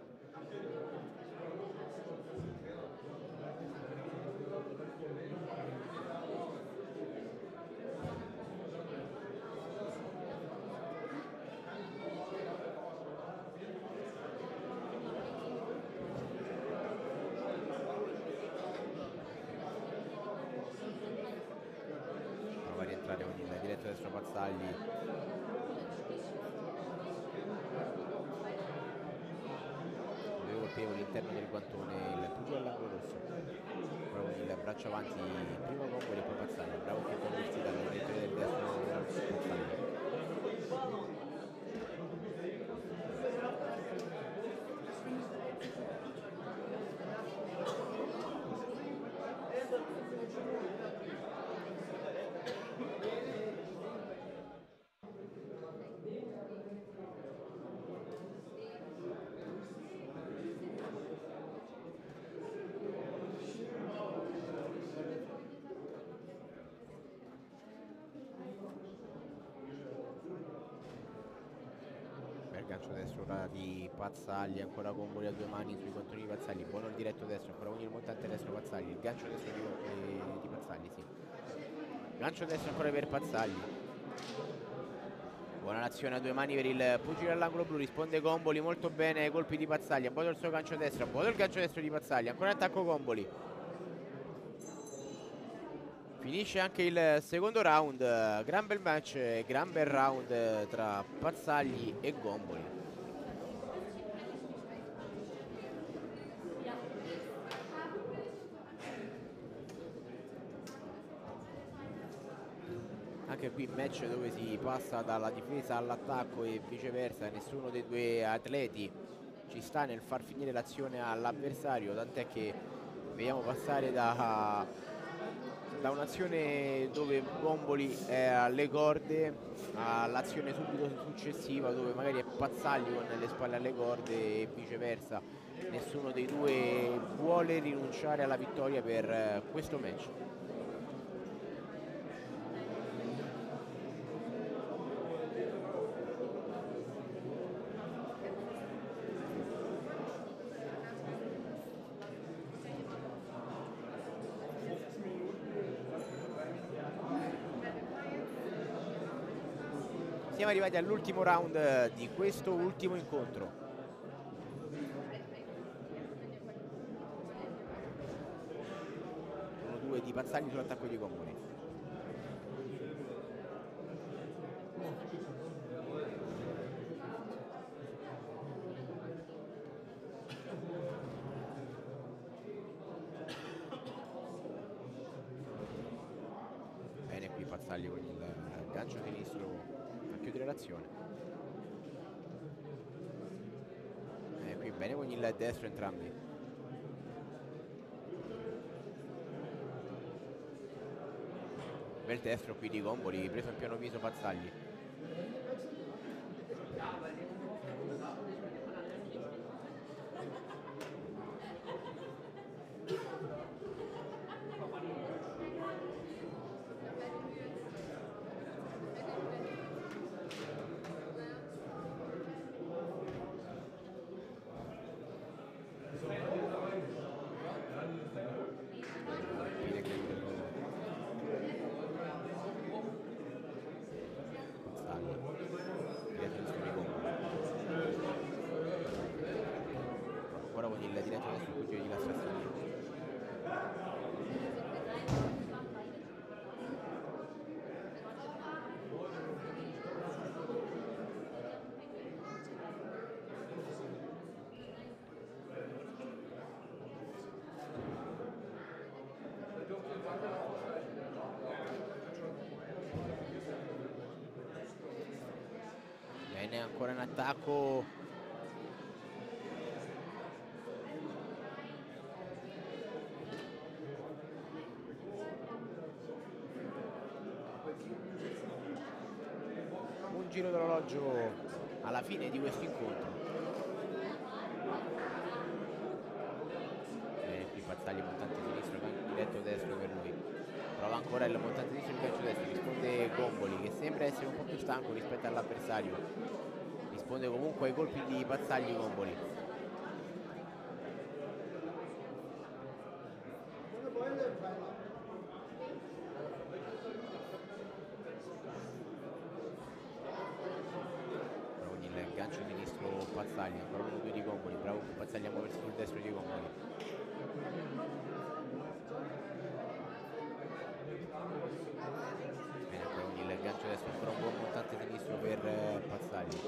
Prova a rientrare con il diretto destro Pazzagli. Due colpevoli all'interno del guantone, il pugile all'angolo rosso. Ora con il braccio avanti prima Gomboli e poi Pazzagli. Bravo che conversi dal direttore del destro Pazzagli. Gancio destro ora di Pazzagli, ancora Gomboli a due mani sui controlli di Pazzagli, buono il diretto destro, ancora con il montante destro Pazzagli, il gancio destro di Pazzagli, sì. Gancio destro ancora per Pazzagli. Buona l'azione a due mani per il pugile all'angolo blu, risponde Gomboli molto bene ai colpi di Pazzagli, a buono il suo gancio destro, a buono il gancio destro di Pazzagli, ancora in attacco Gomboli. Finisce anche il secondo round, gran bel match, gran bel round tra Pazzagli e Gomboli. Anche qui match dove si passa dalla difesa all'attacco e viceversa, nessuno dei due atleti ci sta nel far finire l'azione all'avversario, tant'è che vediamo passare da un'azione dove Gomboli è alle corde all'azione subito successiva dove magari è Pazzagli con le spalle alle corde e viceversa. Nessuno dei due vuole rinunciare alla vittoria per questo match. Siamo arrivati all'ultimo round di questo ultimo incontro. 1-2 di Pazzagli sull'attacco di Gomboli. Bene qui Pazzagli con il gancio sinistro a chiudere l'azione. Qui bene con il destro entrambi. Bel destro qui di Gomboli, preso in piano viso Pazzagli. Ancora con il diretto destro sul giro di cassazione. Bene, ancora in attacco. Un giro d'orologio alla fine di questo incontro. Bene, qui Pazzagli, montante sinistro, diretto destro per lui. Prova ancora il montante sinistro, il calcio destro, risponde Gomboli che sembra essere un po' più stanco rispetto all'avversario. Risponde comunque ai colpi di Pazzagli Gomboli. Con il gancio sinistro Pazzagli, ancora uno due di Gomboli, bravo Pazzagli a muoversi sul destro di Gomboli. Bene, ancora con il gancio destro, ancora un buon montante sinistro per Pazzagli.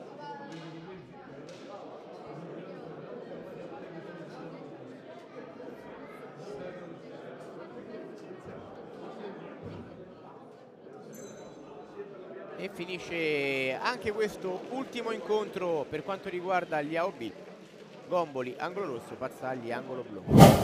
E finisce anche questo ultimo incontro per quanto riguarda gli AOB. Gomboli angolo rosso, Pazzagli angolo blu.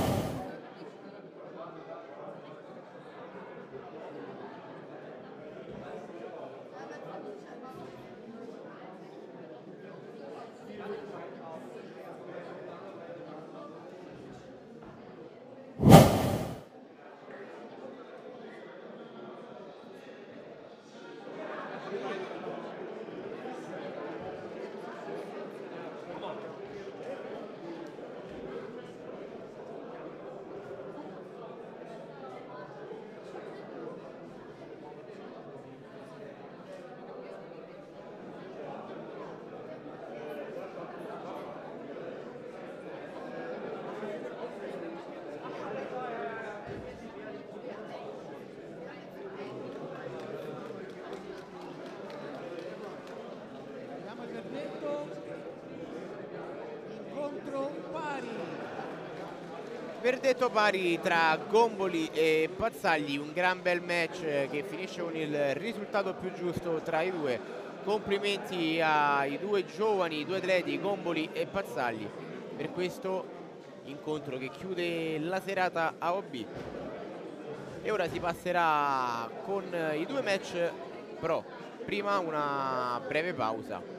Vediamo il verdetto. Incontro pari. Verdetto pari tra Gomboli e Pazzagli, un gran bel match che finisce con il risultato più giusto tra i due. Complimenti ai due giovani, i due atleti Gomboli e Pazzagli per questo incontro che chiude la serata AOB. E ora si passerà con i due match pro. Prima una breve pausa.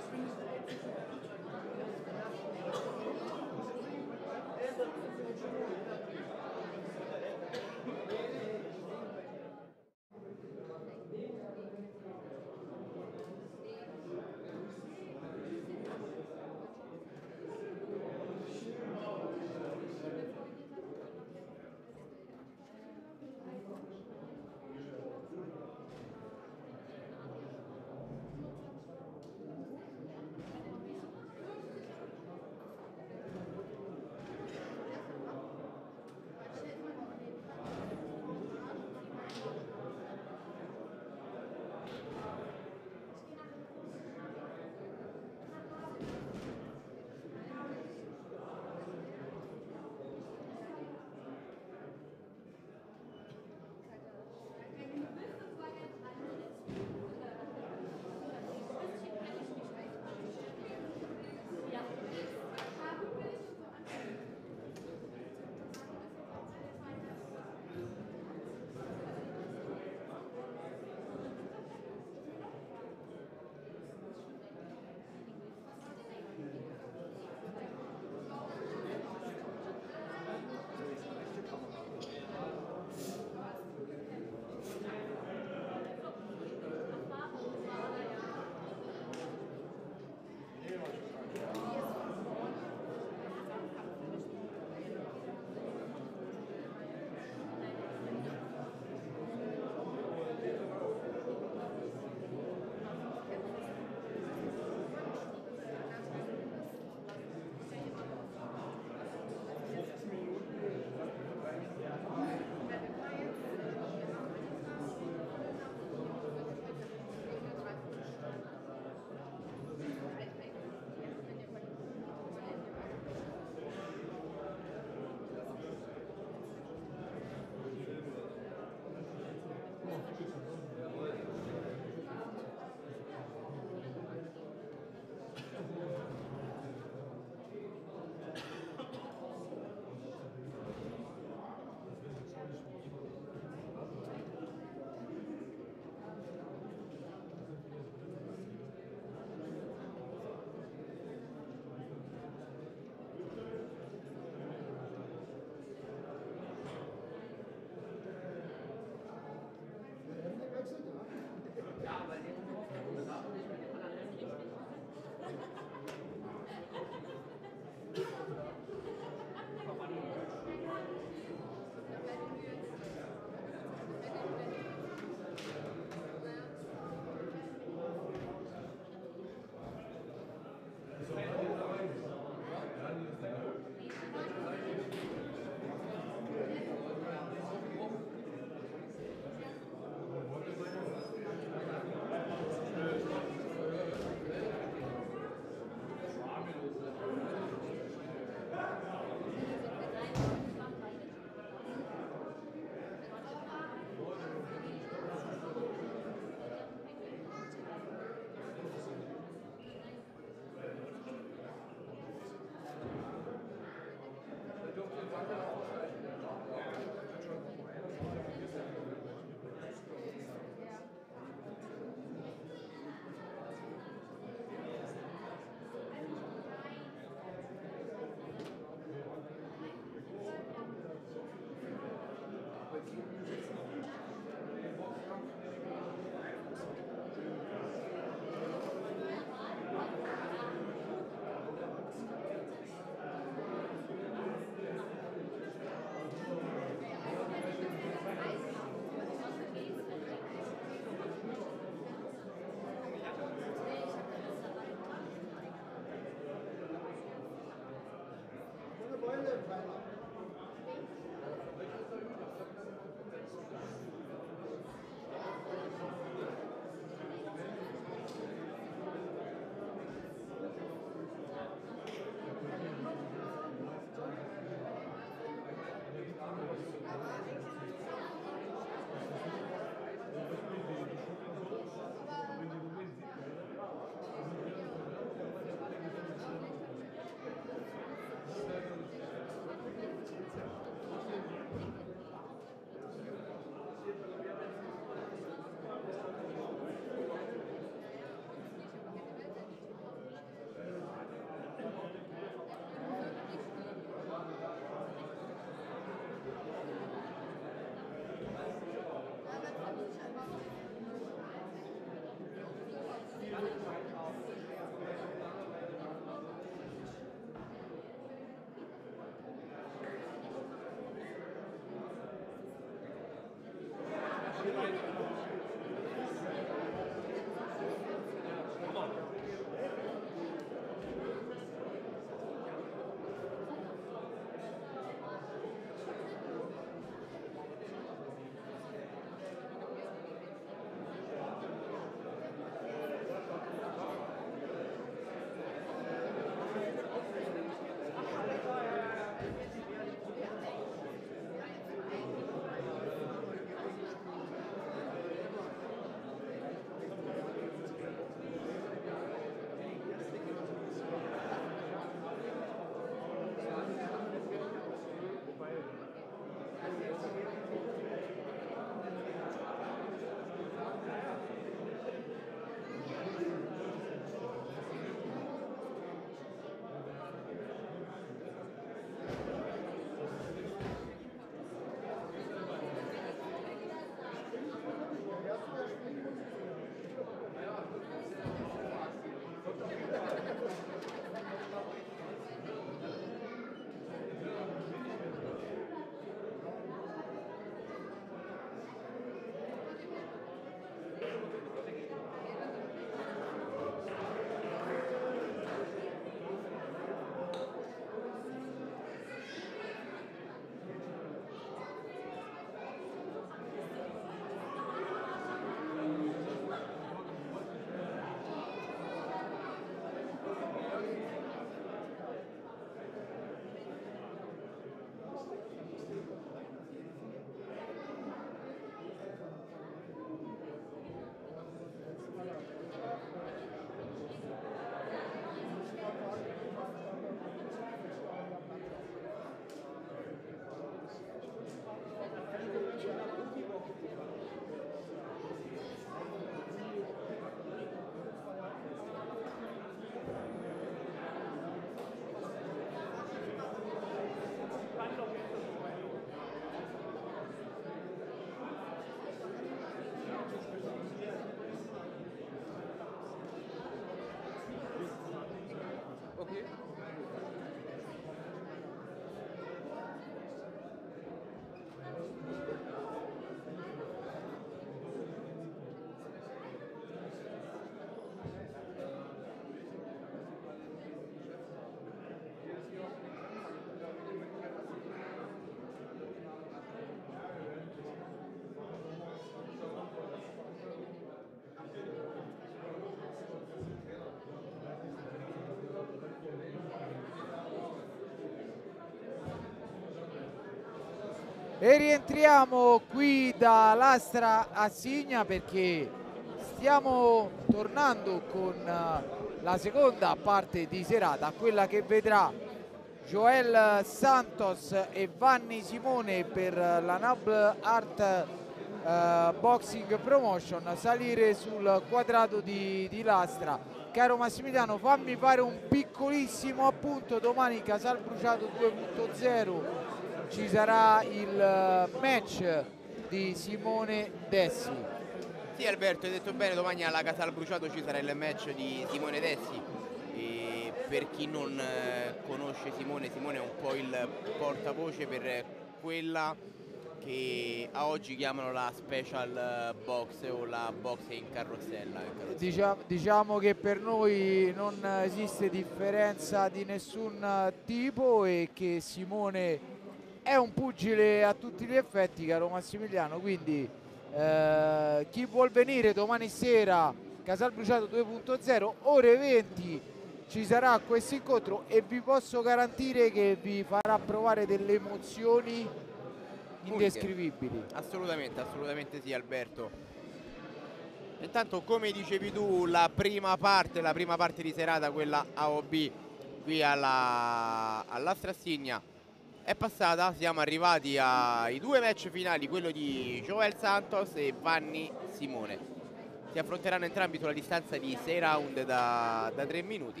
E rientriamo qui da Lastra a Signa perché stiamo tornando con la seconda parte di serata, quella che vedrà Joel Santos e Vanni Simone per la Noble Art Boxing Promotion salire sul quadrato di Lastra. Caro Massimiliano, fammi fare un piccolissimo appunto: domani Casalbruciato 2.0 ci sarà il match di Simone Dessi. Sì Alberto, hai detto bene, domani alla Casalbruciato ci sarà il match di Simone Dessi. E per chi non conosce Simone, Simone è un po' il portavoce per quella che a oggi chiamano la special box o la box in carrozzella. Diciamo che per noi non esiste differenza di nessun tipo e che Simone è un pugile a tutti gli effetti, caro Massimiliano, quindi chi vuol venire domani sera Casalbruciato 2.0 ore 20 ci sarà questo incontro e vi posso garantire che vi farà provare delle emozioni indescrivibili. Assolutamente, assolutamente sì Alberto. Intanto, come dicevi tu, la prima parte di serata, quella AOB qui alla Strassigna, è passata. Siamo arrivati ai due match finali, quello di Joel Santos e Vanni Simone. Si affronteranno entrambi sulla distanza di 6 round da 3 minuti.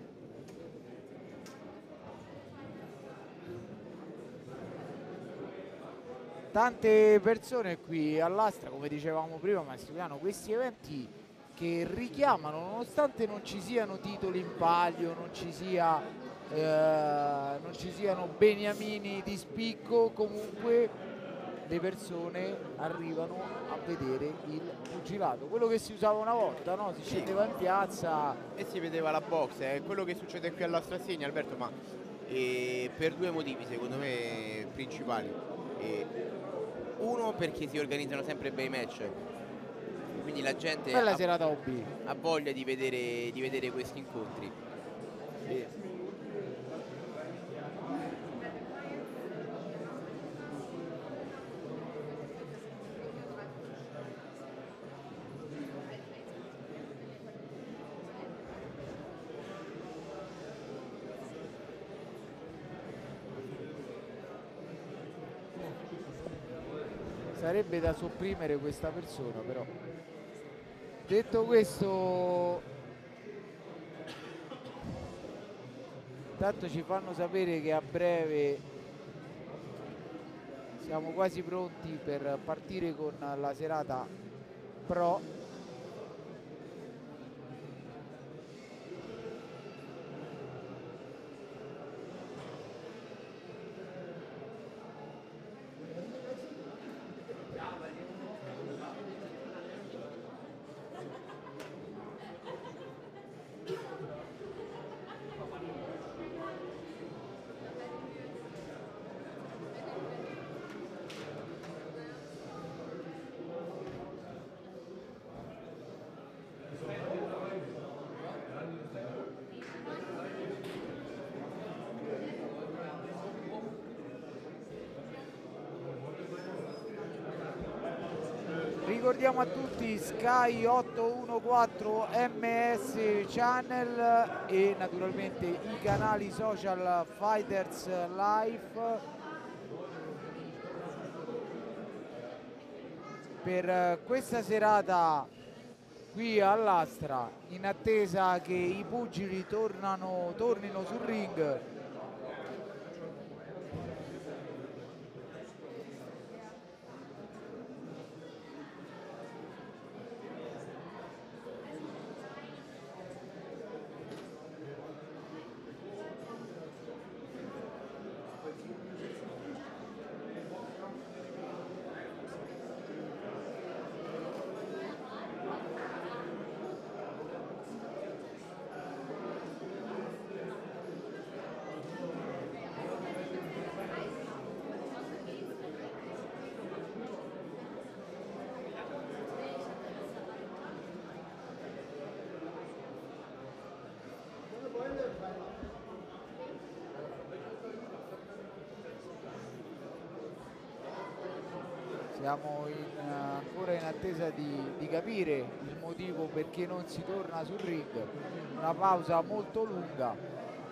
Tante persone qui all'Astra, come dicevamo prima Massimiliano, questi eventi che richiamano, nonostante non ci siano titoli in palio, non ci siano beniamini di spicco, comunque le persone arrivano a vedere il pugilato, quello che si usava una volta, no? Si scendeva in piazza e si vedeva la box. È quello che succede qui alla Strassegna, Alberto, ma per due motivi secondo me principali. Uno, perché si organizzano sempre bei match, quindi la gente ha voglia di vedere questi incontri. Sarebbe da sopprimere questa persona, però. Detto questo, intanto ci fanno sapere che a breve siamo quasi pronti per partire con la serata pro. Ricordiamo a tutti Sky 814 MS Channel e naturalmente i canali social Fighters Life per questa serata qui all'Astra, in attesa che i pugili tornino sul ring. Siamo ancora in attesa di capire il motivo perché non si torna sul ring. Una pausa molto lunga.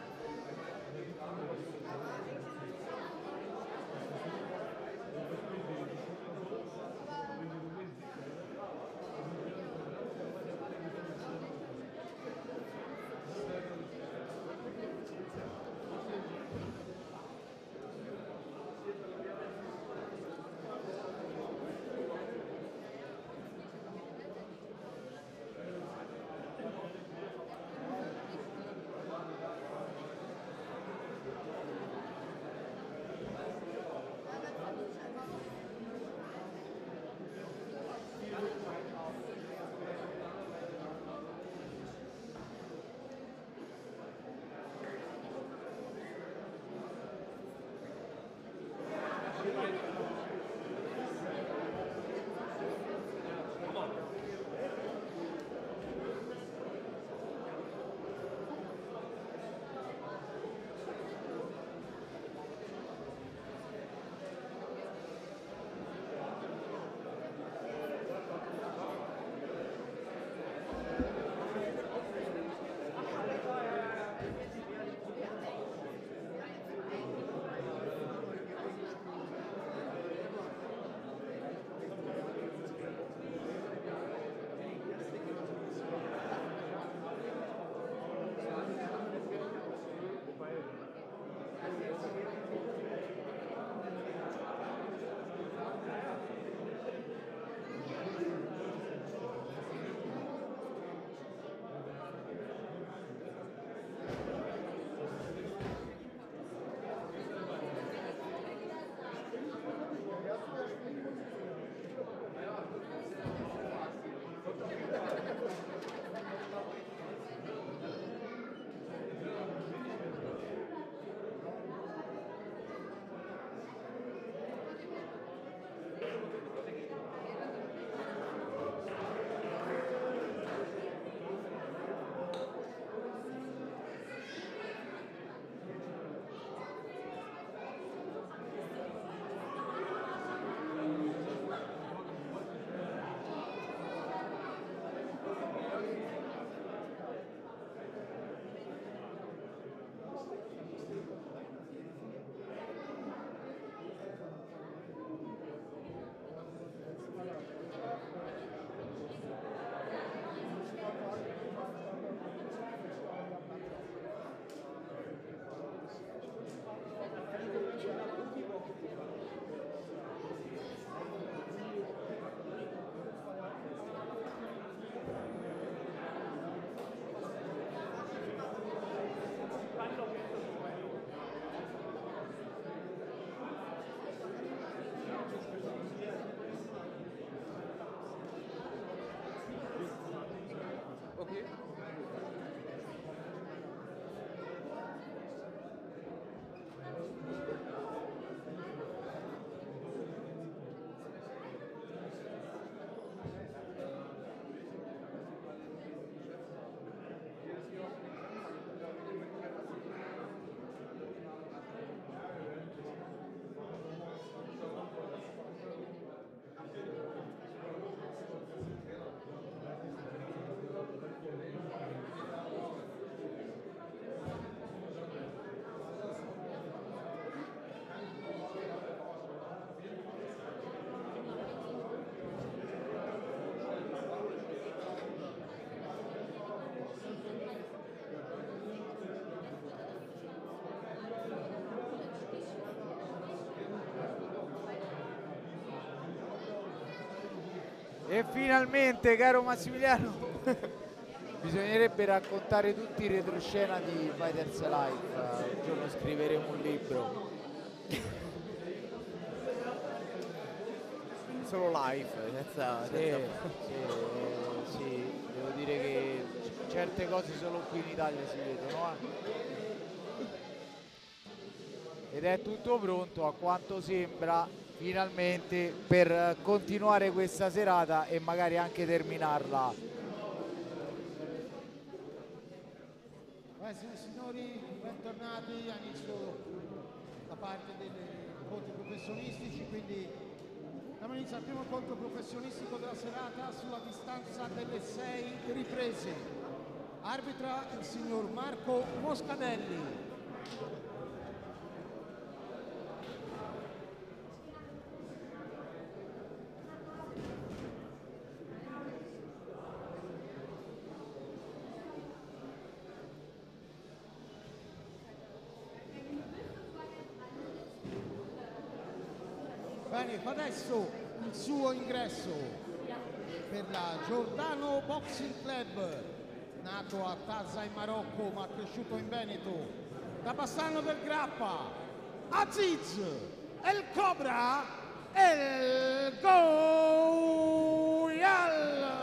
E finalmente, caro Massimiliano, bisognerebbe raccontare tutti i retroscena di Fighters Life. Un giorno scriveremo un libro. Solo live, Sì, devo dire che certe cose solo qui in Italia si vedono. Ed è tutto pronto, a quanto sembra, finalmente, per continuare questa serata e magari anche terminarla. Signori, bentornati a inizio da parte dei conti professionistici, quindi Abbiamo iniziato il primo incontro professionistico della serata sulla distanza delle 6 riprese. Arbitra il signor Marco Moscadelli. Bene, adesso il suo ingresso per la Giordano Boxing Club, nato a Taza in Marocco ma cresciuto in Veneto, da Bassano del Grappa, Aziz, El Cobra, El Goyal.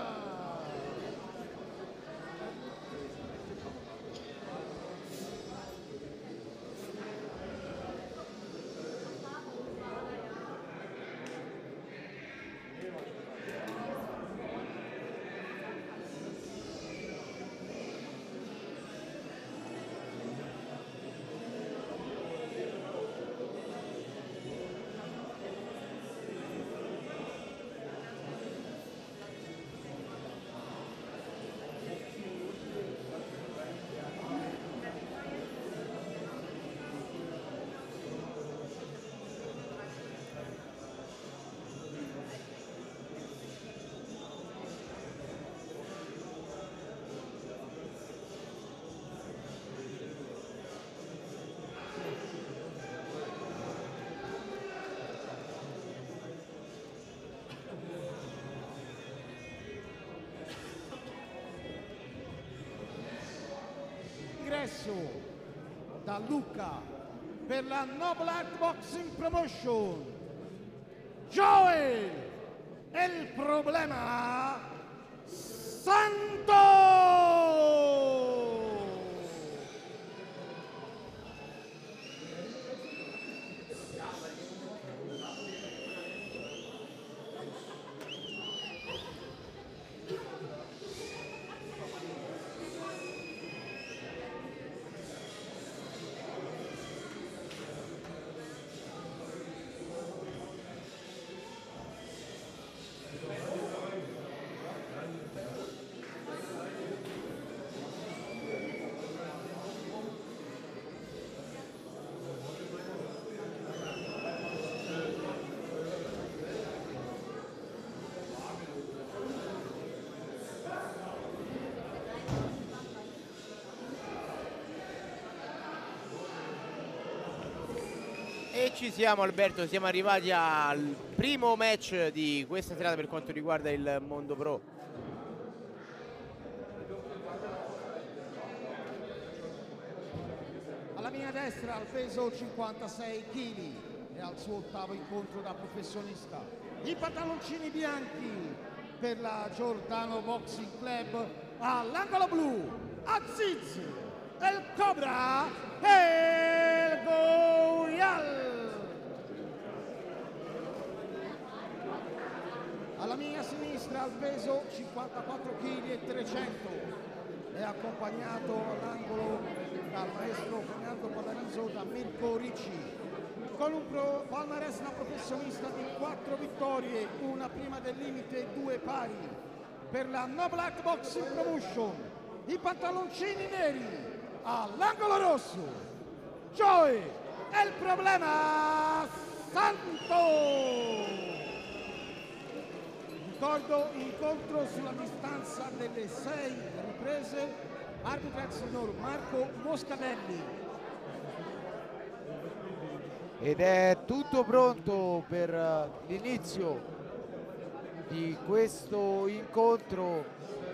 Da Lucca per la Noble Art Boxing Promotion, Joel El Problema Santo. E ci siamo, Alberto, siamo arrivati al primo match di questa serata per quanto riguarda il mondo pro. Alla mia destra, al peso 56 kg e al suo ottavo incontro da professionista, i pantaloncini bianchi per la Giordano Boxing Club, all'angolo blu, Aziz, El Cobra e El Goyal. Alla mia sinistra, al peso 54 kg e 300, è accompagnato all'angolo dal maestro Fernando Padariso, da Mirko Ricci, con un palmarès da professionista di 4 vittorie, una prima del limite e 2 pari. Per la Noble Art Boxing Promotion, i pantaloncini neri, all'angolo rosso, Joey El Problema Santo. Ricordo incontro sulla distanza delle 6 riprese, arbitra il signor Marco Moscadelli. Ed è tutto pronto per l'inizio di questo incontro.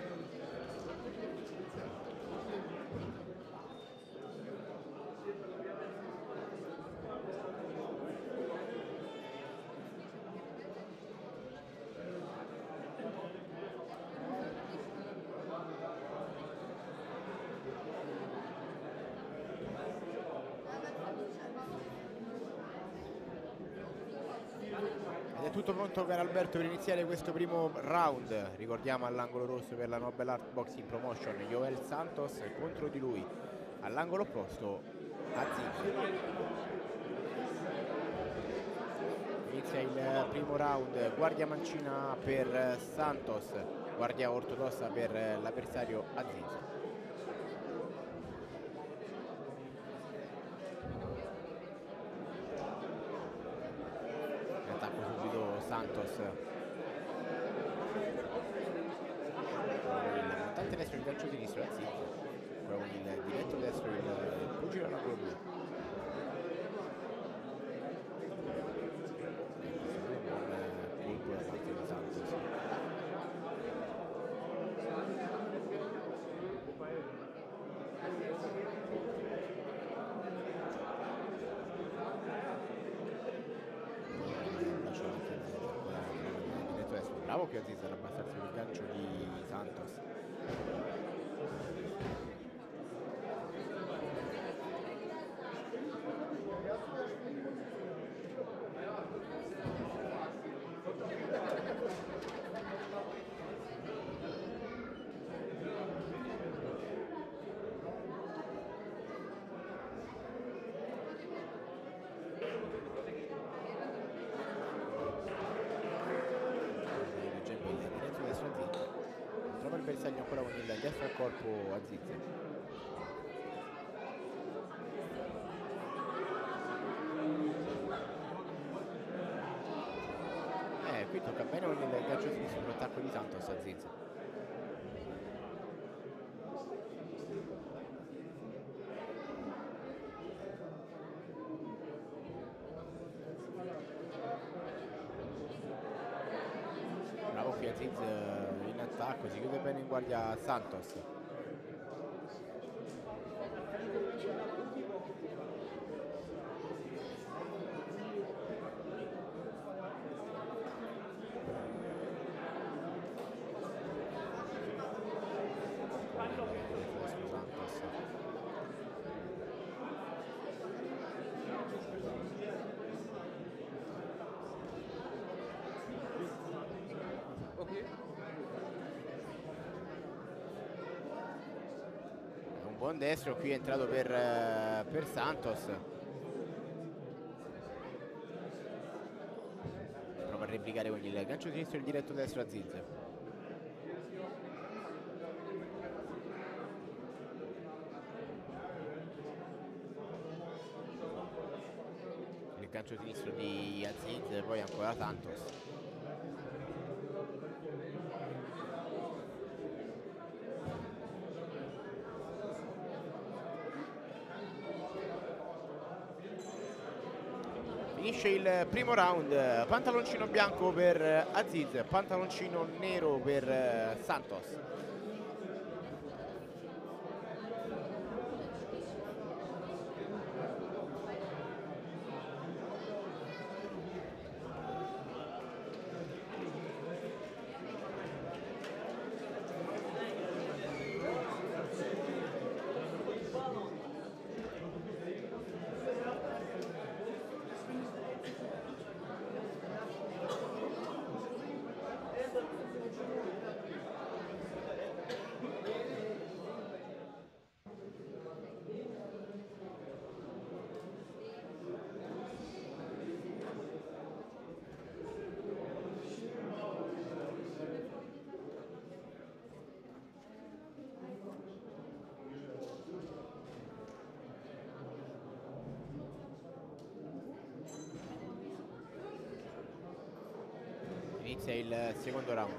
Tutto pronto, caro Alberto, per iniziare questo primo round. Ricordiamo all'angolo rosso per la Noble Art Boxing Promotion Joel Santos, contro di lui all'angolo opposto Aziz. Inizia il primo round, guardia mancina per Santos, guardia ortodossa per l'avversario Aziz. Attacco subito Santos. Il montante destro, il gancio sinistro Aziz. Con il diretto destro, il pugile all'angolo blu. Da parte di Santos. Bravo qui Aziz ad abbassarsi il gancio di Santos. Trova il bersaglio ancora con il destro al corpo Aziz. Qui tocca bene con il gancio sinistro sull'attacco di Santos Aziz. Bravo qui Aziz in attacco, si chiude bene in guardia Santos. Un buon destro qui è entrato per Santos. Prova a replicare con il gancio sinistro e il diretto destro Aziz. Il gancio sinistro di Aziz, poi ancora Santos. Finisce il primo round, pantaloncino bianco per Aziz, pantaloncino nero per Santos. Inizia il secondo round.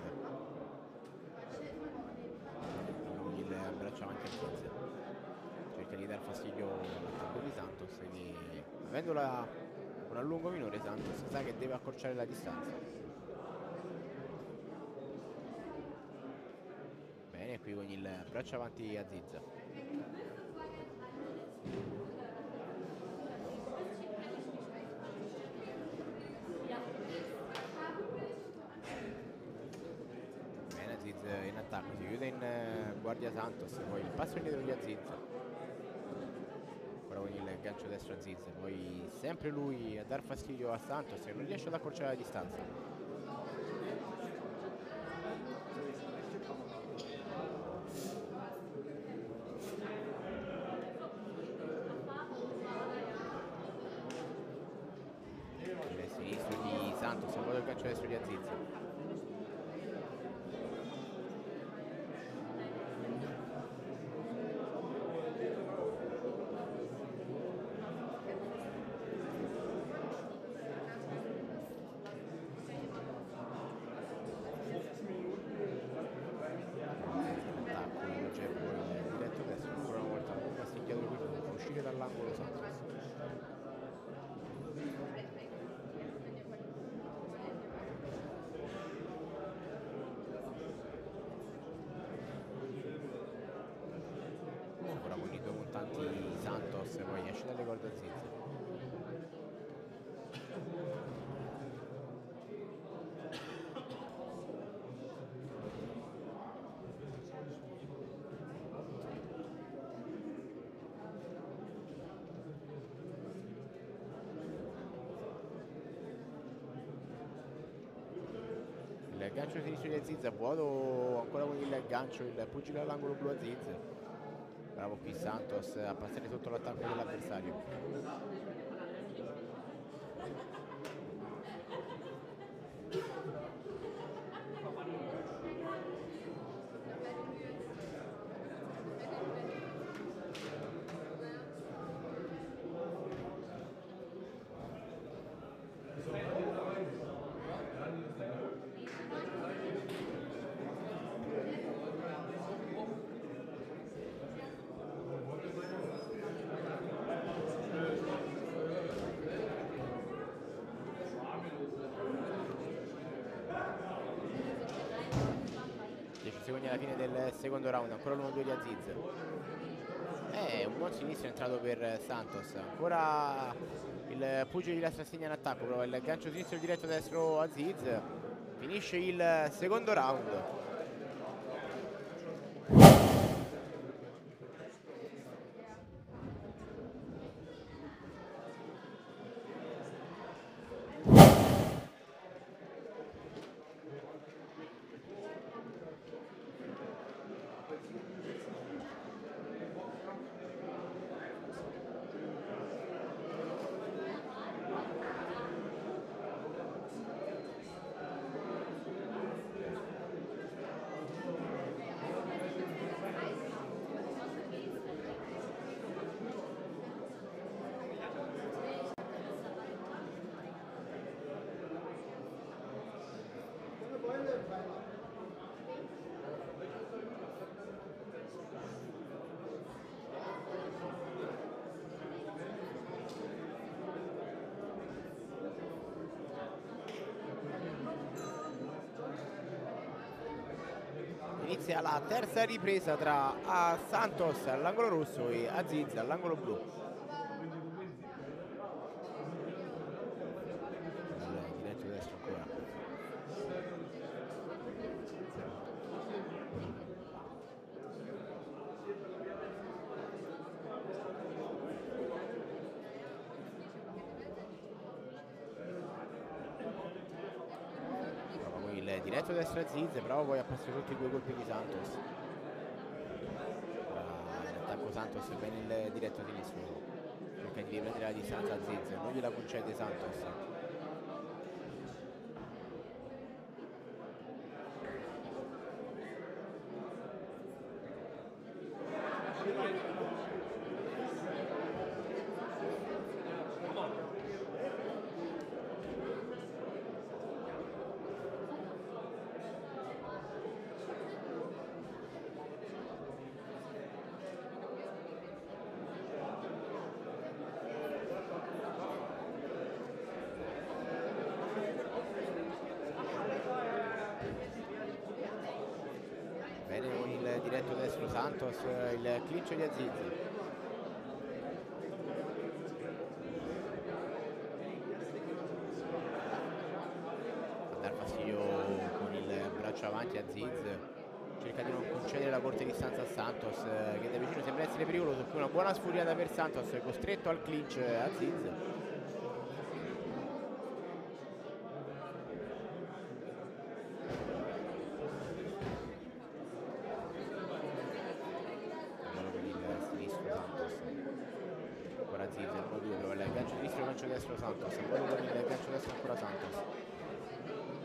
Il braccio avanti al Aziz. Cerca di dar fastidio all'attacco di Santos che, avendola un allungo minore, Santos sa che deve accorciare la distanza. Bene, qui con il braccio avanti Aziz. In attacco, si chiude in guardia Santos, poi il passo indietro di Aziz, ancora con il gancio destro Aziz, poi sempre lui a dar fastidio a Santos che non riesce ad accorciare la distanza. Il sinistro di gancio destro di Aziz. Dall'angolo Santos. Ora con i due montanti Santos, poi esce dalle corde Aziz. Il gancio sinistro di Aziz a vuoto, ancora con il gancio, il pugile all'angolo blu Aziz. Bravo qui Santos a passare sotto l'attacco dell'avversario. Secondi alla fine del secondo round, ancora l'1-2 di Aziz. Un buon sinistro è entrato per Santos, ancora il pugile di destra segna in attacco, prova il gancio sinistro diretto destro Aziz, finisce il secondo round. Inizia la terza ripresa tra Santos all'angolo rosso e Aziz all'angolo blu. Diretto destro ancora. Diretto destro Aziz, bravo poi a passare tutti i due colpi di Santos. L'attacco Santos bene il diretto sinistro, cerca di riprendere la distanza Aziz, non gliela concede Santos. Diretto destro Santos, il clinch di Aziz. A dar fastidio con il braccio avanti Aziz, cerca di non concedere la corta distanza a Santos, che da vicino sembra essere pericoloso, una buona sfuriata per Santos, costretto al clinch Aziz. Ancora Aziz, il 1-2, il gancio sinistro, il gancio destro Santos, poi il gancio destro ancora Santos.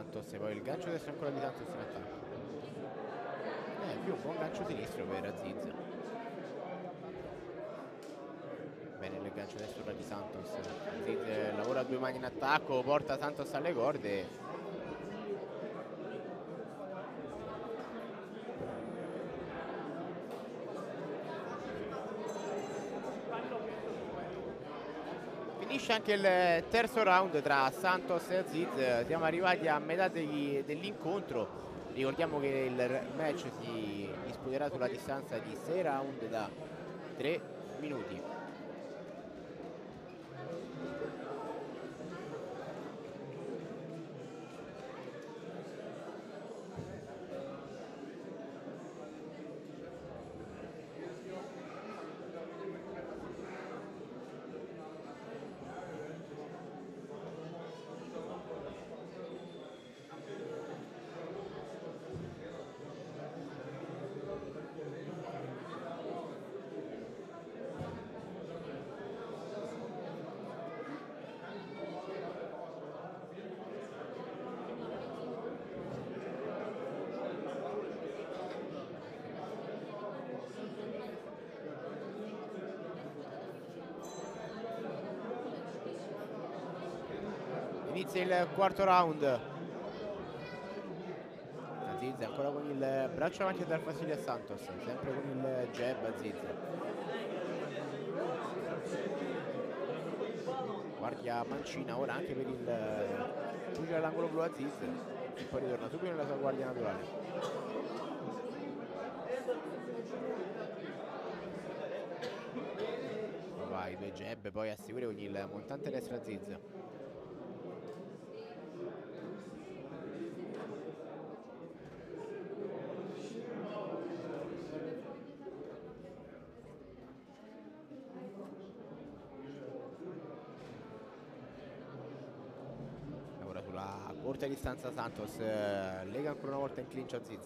Santos e poi il gancio destro ancora di Santos in attacco. Più un buon gancio sinistro per Aziz. Bene il gancio destro di Santos. Aziz lavora a due mani in attacco, porta Santos alle corde. Finisce anche il terzo round tra Santos e Aziz. Siamo arrivati a metà dell'incontro. Ricordiamo che il match si disputerà sulla distanza di 6 round da 3 minuti. Inizia il quarto round. Aziz ancora con il braccio avanti a dar fastidio a Santos, sempre con il jab Aziz. Guardia mancina ora anche per il pugile all'angolo blu Aziz e poi ritorna subito nella sua guardia naturale. Vai, due jab poi a seguire con il montante destro Aziz. Corta distanza Santos, lega ancora una volta in clinch Aziz.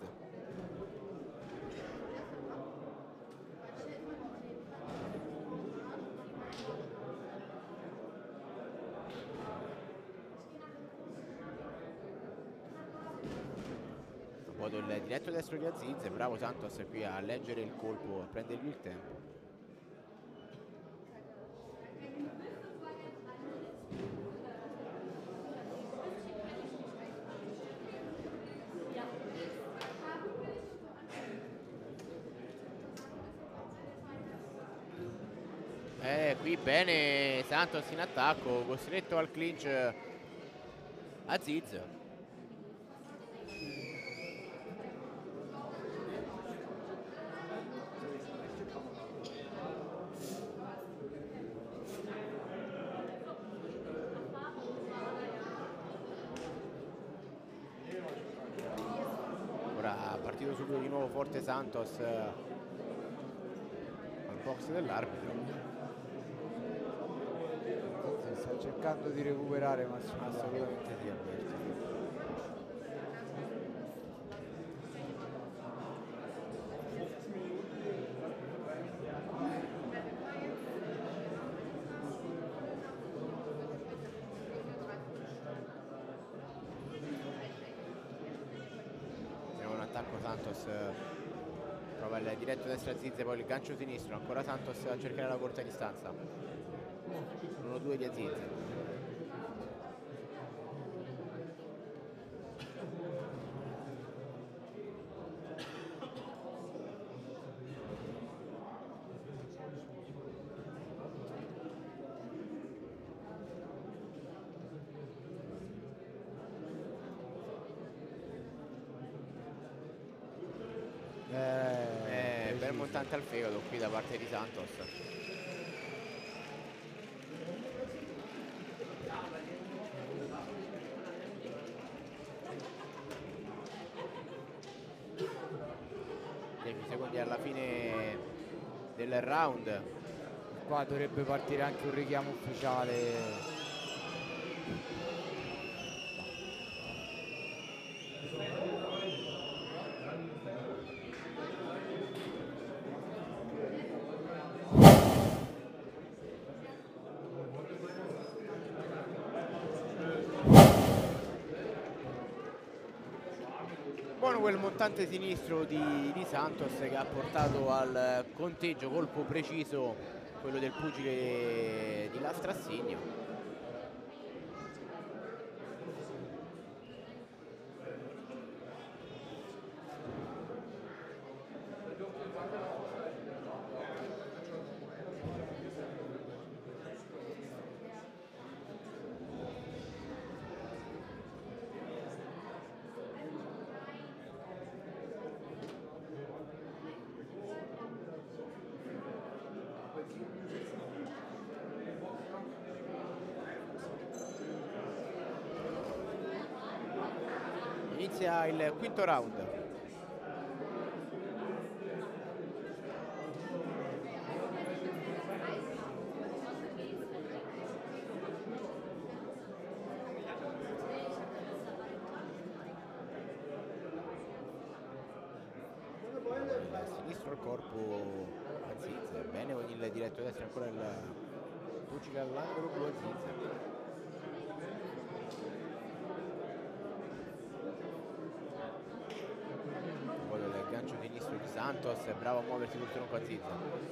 Vuoto il diretto destro di Aziz, bravo Santos qui a leggere il colpo, a prendergli il tempo. Qui bene Santos in attacco, costretto al clinch Aziz. Ora partito subito di nuovo forte Santos al box dell'arbitro. Sta cercando di recuperare Massimo. Assolutamente sì, Alberto. Abbiamo un attacco Santos, prova il diretto destro Aziz, poi il gancio sinistro, ancora Santos a cercare la corta distanza. 1-2 di Aziz. Bel montante al fegato qui da parte di Santos. Secondi alla fine del round. Qua dovrebbe partire anche un richiamo ufficiale. Buono quel montante sinistro di Santos che ha portato al conteggio, colpo preciso, quello del pugile di Lastrassigno. Inizia il quinto round. Sinistro al corpo Aziz, bene con il diretto destro, ancora il pugile all'angolo blu Aziz. Gancio sinistro di Santos, bravo a muoversi sul tronco Aziz.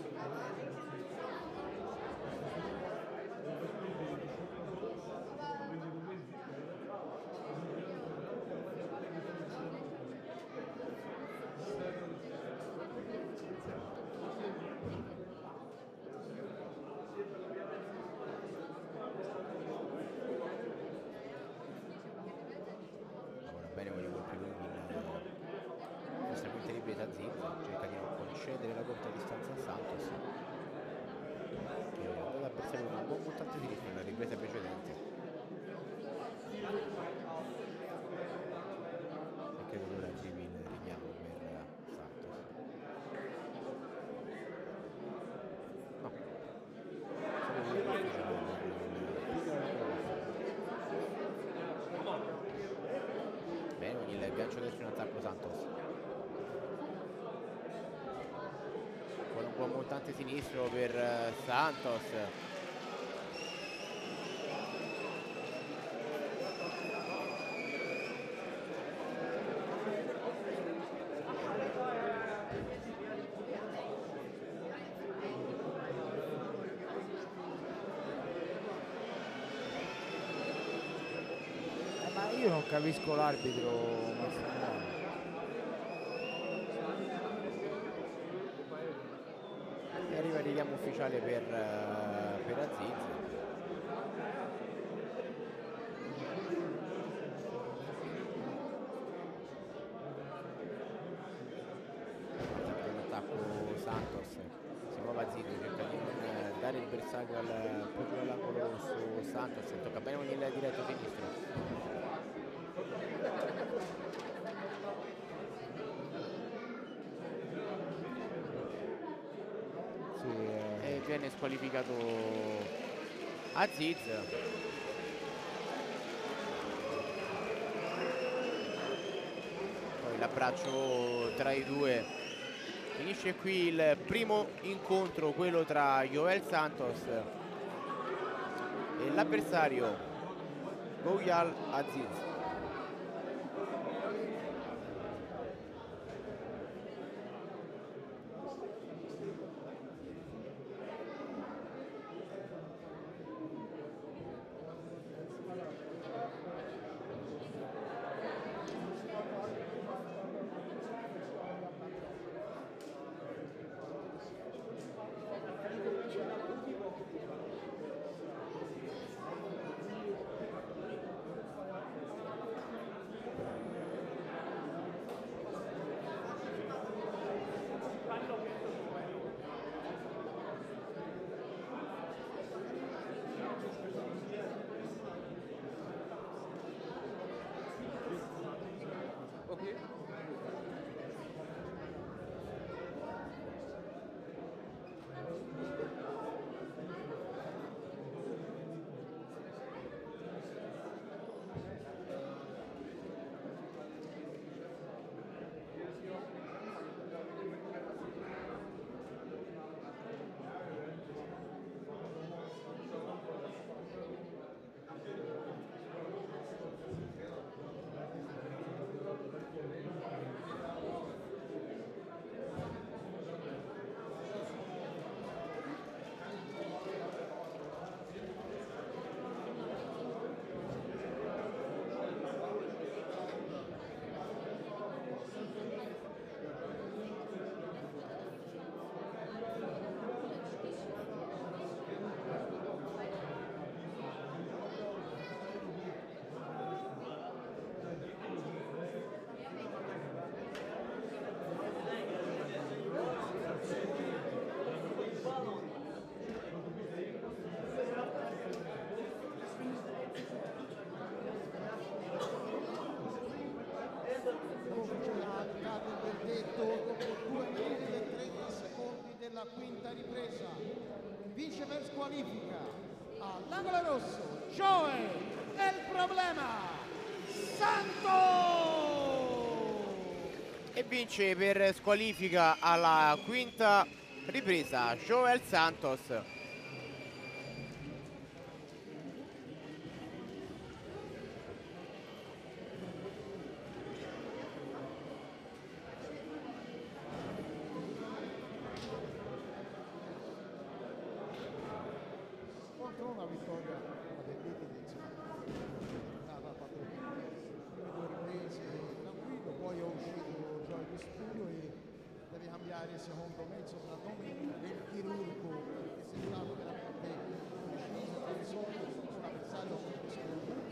Ora bene con i colpi lunghi questa quinta ripresa Aziz, cerca di non concedere la corta distanza a Santos, che è andato a bersaglio con un buon montante sinistro nella ripresa precedente, e credo che ora arrivi il richiamo per Santos. No, bene con il gancio destro in attacco Santos, con un buon montante sinistro per Santos. Ma io non capisco l'arbitro. E arriva il richiamo ufficiale per Aziz. L'attacco Santos, si muove Aziz, cerca di non dare il bersaglio al pugile all'angolo rosso. Santos tocca bene con il diretto sinistro. E viene squalificato Aziz. Poi l'abbraccio tra i due. Finisce qui il primo incontro, quello tra Yoel Santos e l'avversario Goyal Aziz. quinta ripresa, vince per squalifica all'angolo rosso Joe El Problema Santos, e vince per squalifica alla quinta ripresa Joel Santos. contro una vittoria dell'Elite, insomma, ha fatto le prime due riprese tranquillo, poi è uscito Joe di studio e deve cambiare secondo me il soprannome del chirurgo, è sembrato veramente preciso, preciso, un avversario molto sicuro.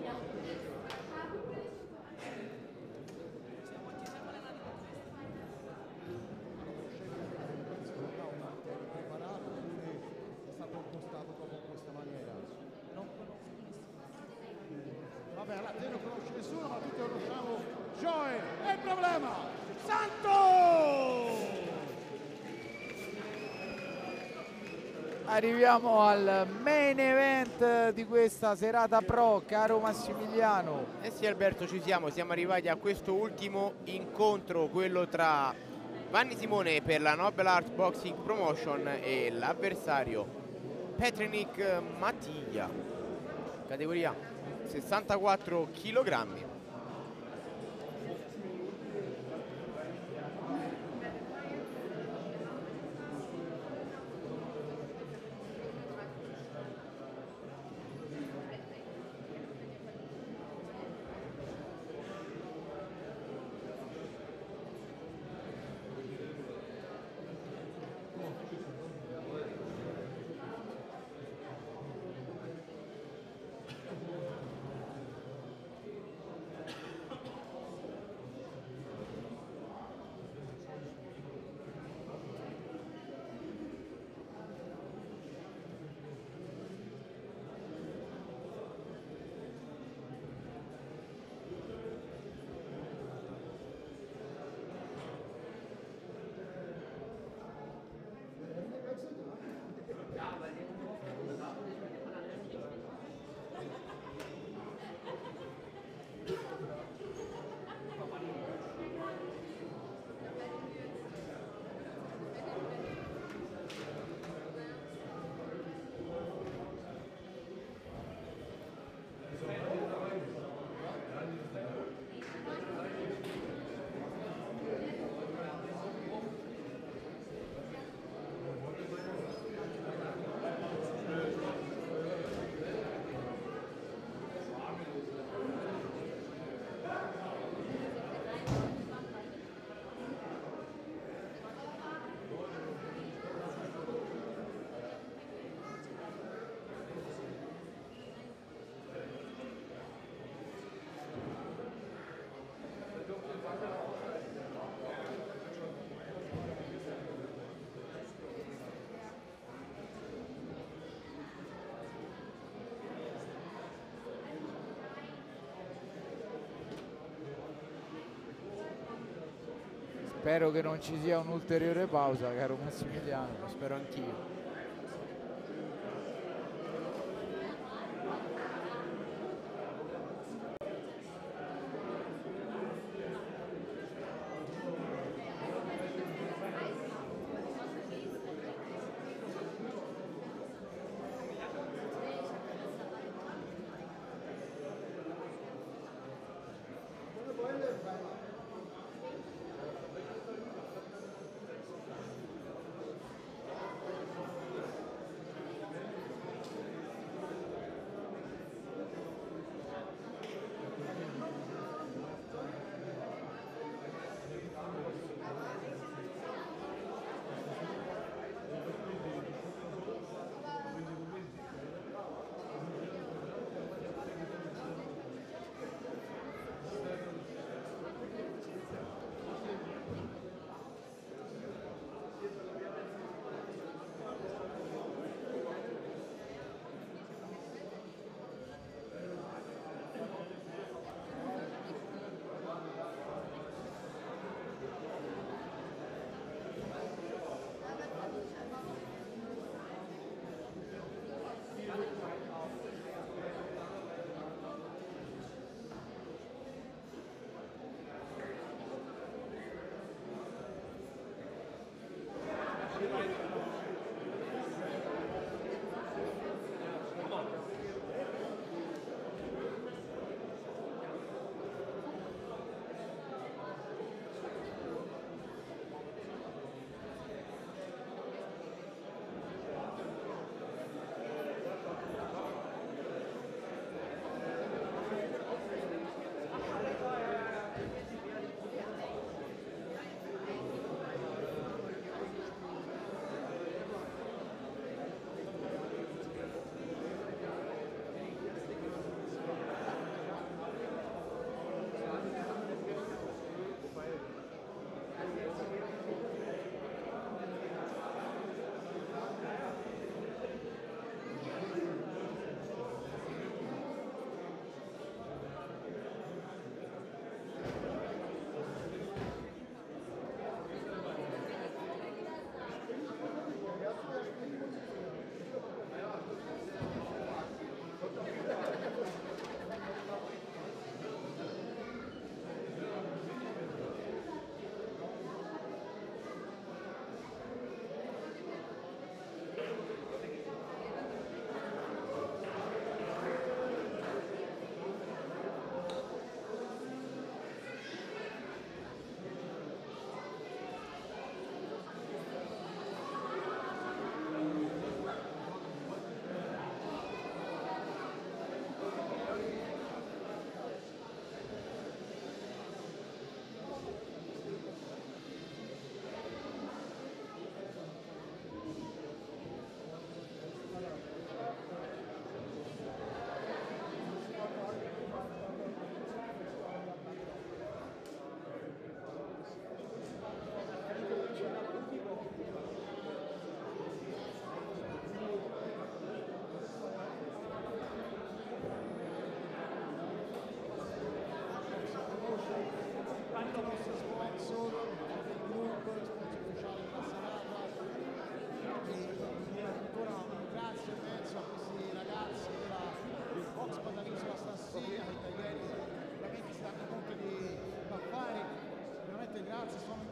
Vabbè, alla fine non conosce nessuno, ma tutti conosciamo Joe El Problema Santos. Arriviamo al main event di questa serata pro, caro Massimiliano. Eh sì Alberto, siamo arrivati a questo ultimo incontro, quello tra Vanni Simone per la Noble Art Boxing Promotion e l'avversario Petrinik Matija, categoria 64 kg. Spero che non ci sia un'ulteriore pausa, caro Massimiliano. Lo spero anch'io.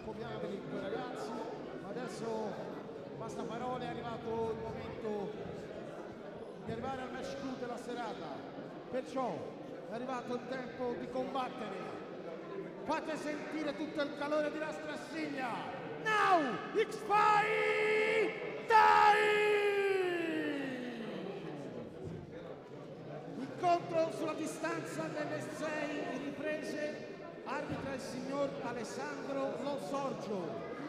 sfoviabili quei ragazzi, ma adesso basta parole, è arrivato il momento di arrivare al match clou della serata, perciò è arrivato il tempo di combattere. Fate sentire tutto il calore di Lastra Assigna. Now it's fight time! Incontro sulla distanza delle 6 riprese, arbitra il signor Alessandro Lo Sorgio.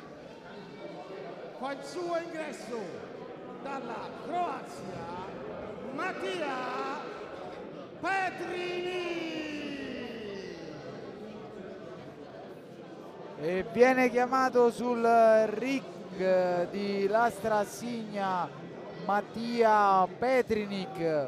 Fa il suo ingresso dalla Croazia Mattia Petrini. E viene chiamato sul ring di Lastra Assigna Mattia Petrinic.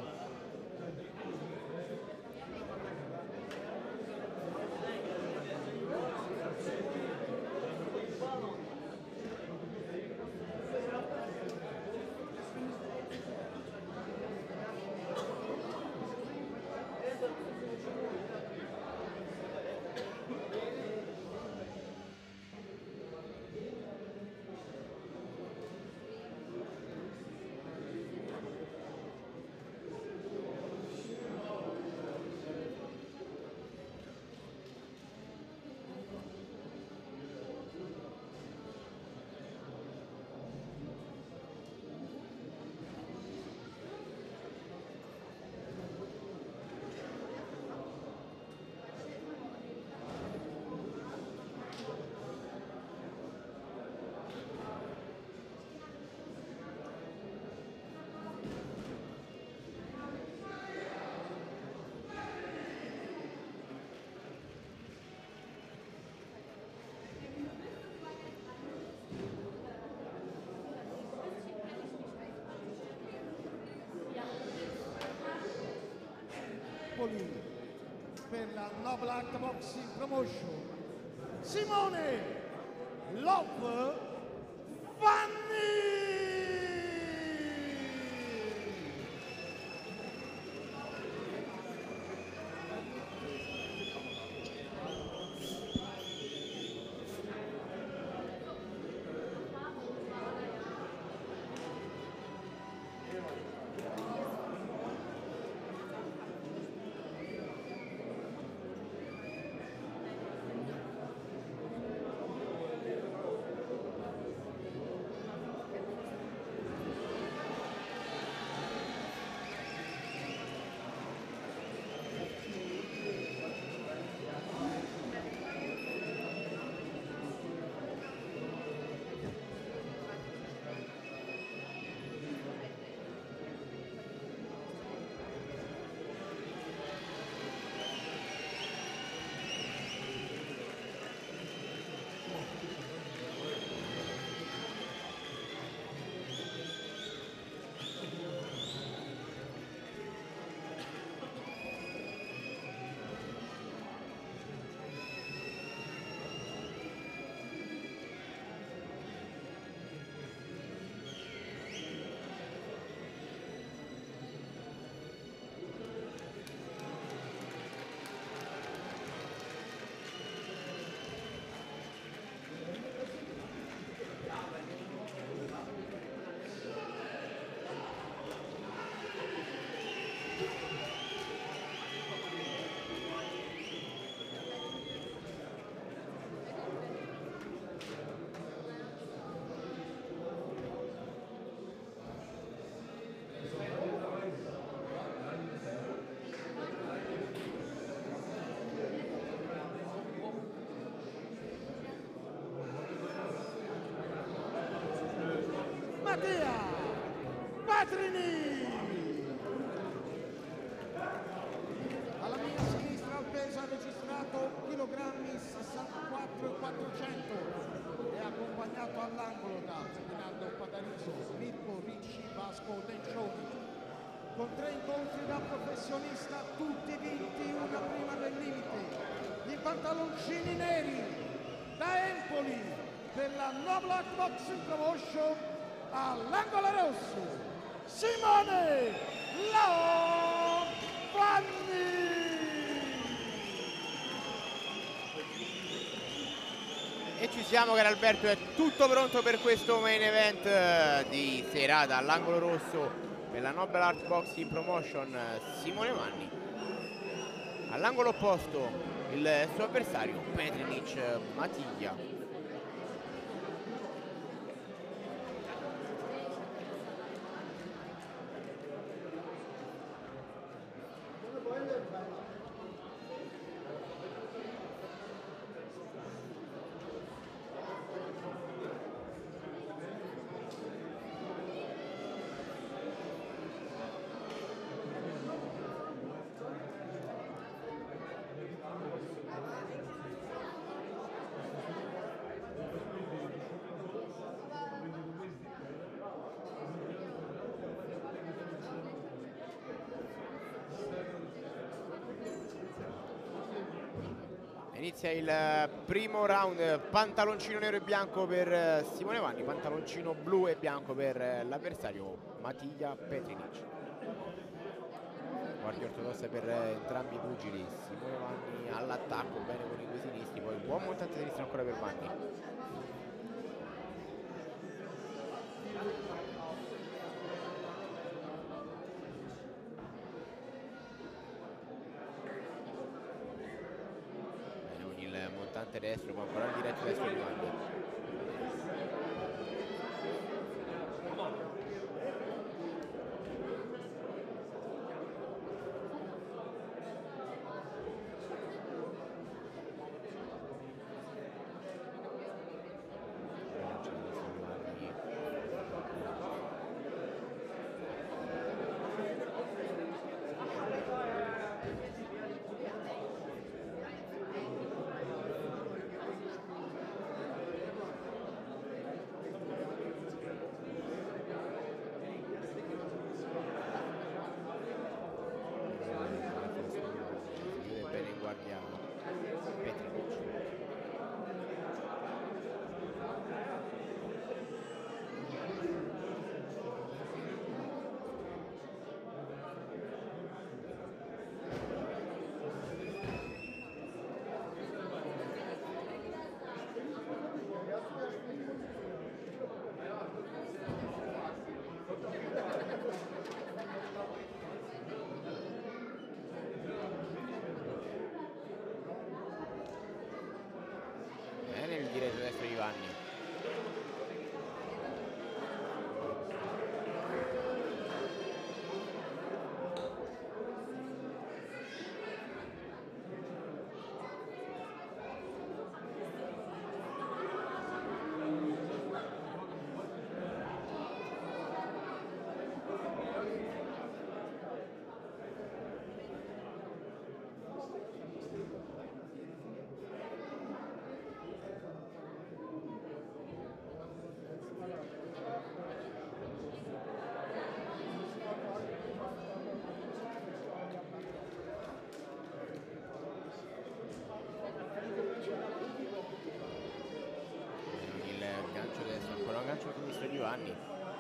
Per la Noble Art Boxing Promotion, Simone Love Vanni. Mattia Petrini. Alla mia sinistra il peso ha registrato chilogrammi 64 e 400 e accompagnato all'angolo da Ferdinando Padarizzo, Mirko Ricci, Vasco Dencioni, con 3 incontri da professionista, tutti vinti una prima del limite, i pantaloncini neri da Empoli per la Noble Art Boxing Promotion. All'angolo rosso Simone Vanni. E ci siamo, caro Alberto, è tutto pronto per questo main event di serata all'angolo rosso per la Noble Art Boxing Promotion. Simone Vanni, all'angolo opposto il suo avversario Petrinic Matiglia. Inizia il primo round, pantaloncino nero e bianco per Simone Vanni, pantaloncino blu e bianco per l'avversario Matiglia Petrinic. Guardia ortodossa per entrambi i pugili. Simone Vanni all'attacco, bene con i due sinistri, poi buon montante sinistro ancora per Vanni. Montante destro, ma ancora il diretto destro di Vanni. Bene il diretto destro di Vanni. Ancora un gancio sinistro di Vanni.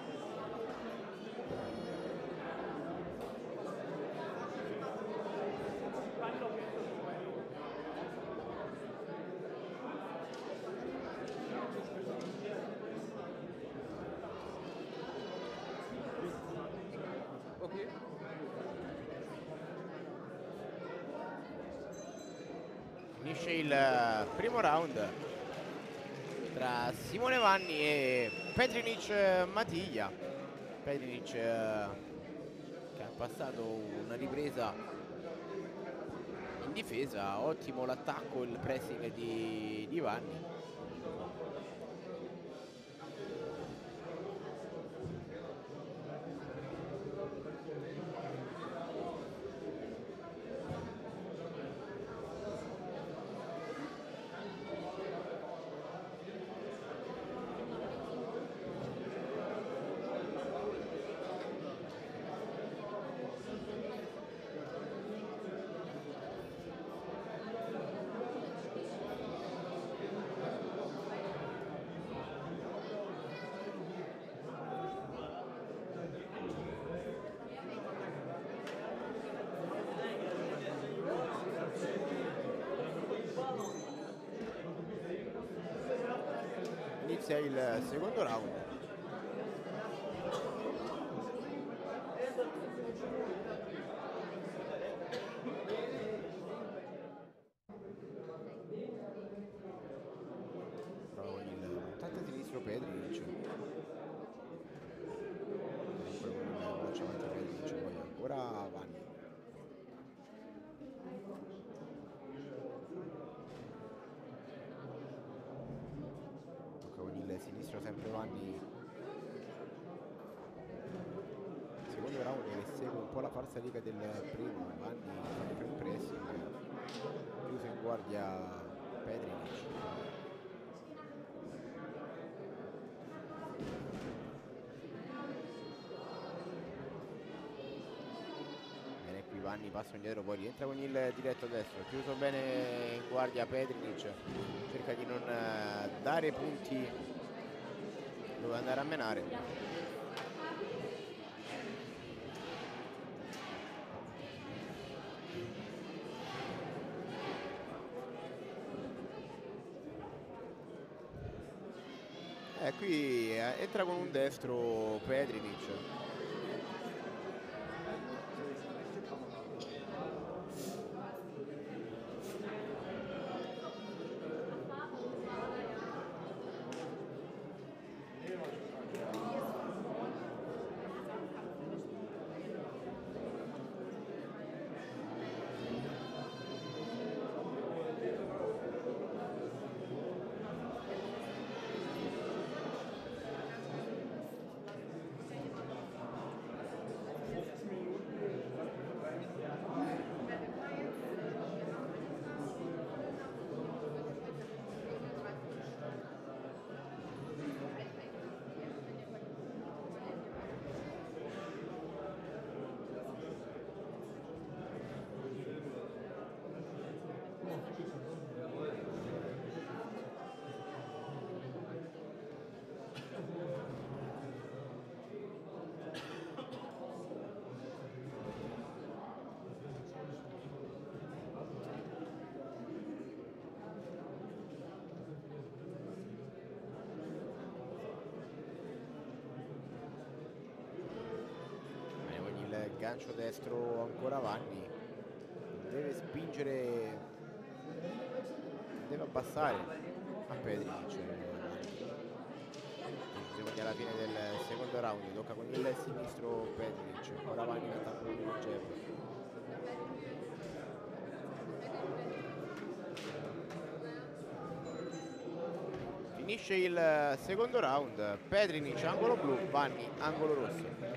Finisce il primo round tra Simone Vanni e Petrinic Matiglia. Petrinic che ha passato una ripresa in difesa, ottimo l'attacco, il pressing di Vanni. inizia il secondo round. Con il montante sinistro Petric. Braccia avanti Petric, poi ancora Vanni. Con il sinistro sempre Vanni. Secondo round che segue un po' la falsa riga del primo. Vanni sempre in pressing, chiuso in guardia Petric. Bene, qui Vanni passa indietro, poi rientra con il diretto destro, chiuso bene in guardia Petric, cerca di non dare punti dove andare a menare. Qui entra con un destro Petric. Gancio destro ancora Vanni, deve spingere, deve abbassare a Petric. Siamo alla fine del secondo round, tocca con il sinistro Petric, ancora Vanni in attacco con il jab. Finisce il secondo round, Petric angolo blu, Vanni angolo rosso.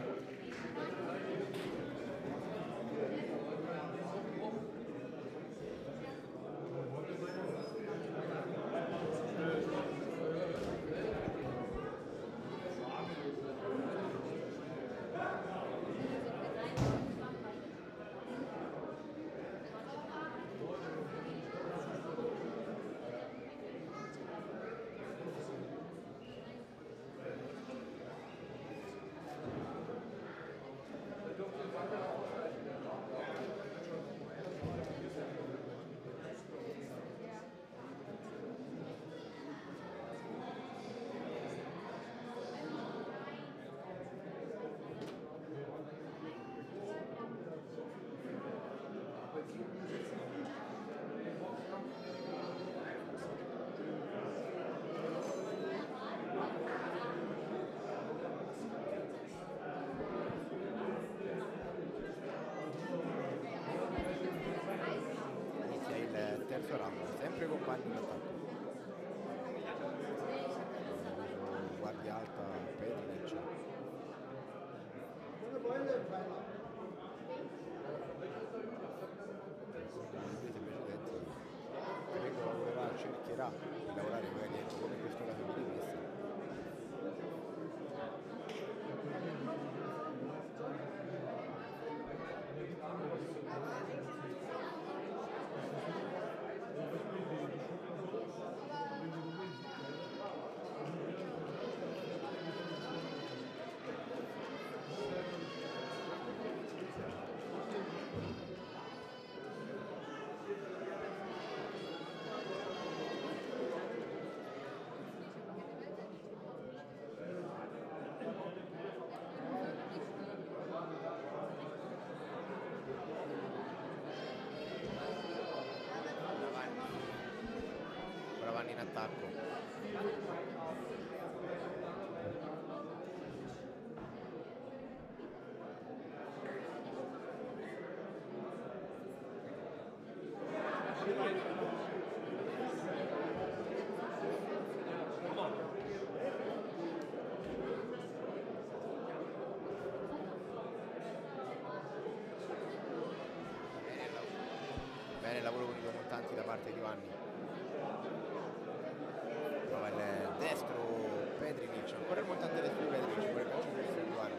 Terzo round, sempre con Vanni in attacco. Guardia alta Petric. Credo cercherà di lavorare magari come in questo caso di rivista. Coravanni in attacco. Bene il lavoro con i due montanti da parte di Vanni. Prova il destro Petrinic, ancora il montante destro di Petrinic, poi il calcio destro di Vanni.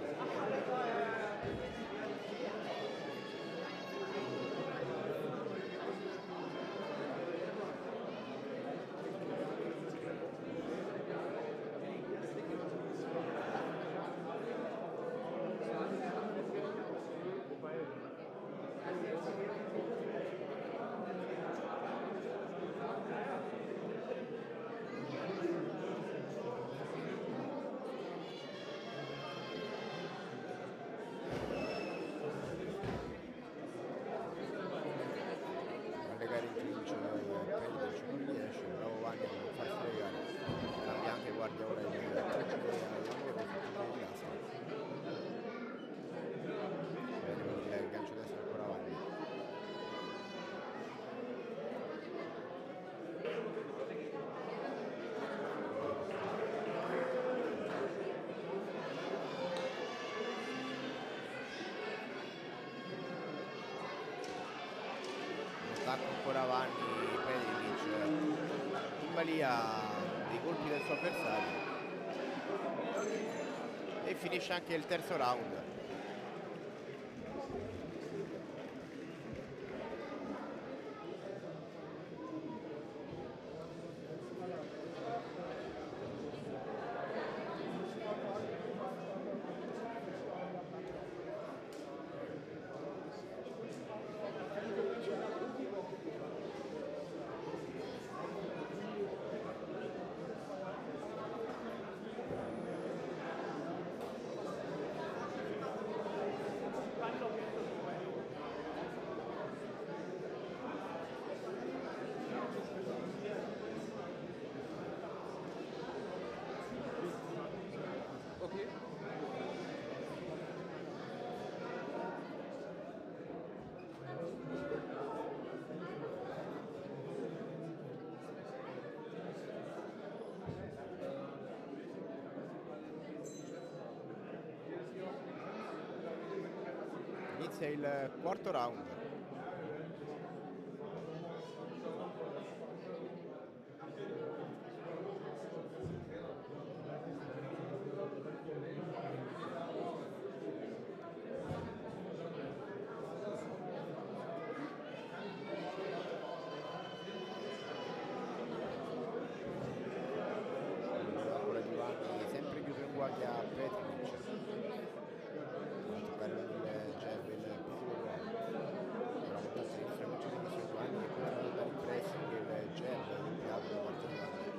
Attacco ancora Vanni, Petrinic in balia dei colpi del suo avversario e finisce anche il terzo round. Inizia il quarto round. Ancora di Vanni, sempre più trenguaglia a Petrinic. Toccare il jab, il piccolo una volta a sinistra non c'è di Giovanni che continua a dare il pressing e il jab doppiato da parte di Vanni.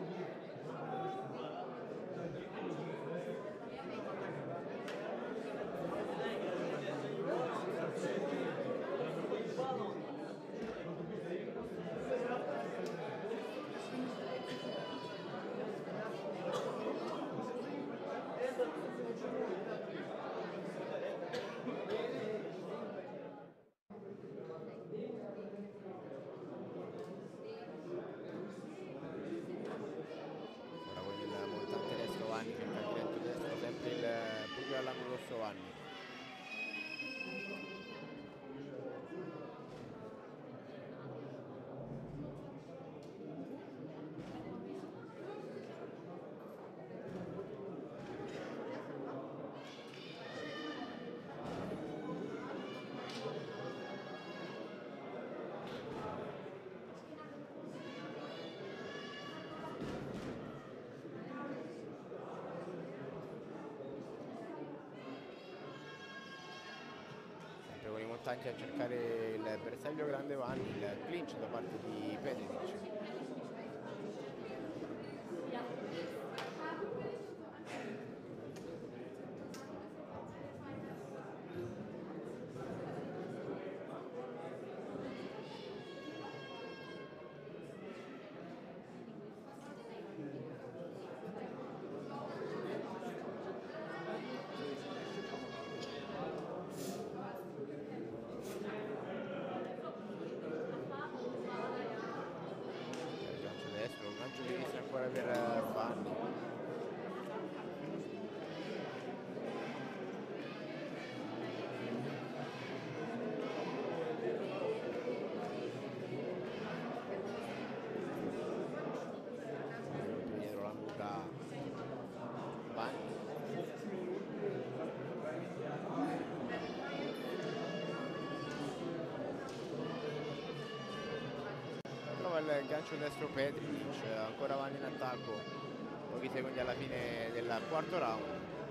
All'angolo rosso Vanni. Con i montanti a cercare il bersaglio grande Vanni, il clinch da parte di Petrinic. 9 per Vanni. Dietro la nuca Vanni. Trova il gancio destro Petric, ancora Vanni in attacco, pochi secondi alla fine del quarto round.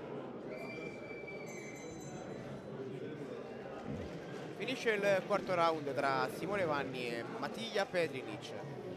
Finisce il quarto round tra Simone Vanni e Matija Petrinic.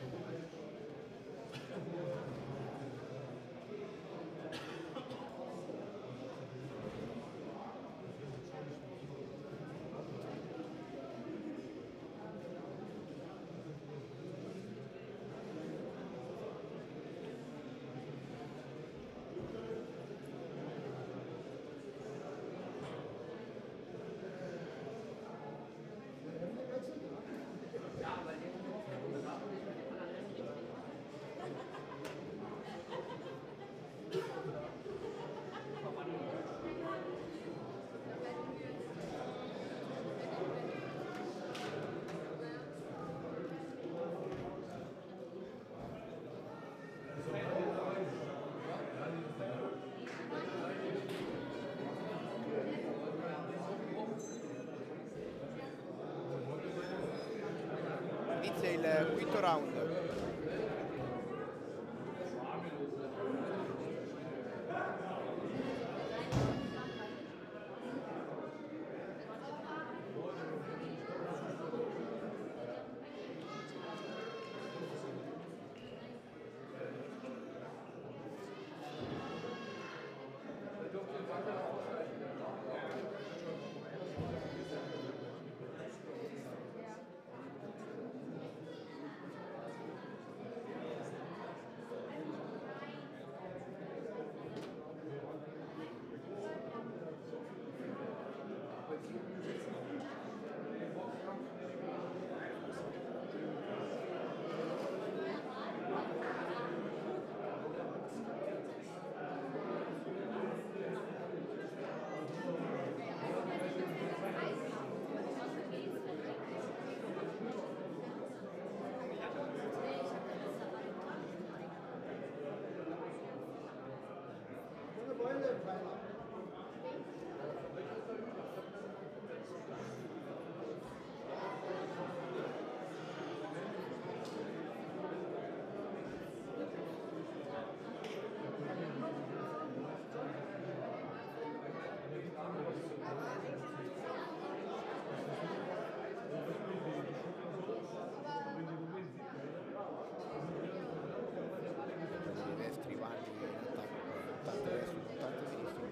Inizia il quinto round. Destri Vanni in attacco, tanto destro, tanto sinistro.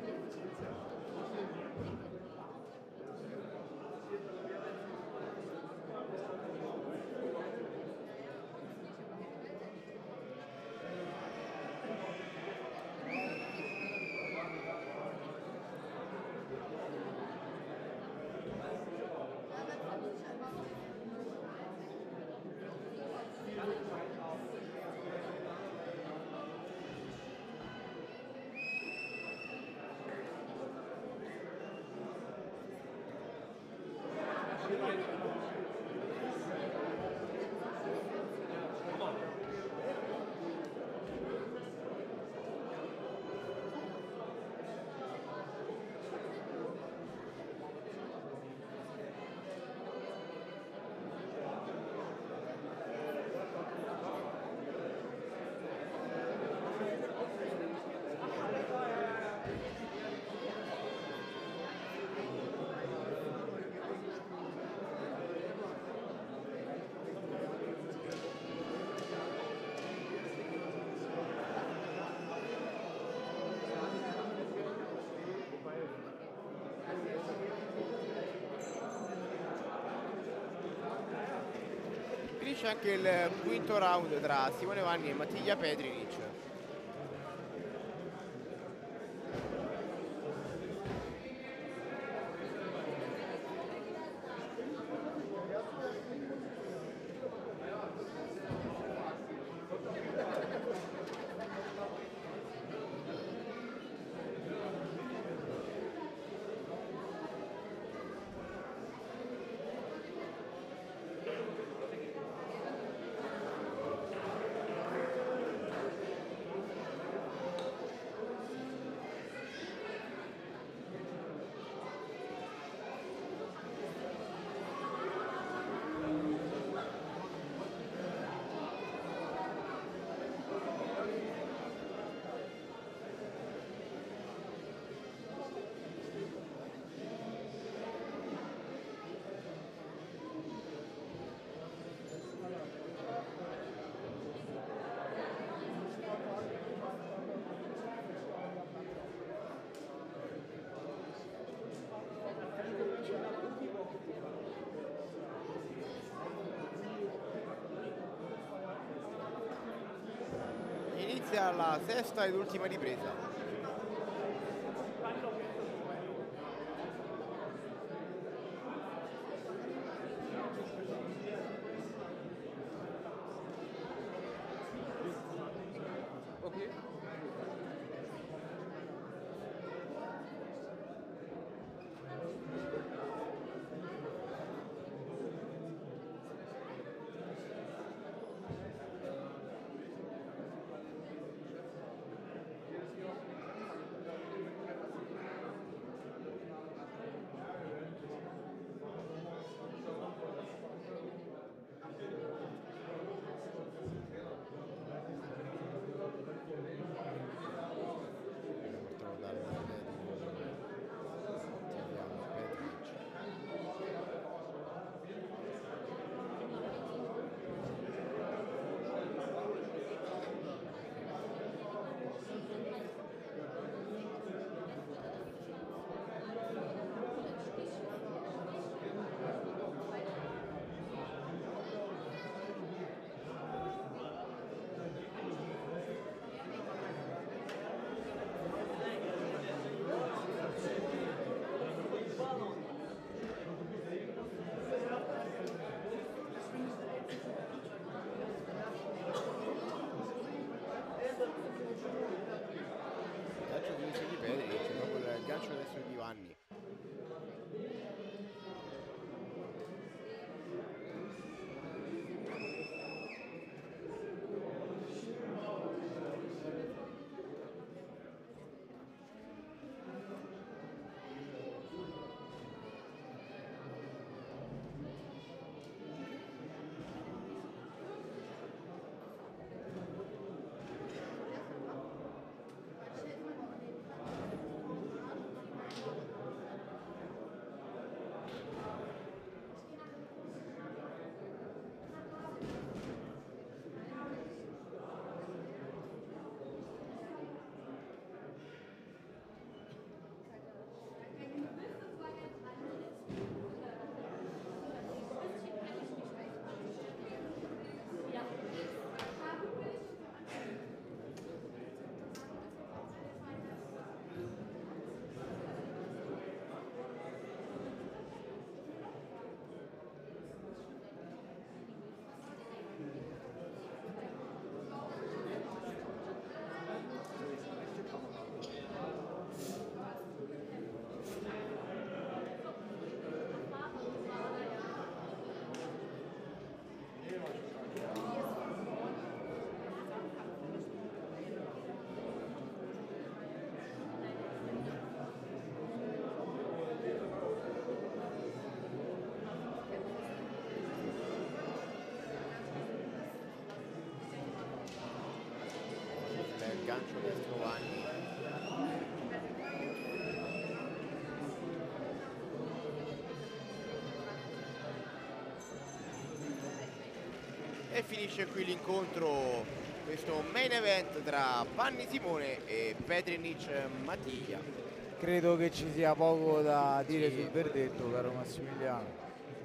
Finisce anche il quinto round tra Simone Vanni e Matija Petrinic. inizia la sesta ed ultima ripresa. Gancio destro Vanni, e finisce qui l'incontro, questo main event tra Vanni Simone e Petrinic Mattia. Credo che ci sia poco da dire sul verdetto, caro Massimiliano.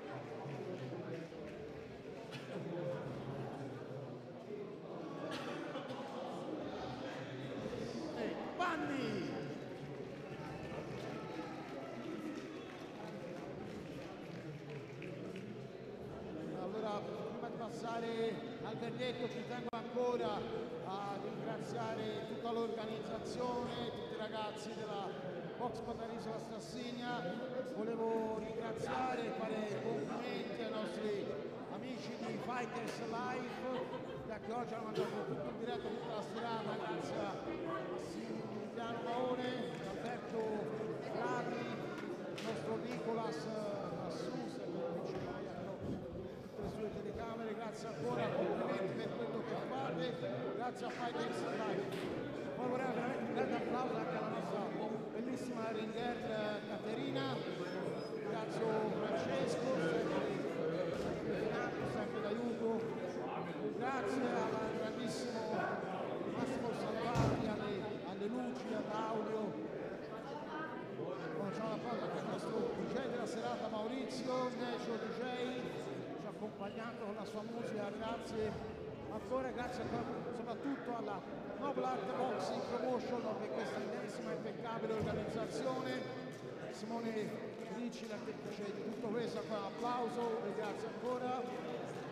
Al verdetto ci tengo ancora a ringraziare tutta l'organizzazione, tutti i ragazzi della Box Patarisola Stassigna. Volevo ringraziare e fare i complimenti ai nostri amici di Fighters Live che oggi hanno mandato tutto in diretta tutta la serata, grazie a Massimiliano Maone, Alberto Draghi, il nostro Nicolas Massus, sulle telecamere, grazie ancora, complimenti per quello che fate, grazie a Fighters Live. Poi vorrei veramente un grande applauso anche alla nostra bellissima ringer Caterina, ringrazio Francesco, sempre d'aiuto, grazie al grandissimo Massimo Salvati, alle luci, all'audio. Facciamo un applauso anche al nostro DJ della serata Maurizio, Necio DJ, accompagnando con la sua musica, grazie ancora grazie soprattutto alla Noble Art Boxing Promotion per questa ennesima e impeccabile organizzazione. Simone Ricci, l'artefice di tutto questo, un applauso e grazie ancora.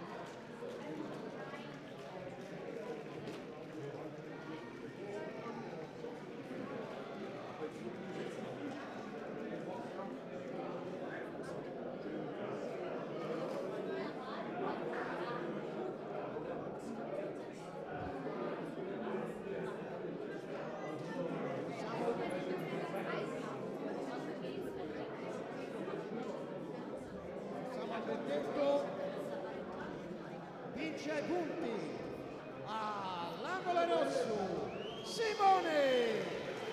Vince ai punti all'angolo rosso Simone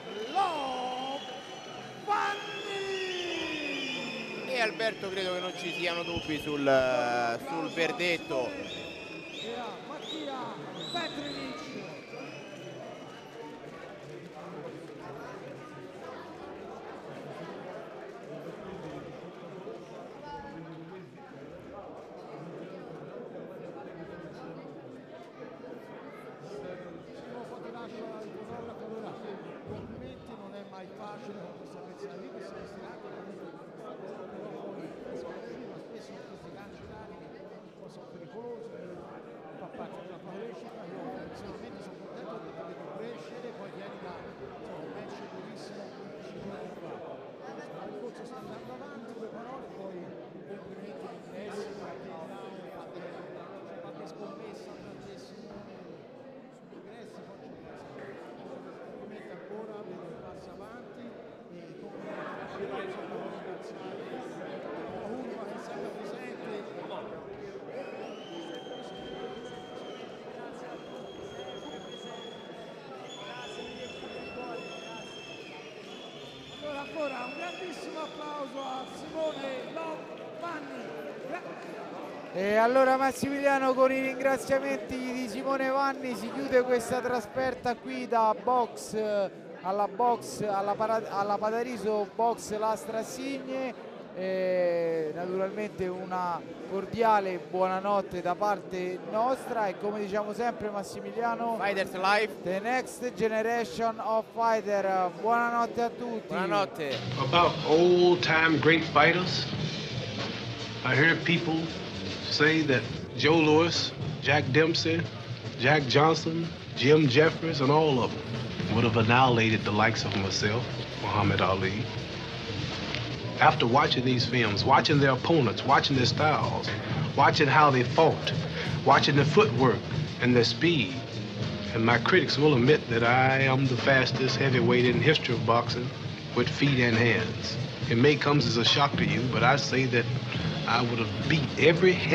Lovanni. E Alberto, credo che non ci siano dubbi sul verdetto. E a Mattia Petrinic. Complimenti, non è mai facile con questa pezza lì che si destinati spesso questi ganci d'anime sono pericolosi, fa parte della tua crescita. Io personalmente sono contento che ti vedo crescere, poi vieni da un match durissimo 15 anni fa. Il corso sta andando avanti, due parole, poi complimenti di interessi, qualche scommessa tantissimo sugli ingressi, poi c'è complimenti ancora, vedo che passa avanti e complimenti a ringraziare Urma che è sempre presente. Allora ancora un grandissimo applauso a Simone Lovanni. E allora Massimiliano, con i ringraziamenti di Simone Vanni si chiude questa trasferta qui da alla Padariso Box Lastra Assigne. Naturalmente una cordiale buonanotte da parte nostra e come diciamo sempre Massimiliano, Fighters Life, the next generation of fighter. Buonanotte a tutti. buonanotte. About old time great fighters, I hear people say that Joe Louis, Jack Dempsey, Jack Johnson, Jim Jeffries, and all of them would have annihilated the likes of myself, Muhammad Ali. After watching these films, watching their opponents, watching their styles, watching how they fought, watching their footwork and their speed, and my critics will admit that I am the fastest heavyweight in the history of boxing with feet and hands. It may come as a shock to you, but I say that I would have beat every